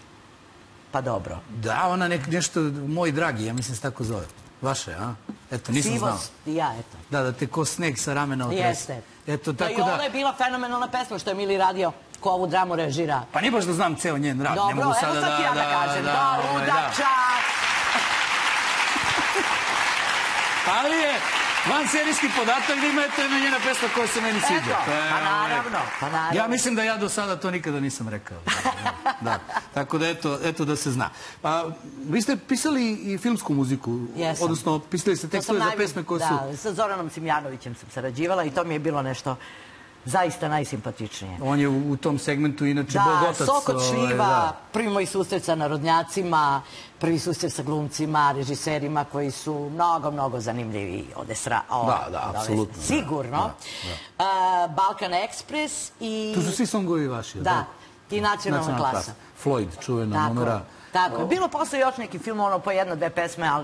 Pa dobro. Da, ona nešto, Moj dragi, ja mislim se tako zove. Vaše, a? Eto, nisam znao. Sivost, i ja, eto. Da, da te ko sneg sa ramena otresi. Jeste. Eto, tako da... I ona je bila fenomenalna pesma što je Mili radio, ko ovu dramu režira. Pa nije baš da znam ceo njen rad. Dobro, evo sad ti ja da kažem. Da, ludača! Ali je... Van serijski podatak da ima, to je njena pesma koja se meni sviđa. Eto, pa naravno, pa naravno. Ja mislim da ja do sada to nikada nisam rekao. Da, tako da eto da se zna. Vi ste pisali i filmsku muziku, odnosno pisali ste tekstove za pesme koje su... Da, sa Zoranom Simjanovićem sam sarađivala i to mi je bilo nešto zaista najsimpatičnije. On je u tom segmentu inače bogotac. Da, Sok od šljiva, prvi moj susret sa narodnjacima, prvi susret sa glumcima, režiserima koji su mnogo, mnogo zanimljivi od Esra. Da, da, apsolutno. Sigurno. Balkan Ekspres i... Tu su svi songovi vaši. Da, i Nacionalna klasa. Floyd, čuvena numera. Tako je. Bilo posle još neki film, ono po jedno, dve pesme, ali...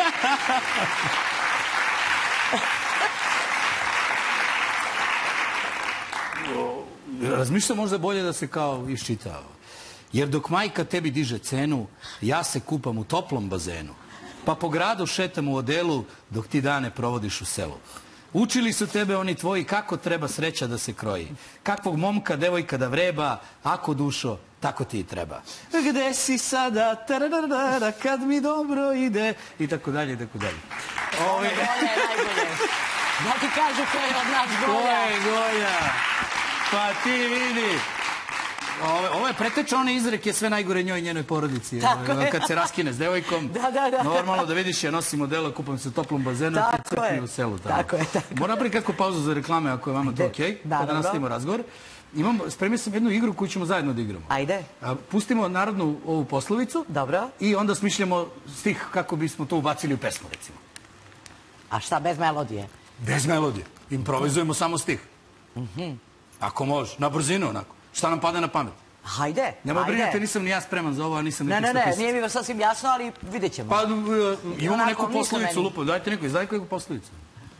Razmišljam možda bolje da se kao iščitao. Jer dok majka tebi diže cenu, ja se kupam u toplom bazenu. Pa po gradu šetam u odelu dok ti dane provodiš u selu. Učili su tebe oni tvoji kako treba sreća da se kroji. Kakvog momka, devojka da vreba, ako dušo, tako ti i treba. Gde si sada, tararara, kad mi dobro ide, i tako dalje, i tako dalje. Ovo je najbolje. Da ti kažu ko je od nas Golja. Ko je Golja? Pa ti vidi. Ovo je preteča one izreke sve najgore njoj i njenoj porodici. Kad se raskine s devojkom, normalno da vidiš ja nosim modela, kupam se u toplom bazenu i crkni u selu. Moram napraviti kratku pauzu za reklame ako je vama to okej, pa da nastavimo razgovor. Spremio sam jednu igru koju ćemo zajedno da igramo. Ajde. Pustimo narodnu ovu poslovicu i onda smišljamo stih kako bismo to ubacili u pesmu, recimo. A šta, bez melodije? Bez melodije. Improvizujemo samo stih. Ako može, na brzinu onako. Šta nam pada na pamet? Hajde, hajde. Nema brinete, nisam ni ja spreman za ovo, a nisam neki što pisao. Ne, ne, nije mi sasvim jasno, ali vidjet ćemo. Pa imamo neku poslovicu, lupo, dajte neku, izdaj koju poslovicu.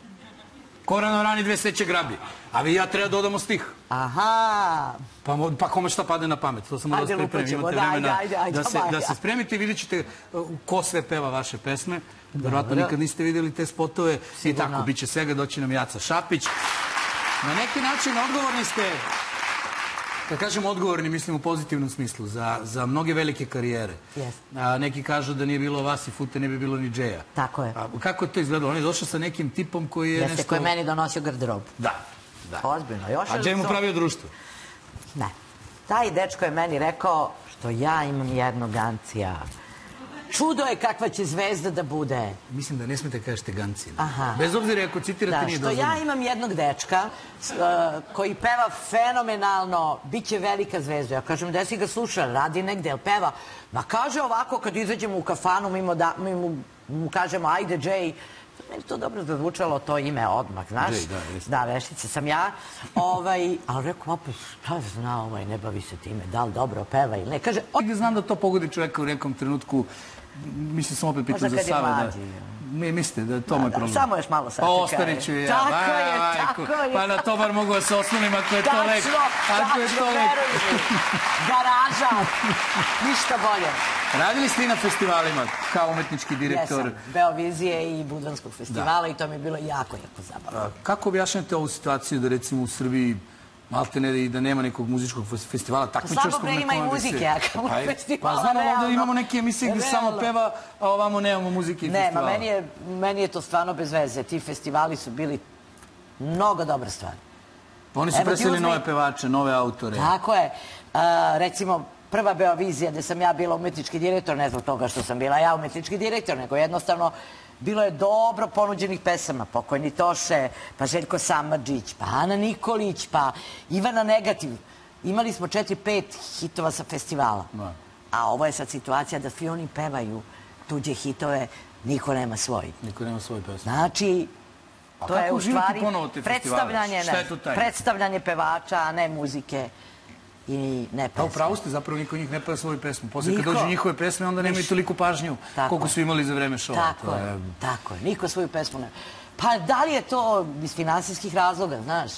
Ko rano rani dve seće grabi, a vi i ja treba dodamo stih. Aha. Pa kome šta pade na pamet, to sam morao pripremiti, imate vremena da se spremite i vidjet ćete ko sve peva vaše pesme. Verovatno nikad niste vidjeli te spotove i tako, bit će svega, doći nam Jaca Šapić. Na neki način odgovorni ste, kad kažemo odgovorni, mislim u pozitivnom smislu, za mnoge velike karijere. Neki kažu da nije bilo vas i Fute, ne bi bilo ni Džeja. Tako je. Kako je to izgledalo? On je došao sa nekim tipom koji je nešto... Jeste, koji je meni donosio garderobu. Da. Ozbiljno. A Džej mu pravio društvo? Ne. Taj dečko je meni rekao što ja imam jednog Gancija. Čudo je kakva će zvezda da bude. Mislim da ne smete kažete Gancija. Bez obzira ako citirate nije dozvoljeno. Da, što ja imam jednog dečka koji peva fenomenalno, bit će velika zvezda. Ja kažem, gde si ga slušao, radi negde, jel peva? Ma kaže ovako, kad izađemo u kafanu, mi mu kažemo, ajde Džej, meni to dobro zazvučalo to ime odmah, znaš? Da, Veštice sam ja. Ali rekao, opet, šta zna ovaj, ne bavi se time, da li dobro peva ili ne. Kaže, ovdje znam da to pogodi čoveka u nekom trenutku, mislim sam opet pitan za Sava. Mislite da je to moj problem? Samo još malo sačekaj. Pa ostanit ću ja. Tako je, tako je. Pa na to bar mogu da se osnovim ako je to lek. Tačno, tačno, verujem. Garaža, ništa bolje. Radili ste i na festivalima kao umetnički direktor? Jesam, Beovizije i Budvanskog festivala i to mi je bilo jako, jako zabavno. Kako objašnjate ovu situaciju da recimo u Srbiji maltene i da nema nekog muzičkog festivala, takmičarskog slabo pre ima i muzike, a kao festivala, pa znamo ovdje imamo neke emisije gdje samo peva, a ovamo nemamo muzike i festivala. Nema, meni je to stvarno bez veze. Ti festivali su bili mnogo dobra stvar. Oni su preseli nove pevače, nove autore. Tako je. Recimo, prva Beovizija gde sam ja bila umetnički direktor, ne zbog toga što sam bila ja umetnički direktor, nego jednostavno bilo je dobro ponuđenih pesama, pokojni Toše, pa Željko Samardžić, pa Ana Nikolić, pa Ivana Negativ. Imali smo četiri, pet hitova sa festivala. A ovo je sad situacija da svi oni pevaju tuđe hitove, niko nema svoj. Niko nema svoj pesma. Znači, to je u stvari predstavljanje pevača, a ne muzike. I ne pesme. Upravo ste, zapravo niko njih ne peva svoju pesmu. Posle kad dođe njihove pesme, onda nemaju toliko pažnju koliko su imali za vreme šova. Tako je, tako je. Niko svoju pesmu ne... Pa da li je to iz finansijskih razloga, znaš?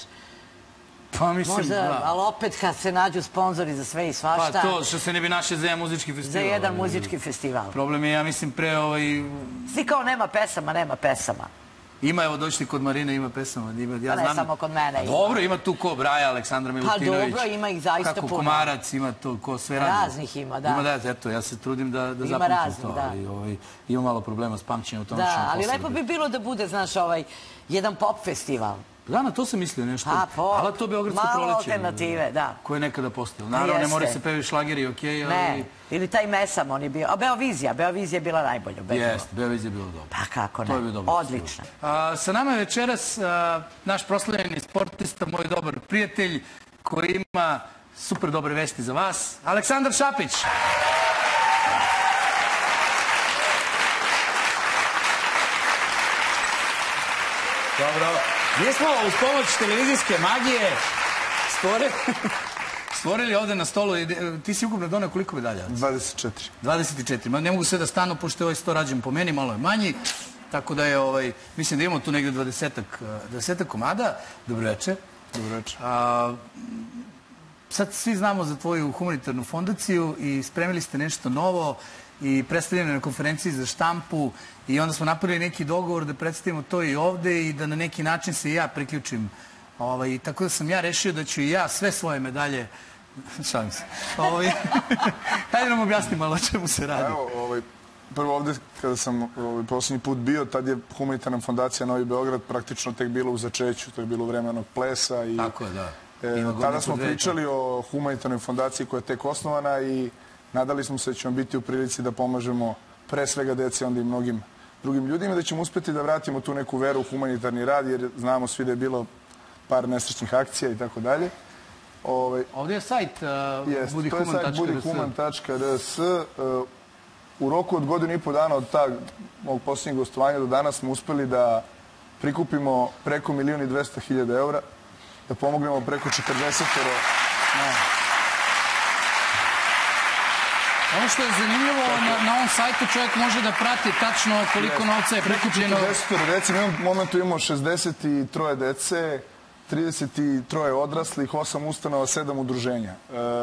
Pa mislim, da. Možda, ali opet kad se nađu sponzori za sve i svašta... Pa to, što se ne bi naše za jedan muzički festival. Za jedan muzički festival. Problem je, ja mislim, pre ovaj... Svi kao nema pesama, nema pesama. Ima, evo, dođite kod Marine, ima pesama. Pa ne samo kod mene ima. Dobro, ima tu ko Braja, Aleksandra Milutinović. Pa dobro, ima ih zaista puno. Kako Komarac, ima to ko sve radi. Raznih ima, da. Ima, da, eto, ja se trudim da zapamtim to. Ima malo problema s pamćenjem o tom što Da, ali lepo bi bilo da bude, znaš, jedan pop festival. Da, na to sam mislio nešto. Ali to Beogradsko proleće. Malo alternative, da. Koje je nekada postojalo. Naravno, ne mora se pevi šlageri, okej, ali... Ne, ili taj Mesam, on je bio... A Beovizija, Beovizija je bila najbolja. Jeste, Beovizija je bilo dobro. Pa kako ne, odlično. Sa nama je večeras naš proslavljeni sportista, moj dobar prijatelj, koji ima super dobre vesti za vas, Aleksandar Šapić. Dobro. Mi smo uz pomoć televizijske magije stvorili ovde na stolu, ti si ukupno donao koliko medalja? dvadeset četiri. dvadeset četiri. Ne mogu sve da stanu, pošto je ovaj sto rađen po meni, malo je manji, tako da je, mislim da imamo tu negdje dvadesetak komada. Dobro večer. Dobro večer. Sad svi znamo za tvoju humanitarnu fondaciju i spremili ste nešto novo i predstavljeno na konferenciji za štampu i onda smo napravili neki dogovor da predstavimo to i ovde i da na neki način se i ja priključim. Tako da sam ja rešio da ću i ja sve svoje medalje... Šalim se. Hajde nam objasni malo o čemu se radi. Evo, prvo ovde kada sam posljednji put bio, tad je humanitarna fondacija Novi Beograd praktično tek bila u začeću, to je bilo vreme onog plesa. Tako je, da. Tada smo pričali o humanitarnoj fondaciji koja je tek osnovana i nadali smo se da ćemo biti u prilici da pomažemo pre svega deci, onda i mnogim drugim ljudima, da ćemo uspeti da vratimo tu neku veru u humanitarni rad, jer znamo svi da je bilo par nesrećnih akcija i tako dalje. Ovdje je sajt budihuman tačka r s. U roku od godinu i po dana od mog posljednjeg gostovanja do danas smo uspeli da prikupimo preko milijon i dvesta hiljada eura, da pomognemo preko četrdeset. Ono što je zanimljivo, na ovom sajtu čovjek može da prati tačno koliko novca je prikupljeno. Recimo, u jednom momentu imamo šezdeset troje dece, trideset troje odraslih, osam ustanova, sedam udruženja.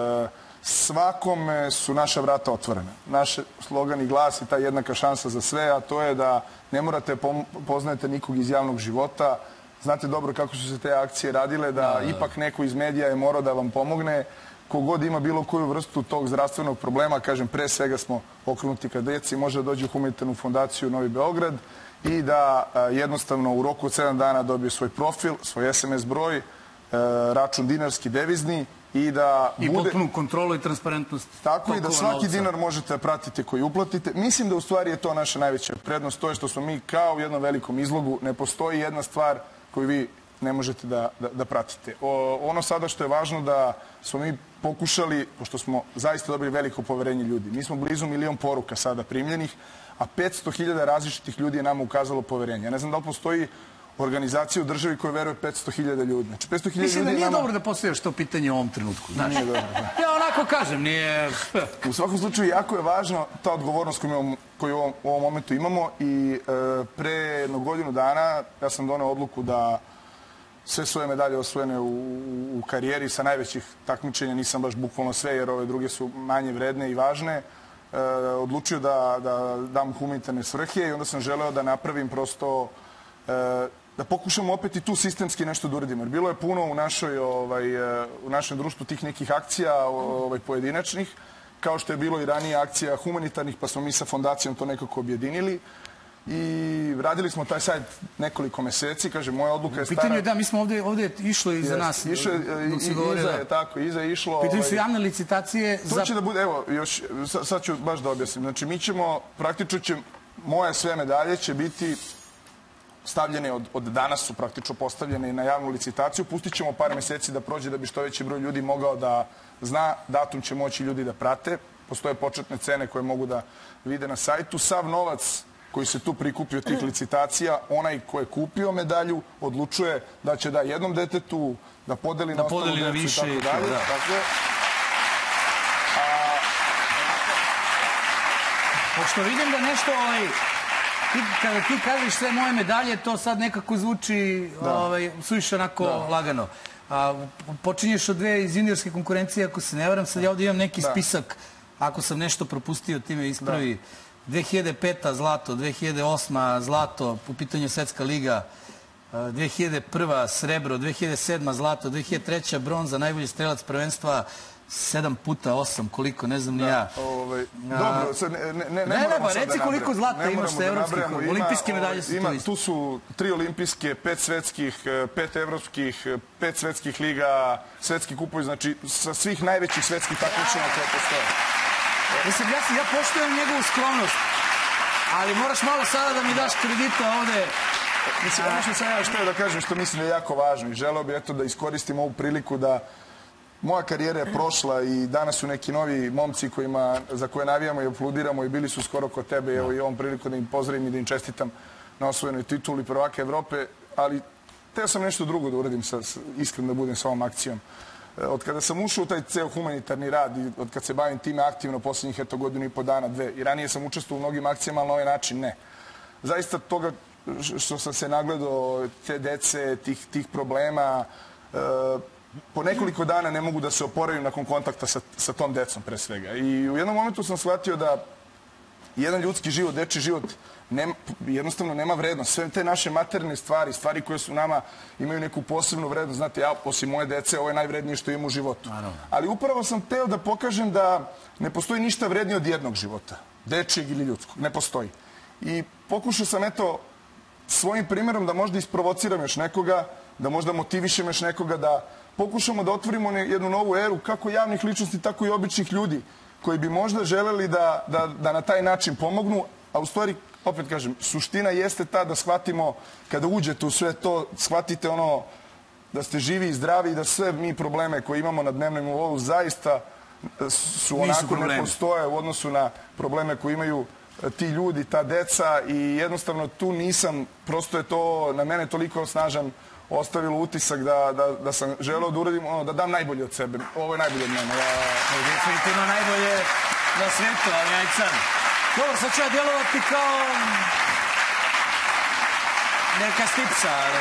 Svakome su naša vrata otvorena. Naš slogan i glas je ta jednaka šansa za sve, a to je da ne morate poznajete nikog iz javnog života. Znate dobro kako su se te akcije radile, da ipak neko iz medija je morao da vam pomogne. Kogod ima bilo koju vrstu tog zdravstvenog problema, kažem, pre svega smo okrenuti ka deci, može da dođe u humanitarnu fondaciju Novi Beograd i da jednostavno u roku od sedam dana dobije svoj profil, svoj es em es broj, račun dinarski, devizni i da bude... I potpunu kontrolu i transparentnost. Tako i da svaki dinar možete da pratite koji uplatite. Mislim da u stvari je to naša najveća prednost, to je što smo mi kao u jednom velikom izlogu, ne postoji jedna stvar koju vi ne možete da pratite. Ono sada što je važno da smo mi pokušali, pošto smo zaista dobili veliko poverenje ljudi, mi smo blizu milion poruka sada primljenih, a petsto hiljada različitih ljudi je nama ukazalo poverenje. Ja ne znam da li postoji organizacija u državi koja veruje petsto hiljada ljudi. Znači, petsto hiljada ljudi... Mislim da nije dobro da postojaš to pitanje u ovom trenutku. Nije dobro, da. Ja onako kažem, nije... U svakom slučaju, jako je važno ta odgovornost koju u ovom momentu imamo i pre jednog godinu dana ja sam doneo odluku da sve svoje medalje osvojene u karijeri sa najvećih takmičenja, nisam baš bukvalno sve jer ove druge su manje vredne i važne, odlučio da dam humanitarne svrhe i onda sam želeo da napravim prosto, da pokušamo opet i tu sistemski nešto da uradimo. Jer bilo je puno u našem društvu tih nekih akcija pojedinačnih, kao što je bilo i ranije akcija humanitarnih, pa smo mi sa fondacijom to nekako objedinili. I radili smo taj sajt nekoliko meseci, kaže, moja odluka je stara... Pitanje je da, mi smo ovdje, ovdje je išlo i za nas. Išlo je, iza je tako, iza je išlo... Pitanje su javne licitacije za... To će da bude, evo, još, sad ću baš da objasnim. Znači, mi ćemo, praktično će, moje sve medalje će biti stavljene, od danas su praktično postavljene na javnu licitaciju, pustit ćemo par meseci da prođe da bi što veći broj ljudi mogao da zna, datum će moći ljudi da prate, postoje početne cene koje mogu da vide na sajtu, sav novac koji se tu prikupio tih licitacija, onaj ko je kupio medalju odlučuje da će da jednom detetu, da podeli na ostalu decu i tako dalje. Pošto vidim da nešto, kada ti kažeš sve moje medalje, to sad nekako zvuči suviše onako lagano. Počinješ od dve iz juniorske konkurencije, ako se ne varam, sad ja ovdje imam neki spisak, ako sam nešto propustio, ti me ispravi. dve hiljade peta zlato, dve hiljade osma zlato, u pitanju Svetska liga, dve hiljade prva srebro, dve hiljade sedma zlato, dve hiljade treća bronza, najbolji strelac prvenstva, sedam puta osam, koliko, ne znam ni ja. Dobro, sad ne moramo sad da nabrajamo. Ne, ne, pa reci koliko zlata imaš sa evropskih, olimpijske medalje su to isto. Tu su tri olimpijske, pet svetskih, pet evropskih, pet svetskih liga, svetski kupovi, znači sa svih najvećih svetskih takmičenja koje postoje. Mislim, ja poštujem njegovu skromnost, ali moraš malo sada da mi daš kredita ovde. Mislim, ono što sam ja šteo da kažem, što mislim da je jako važno i želeo bi eto da iskoristim ovu priliku da moja karijera je prošla i danas su neki novi momci za koje navijamo i apludiramo i bili su skoro kod tebe. Evo i ovom priliku da im pozdravim i da im čestitam na osvojenoj tituli prvaka Evrope, ali teo sam nešto drugo da uradim, iskreno da budem sa ovom akcijom. Od kada sam ušao u taj ceo humanitarni rad i od kada se bavim time aktivno poslednjih eto godinu i po dana, dve, i ranije sam učestvovao u mnogim akcijama, ali na ovaj način ne. Zaista toga što sam se nagledao, te dece, tih problema, po nekoliko dana ne mogu da se oporavim nakon kontakta sa tom decom pre svega. I u jednom momentu sam shvatio da jedan ljudski život, dečiji život, jednostavno nema vrednost. Sve te naše materne stvari, stvari koje su nama, imaju neku posebnu vrednost. Znate, ja, osim moje dece, ovo je najvrednije što imam u životu. Ali upravo sam teo da pokažem da ne postoji ništa vrednije od jednog života. Dečijeg ili ljudskog. Ne postoji. I pokušao sam, eto, svojim primjerom da možda isprovociram još nekoga, da možda motivišem još nekoga, da pokušamo da otvorimo jednu novu eru kako javnih ličnosti, tako i običnih ljudi koji bi možda želeli da na taj način pomognu, a u stvari, opet kažem, suština jeste ta da shvatimo, kada uđete u sve to, shvatite ono da ste živi i zdravi i da sve mi probleme koje imamo na dnevnom nivou zaista su onako ne postoje u odnosu na probleme koje imaju ti ljudi, ta deca i jednostavno tu nisam, prosto je to na mene toliko snažan ostavilo utisak da sam želeo da uradim, da dam najbolje od sebe. Ovo je najbolje od mene. Definitivno najbolje na svetu, ali Ajcan. Dobro, sad ću ja djelovati kao neka stipsa, ali...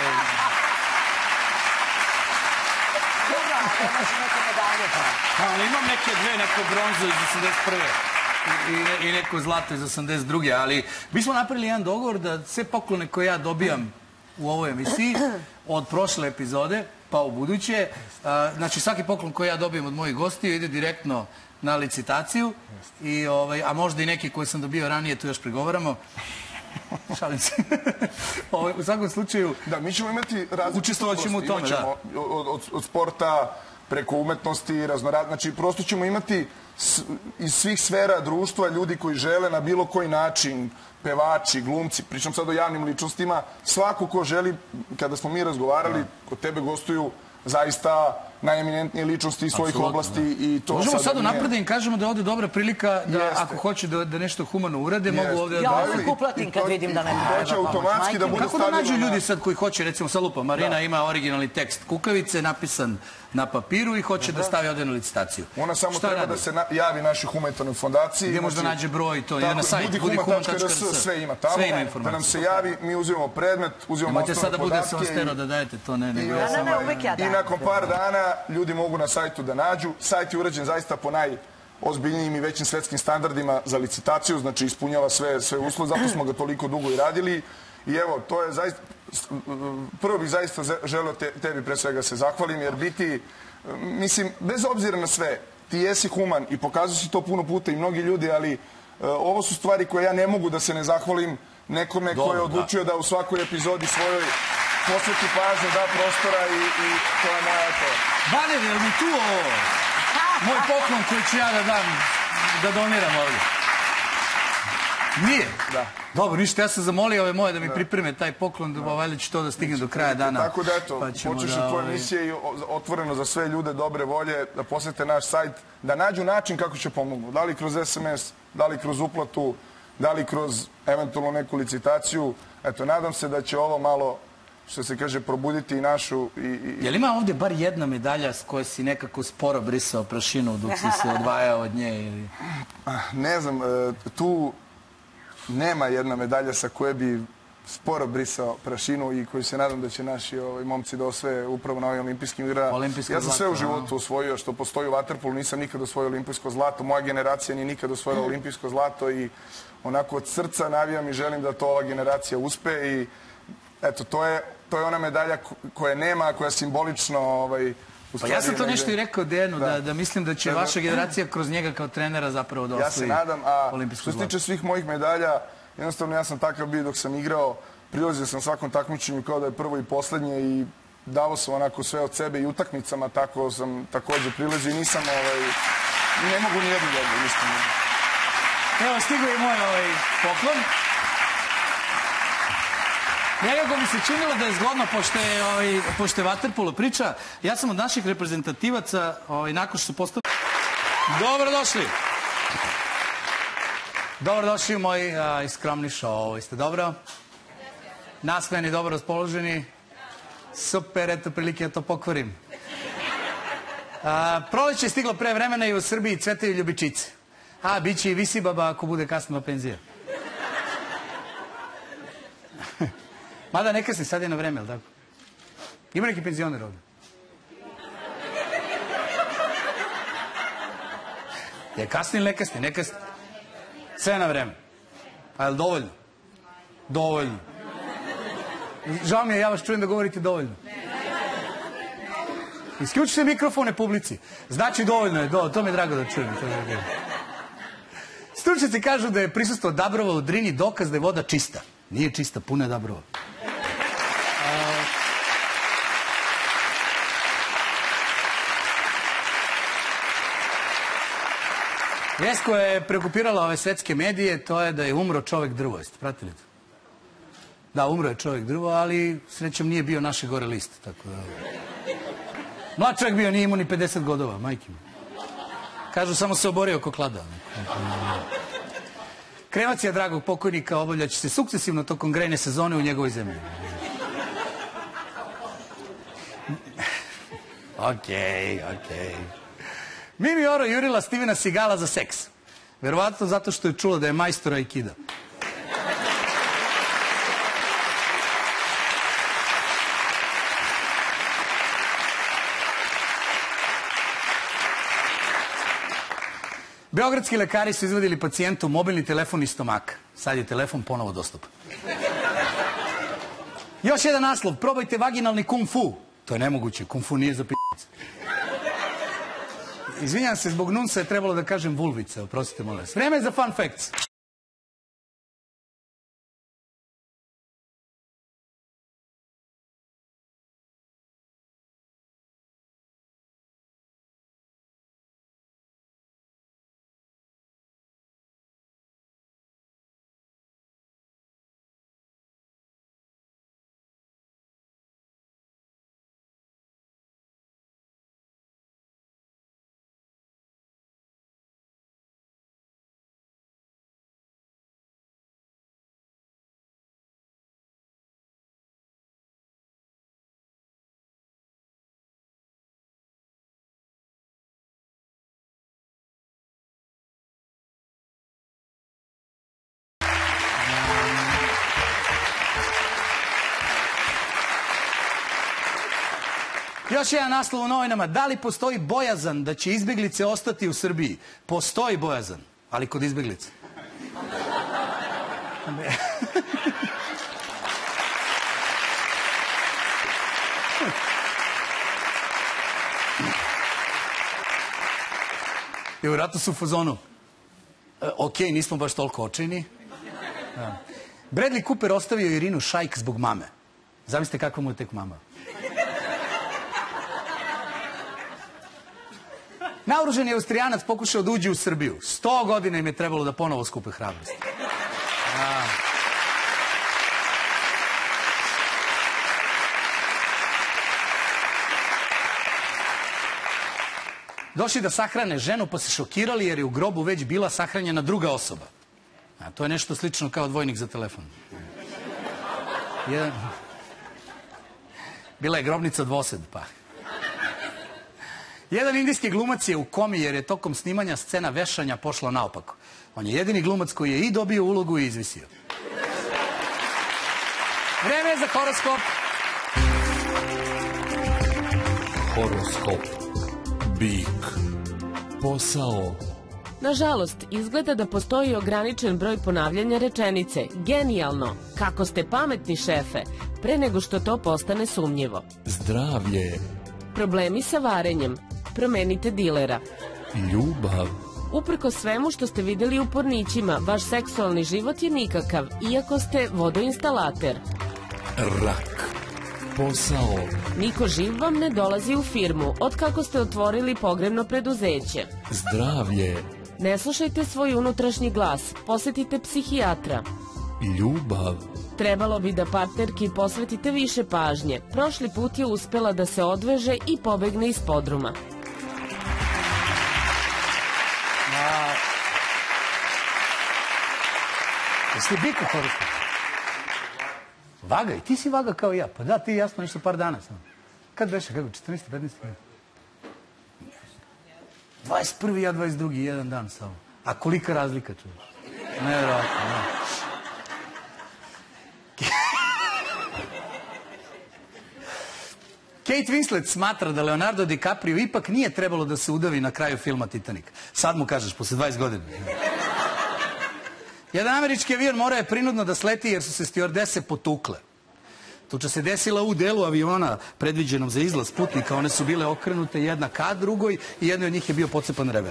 Dobro, imaš neke medalje pa. Ali imam neke dve, neko bronzo iz osamdeset prve i neko zlato iz osamdeset druge, ali mi smo napravili jedan dogovor da sve poklone koje ja dobijam u ovoj emisiji, od prošle epizode pa u buduće, znači svaki poklon koji ja dobijem od mojih gostiju ide direktno na licitaciju, a možda i neki koji sam dobio ranije, tu još pregovaramo. Šalim se. U svakom slučaju... Da, mi ćemo imati različite učestvovat ćemo u tome, da. Od sporta preko umetnosti, raznoradno. Znači, prosto ćemo imati iz svih sfera društva ljudi koji žele na bilo koji način, pevači, glumci, pričam sad o javnim ličnostima, svako ko želi, kada smo mi razgovarali, kod tebe gostuju zaista najeminentnije ličnosti iz svojih oblasti i to... Možemo sad unapred da im kažemo da je ovde dobra prilika da ako hoće da nešto humano urade, mogu ovde... Ja uvijek uplatim kad vidim da ne treba. Kako da nađu ljudi sad koji hoće, recimo sa lupa, Marina ima originalni tekst Kukavice napisan na papiru i hoće da stavi ovde na licitaciju. Ona samo treba da se javi našoj humanitarnoj fondaciji. Gdje možda nađe broj, to je na sajt budihuman tačka rs, sve ima tamo. Da nam se javi, mi uzimamo predmet, uzimamo osnovne podatke. I nakon par dana ljudi mogu na sajtu da nađu. Sajt je urađen zaista po najozbiljnijim i većim svetskim standardima za licitaciju, znači ispunjava sve uslove, zato smo ga toliko dugo i radili. I evo, to je zaista, prvo bih zaista želeo tebi pre svega se zahvalim, jer biti, mislim, bez obzira na sve, ti jesi human i pokazuju si to puno puta i mnogi ljudi, ali ovo su stvari koje ja ne mogu da se ne zahvalim nekome ko je odlučio da u svakoj epizodi svojoj posveti pažnju, da prostora i to je moja to. Baner, je li mi tu ovo? Moj poklon koji ću ja da dam, da doniram ovdje. Nije? Da. Dobro, ništa, ja sam zamolio ove moje da mi pripreme taj poklon, da valjda ću to da stigne do kraja dana. Tako da eto, počeš od tvoje emisije i otvoreno za sve ljude dobre volje, da posete naš sajt, da nađu način kako će pomognu. Da li kroz es em es, da li kroz uplatu, da li kroz eventualno neku licitaciju. Eto, nadam se da će ovo malo, što se kaže, probuditi i našu... Je li ima ovdje bar jedna medalja s kojoj si nekako sporo brisao prašinu dok si se odvajao od nje? Ne znam, tu nema jedna medalja sa koje bi sporo brisao prašinu i koji se nadam da će naši momci da osvoje upravo na ovim olimpijskim igrama. Ja sam sve u životu osvojio što postoji u vaterpolu, nisam nikad osvojio olimpijsko zlato, moja generacija nije nikad osvojila olimpijsko zlato i onako od srca navijam i želim da to ova generacija uspe i eto, to je ona medalja koja nema, koja simbolično... Pa ja sam to nešto i rekao Dejanu, da mislim da će vaša generacija kroz njega kao trenera zapravo da osvoji olimpijsko zlato. Ja se nadam, a što se tiče svih mojih medalja, jednostavno ja sam takav bio dok sam igrao, prilazio sam svakom takmičenju kao da je prvo i poslednje i davo sam onako sve od sebe i utakmicama, tako sam također prilazio i nisam, ne mogu ni jednu jednu, nisam. Evo, stigo je moj poklon. Nekako mi se činilo da je zgodno, pošto je vaterpolo priča, ja sam od naših reprezentativaca, nakon što su postali... Dobrodošli! Dobrodošli u moj skromni show. Ste dobro? Nasmejani, dobro raspoloženi? Super, eto prilike da to pokvarim. Proleće je stiglo pre vremena i u Srbiji cvetaju ljubičice. A, bit će i visibaba ako bude kasnila penzija. Mada ne kasni, sad je na vreme, ali tako? Ima neki penzioner ovdje? Je kasni ili ne kasni? Ne kasni. Sve na vreme. A je li dovoljno? Dovoljno. Žao mi je, ja vas čujem da govorite dovoljno. Isključite mikrofone publici. Znači dovoljno je, to mi je drago da čujem. Stručnjaci kažu da je prisustvo dabrova u Drini dokaz da je voda čista. Nije čista, puna je dabrova. Vijest koja je preokupirala ove svetske medije, to je da je umro čovek drvo. Jeste pratili to? Da, umro je čovek drvo, ali srećom nije bio naše gore list. Mlad čovjek bio, nije imao ni pedeset godova, majke mi. Kažu, samo se oborio oko klada. Kremacija dragog pokojnika obavljaće se sukcesivno tokom grejne sezone u njegovoj zemlji. Okej, okej. Mimi Oro jurila Stevena Seagala za seks. Verovatno zato što je čula da je majstor aikida. Beogradski lekari su izvadili pacijentu mobilni telefon iz stomaka. Sad je telefon ponovo dostupan. Još jedan naslov. Probajte vaginalni kung fu. To je nemoguće. Kung fu nije za p***ice. Izvinjam se, zbog nunsa je trebalo da kažem vulvice. Oprostite, molim vas. Vreme je za fun facts. Još jedan naslov u novinama. Da li postoji bojazan da će izbjeglice ostati u Srbiji? Postoji bojazan, ali kod izbjeglice. I vjerojatno su u fazonu. Ok, nismo baš toliko očajni. Bradley Cooper ostavio Irinu Šajk zbog mame. Zamislite kakva mu je tek mama. Naoruženi Austrijanac pokušao da uđe u Srbiju. Sto godina im je trebalo da ponovo skupe hrabrost. Došli da sahrane ženu pa se šokirali jer je u grobu već bila sahranjena druga osoba. To je nešto slično kao dvojnik za telefon. Bila je grobnica dvosed, pa... Jedan indijski glumac je u komi jer je tokom snimanja scena vešanja pošla naopako. On je jedini glumac koji je i dobio ulogu i izvisio. Vreme je za horoskop. Horoskop. Bik. Posao. Nažalost, izgleda da postoji ograničen broj ponavljanja rečenice genijalno, kako ste pametni šefe, pre nego što to postane sumnjivo. Zdravlje. Problemi sa varenjem. Promenite dilera. Ljubav. Uprko svemu što ste videli u pornićima, vaš seksualni život je nikakav, iako ste vodoinstalater. Rak. Posao. Niko živ vam ne dolazi u firmu, od kako ste otvorili pogrebno preduzeće. Zdravlje. Ne slušajte svoj unutrašnji glas, posetite psihijatra. Ljubav. Trebalo bi da partnerki posvetite više pažnje. Prošli put je uspela da se odveže i pobegne iz podruma. Jesi li biku horoskop? Vaga, i ti si vaga kao ja. Pa da, ti jasno nešto par dana samo. Kad beše, kako, četrnaesti, petnaesti? dvadeset prvi, ja dvadeset drugi, jedan dan samo. A kolika razlika, čuješ? Nevjerojatno, ne. Kate Winslet smatra da Leonardo DiCaprio ipak nije trebalo da se udavi na kraju filma Titanic. Sad mu kažeš, posle dvadeset godina. Jedan američki avion morao je prinudno da sleti jer su se stjuardese potukle. Tuča se desila u delu aviona predviđenom za izlaz putnika. One su bile okrenute jedna ka drugoj i jednoj od njih je bio pocepan rever.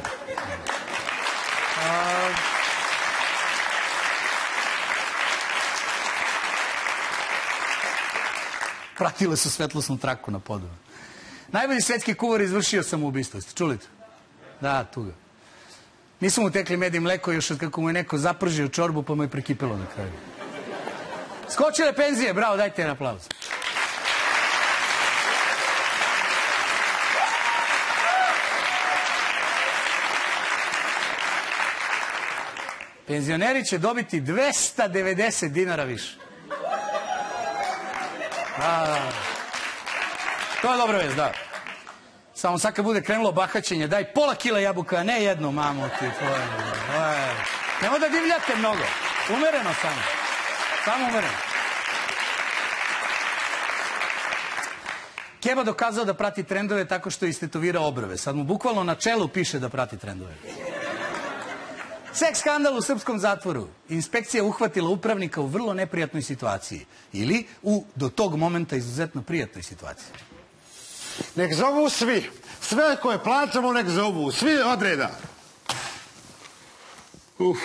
Pratile su svetlosnu traku na podu. Najbolji svetski kuvar izvršio samoubistvo. Ste čuli to? Da, tuga. Nisu mu tekli med i mleko još od kako mu je neko zapržio čorbu pa mu je prekipelo na kraju. Skočile penzije, bravo, dajte jedan aplauz. Penzioneri će dobiti dvesta devedeset dinara više. Da, to je dobra vest, da. Samo sad kad bude krenulo bahaćenje, daj pola kila jabuka, ne jednu, mamu ti. Nemo da divljate mnogo. Umereno samo. Samo umereno. Keba dokazao da prati trendove tako što je istetovirao obrve. Sad mu bukvalno na čelu piše da prati trendove. Seks skandal u srpskom zatvoru. Inspekcija uhvatila upravnika u vrlo neprijatnoj situaciji. Ili u do tog momenta izuzetno prijatnoj situaciji. Nek zovu svi. Sve koje plaćamo nek zovu. Svi od reda. Uf.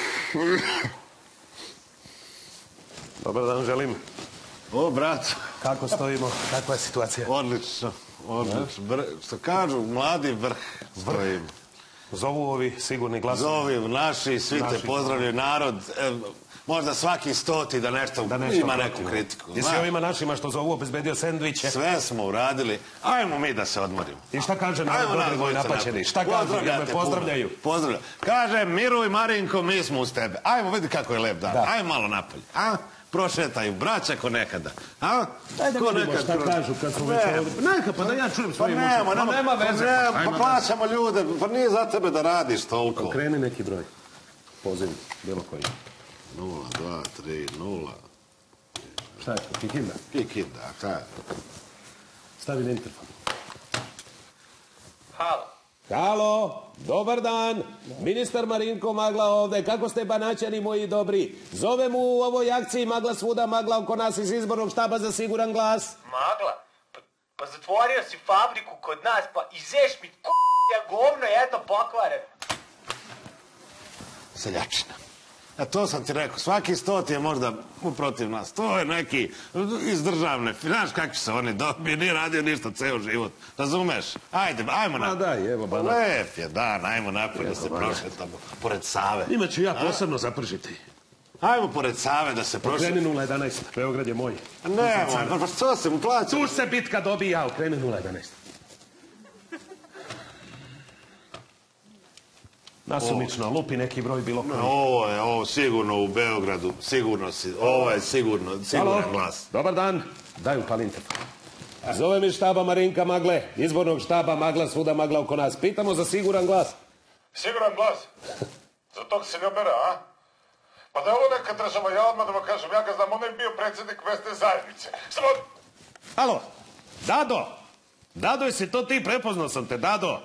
Dobar dan, želim. O, brat. Kako stojimo? Kakva je situacija? Odlično. Odlično. Što kažu, mladi vrh stojimo. Zovu ovi sigurni glasovi. Zovu naši, svi te pozdravljaju, narod. Možda svaki stoti da nešto ima neku kritiku. Ti si ovima našima što zovu obezbedio sendviče. Sve smo uradili. Ajmo mi da se odmorimo. I šta kaže narod dobri moj napaćeni? Šta kažu jer me pozdravljaju? Pozdravljaju. Kaže, Miru i Marinko, mi smo uz tebe. Ajmo vidi kako je lep dan. Ajmo malo napolje. A? Prošetaju braća ko nekada. A? Daj da vidimo šta kažu kad su već ovdje. Neka, pa da ja čujem svojim ušima. Pa nema veze. Pa plaćamo ljude. Pa nije za tebe da radiš toliko. Kreni neki broj. Pozivni, bilo koji. Nula, dva, tri, nula. Šta je to? Kikinda? Kikinda, šta je? Stavi na interfon. Halo. Halo, dobar dan. Ministar Marinko Magla ovde. Kako ste banaćani moji dobri? Zovem u ovoj akciji Magla svuda, Magla oko nas iz izbornog štaba za siguran glas. Magla? Pa, pa zatvorio si fabriku kod nas, pa izeš mi k***ja govno jedno pokvareno. Seljačina. A to sam ti rekao, svaki stot je možda protiv nas. To je neki iz državne, znaš kakvi se oni dobije, nije radio ništa ceo život. Razumeš? Ajde, ajmo napolje. A daj, evo banat. Lep je dan, ajmo napolje da se prošetamo, pored Save. Ima ću ja posebno zapržiti. Ajmo pored Save da se prošetamo. Okreni nula jedanaest, Beograd je moj. Ne, pa što se mu plaća? Tu se bitka dobija, okreni nula jedanaest. Nasumično, lupi neki broj bilo koji. Ovo je, ovo sigurno u Beogradu, sigurno si, ovo je sigurno, siguran glas. Dobar dan, daj upali interfon. Zovem iz štaba Marinka Magle, izbornog štaba Magla svuda, Magla oko nas. Pitamo za siguran glas. Siguran glas? Za tog se ne bere, a? Pa da je ovo neka država, ja odmah da vam kažem, ja ga znam, on je bio predsjednik mesne zajednice. Samo... Alo, Dado, Dado, jesi to ti, prepoznao sam te, Dado.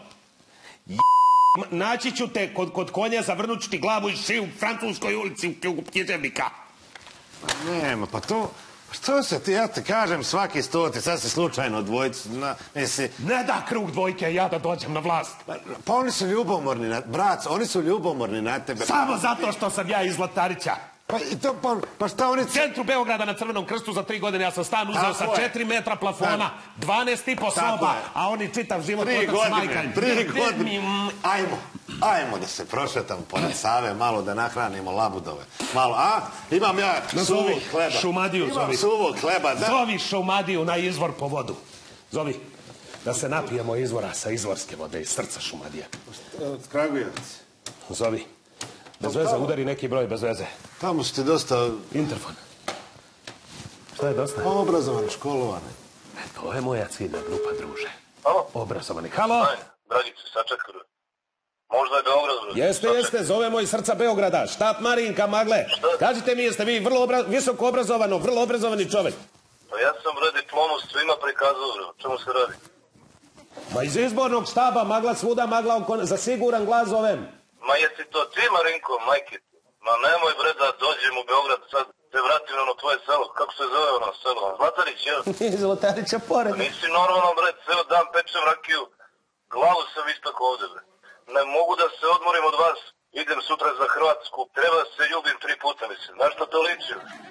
Naći ću te kod, kod konja, zavrnut ću ti glavu i šiju u Francuskoj ulici u književnika. Nema, pa to... Što se ti, ja te kažem, svaki stoti, sad se slučajno dvojicu, na, misli... Ne da krug dvojke, ja da dođem na vlast. Pa, pa oni su ljubomorni na... Brat, oni su ljubomorni na tebe. Samo zato što sam ja iz Zlatarića. Pa, i to, pa, pa šta oni... U centru Beograda na Crvenom krstu za tri godine ja sam stan uzeo sa četiri metra plafona, dvanaest i po soba, a oni čitav život otac majka. Tri godine, ajmo, ajmo da se prošetamo pored Save, malo da nahranimo labudove. Malo, a? Imam ja suvog hleba. Šumadiju zovi. Imam suvog hleba, da. Zovi Šumadiju na izvor po vodu. Zovi, da se napijemo izvora sa izvorske vode iz srca Šumadije. Kragujevac. Zovi. Bez veze, udari neki broj, bez veze. Tamo ste dosta... Interfon. Šta je dosta? Obrazovani, školovani. E, to je moja ciljna grupa, druže. Halo? Obrazovani. Halo? Aj, Dragice, sačekaj. Možda je Beograd. Jeste, jeste, zovemo iz srca Beograda. Štab Marinka Magle. Šta? Kažite mi, jeste vi vrlo obra... visoko obrazovano, vrlo obrazovani čovek? Pa ja sam bre diplomu svima prikazao, o čemu se radi? Ma iz izbornog štaba, Magla svuda, Magla oko... za siguran glas zovem. Ma jesi to ti, Marinko, majke? Ma nemoj bre da dođem u Beograd, sad te vratim na ono tvoje selo. Kako se zove ono selo? Zlatarić, jel? Zlatarića pored. Nisi normalno, bre, ceo dan pečem rakiju. Glavu sam ispako ovde, bre. Ne mogu da se odmorim od vas. Idem sutra za Hrvatsku. Treba da se ljubim tri puta, mislim. Znaš što to liči?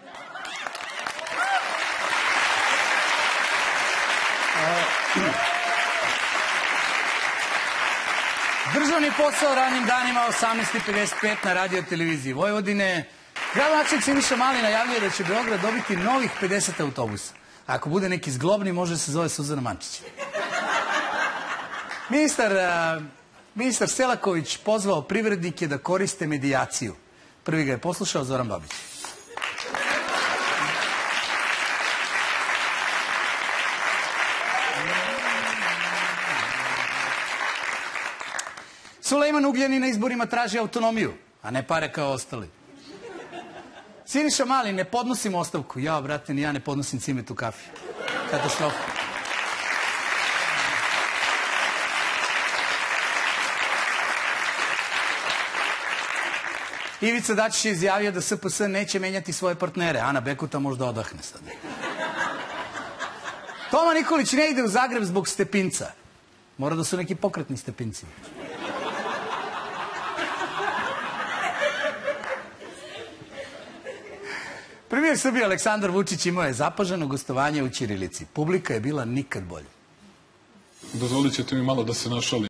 Državni posao ranim danima osamnaest i pedeset pet na radio televiziji Vojvodine. Gradonačelnik Siniša Mali najavljuje da će Beograd dobiti novih pedeset autobusa. Ako bude neki zglobni, može se zove Suzana Mančić. Ministar, ministar Selaković pozvao privrednike da koriste medijaciju. Prvi ga je poslušao Zoran Babić. Sulejman Ugljanin na izborima traži autonomiju, a ne pare kao ostali. Siniša Mali, ne podnosim ostavku. Ja, brate, ni ja ne podnosim cimet u kafi. Katastrofa. Ivica Dačić je izjavio da S P S neće menjati svoje partnere. Ana Bekuta možda odahne sad. Toma Nikolić ne ide u Zagreb zbog Stepinca. Mora da su neki pokretni Stepinci. Premijer Srbije Aleksandar Vučić imao je zapaženo gostovanje u ćirilici. Publika je bila nikad bolja. Dozvolit ćete mi malo da se našalim.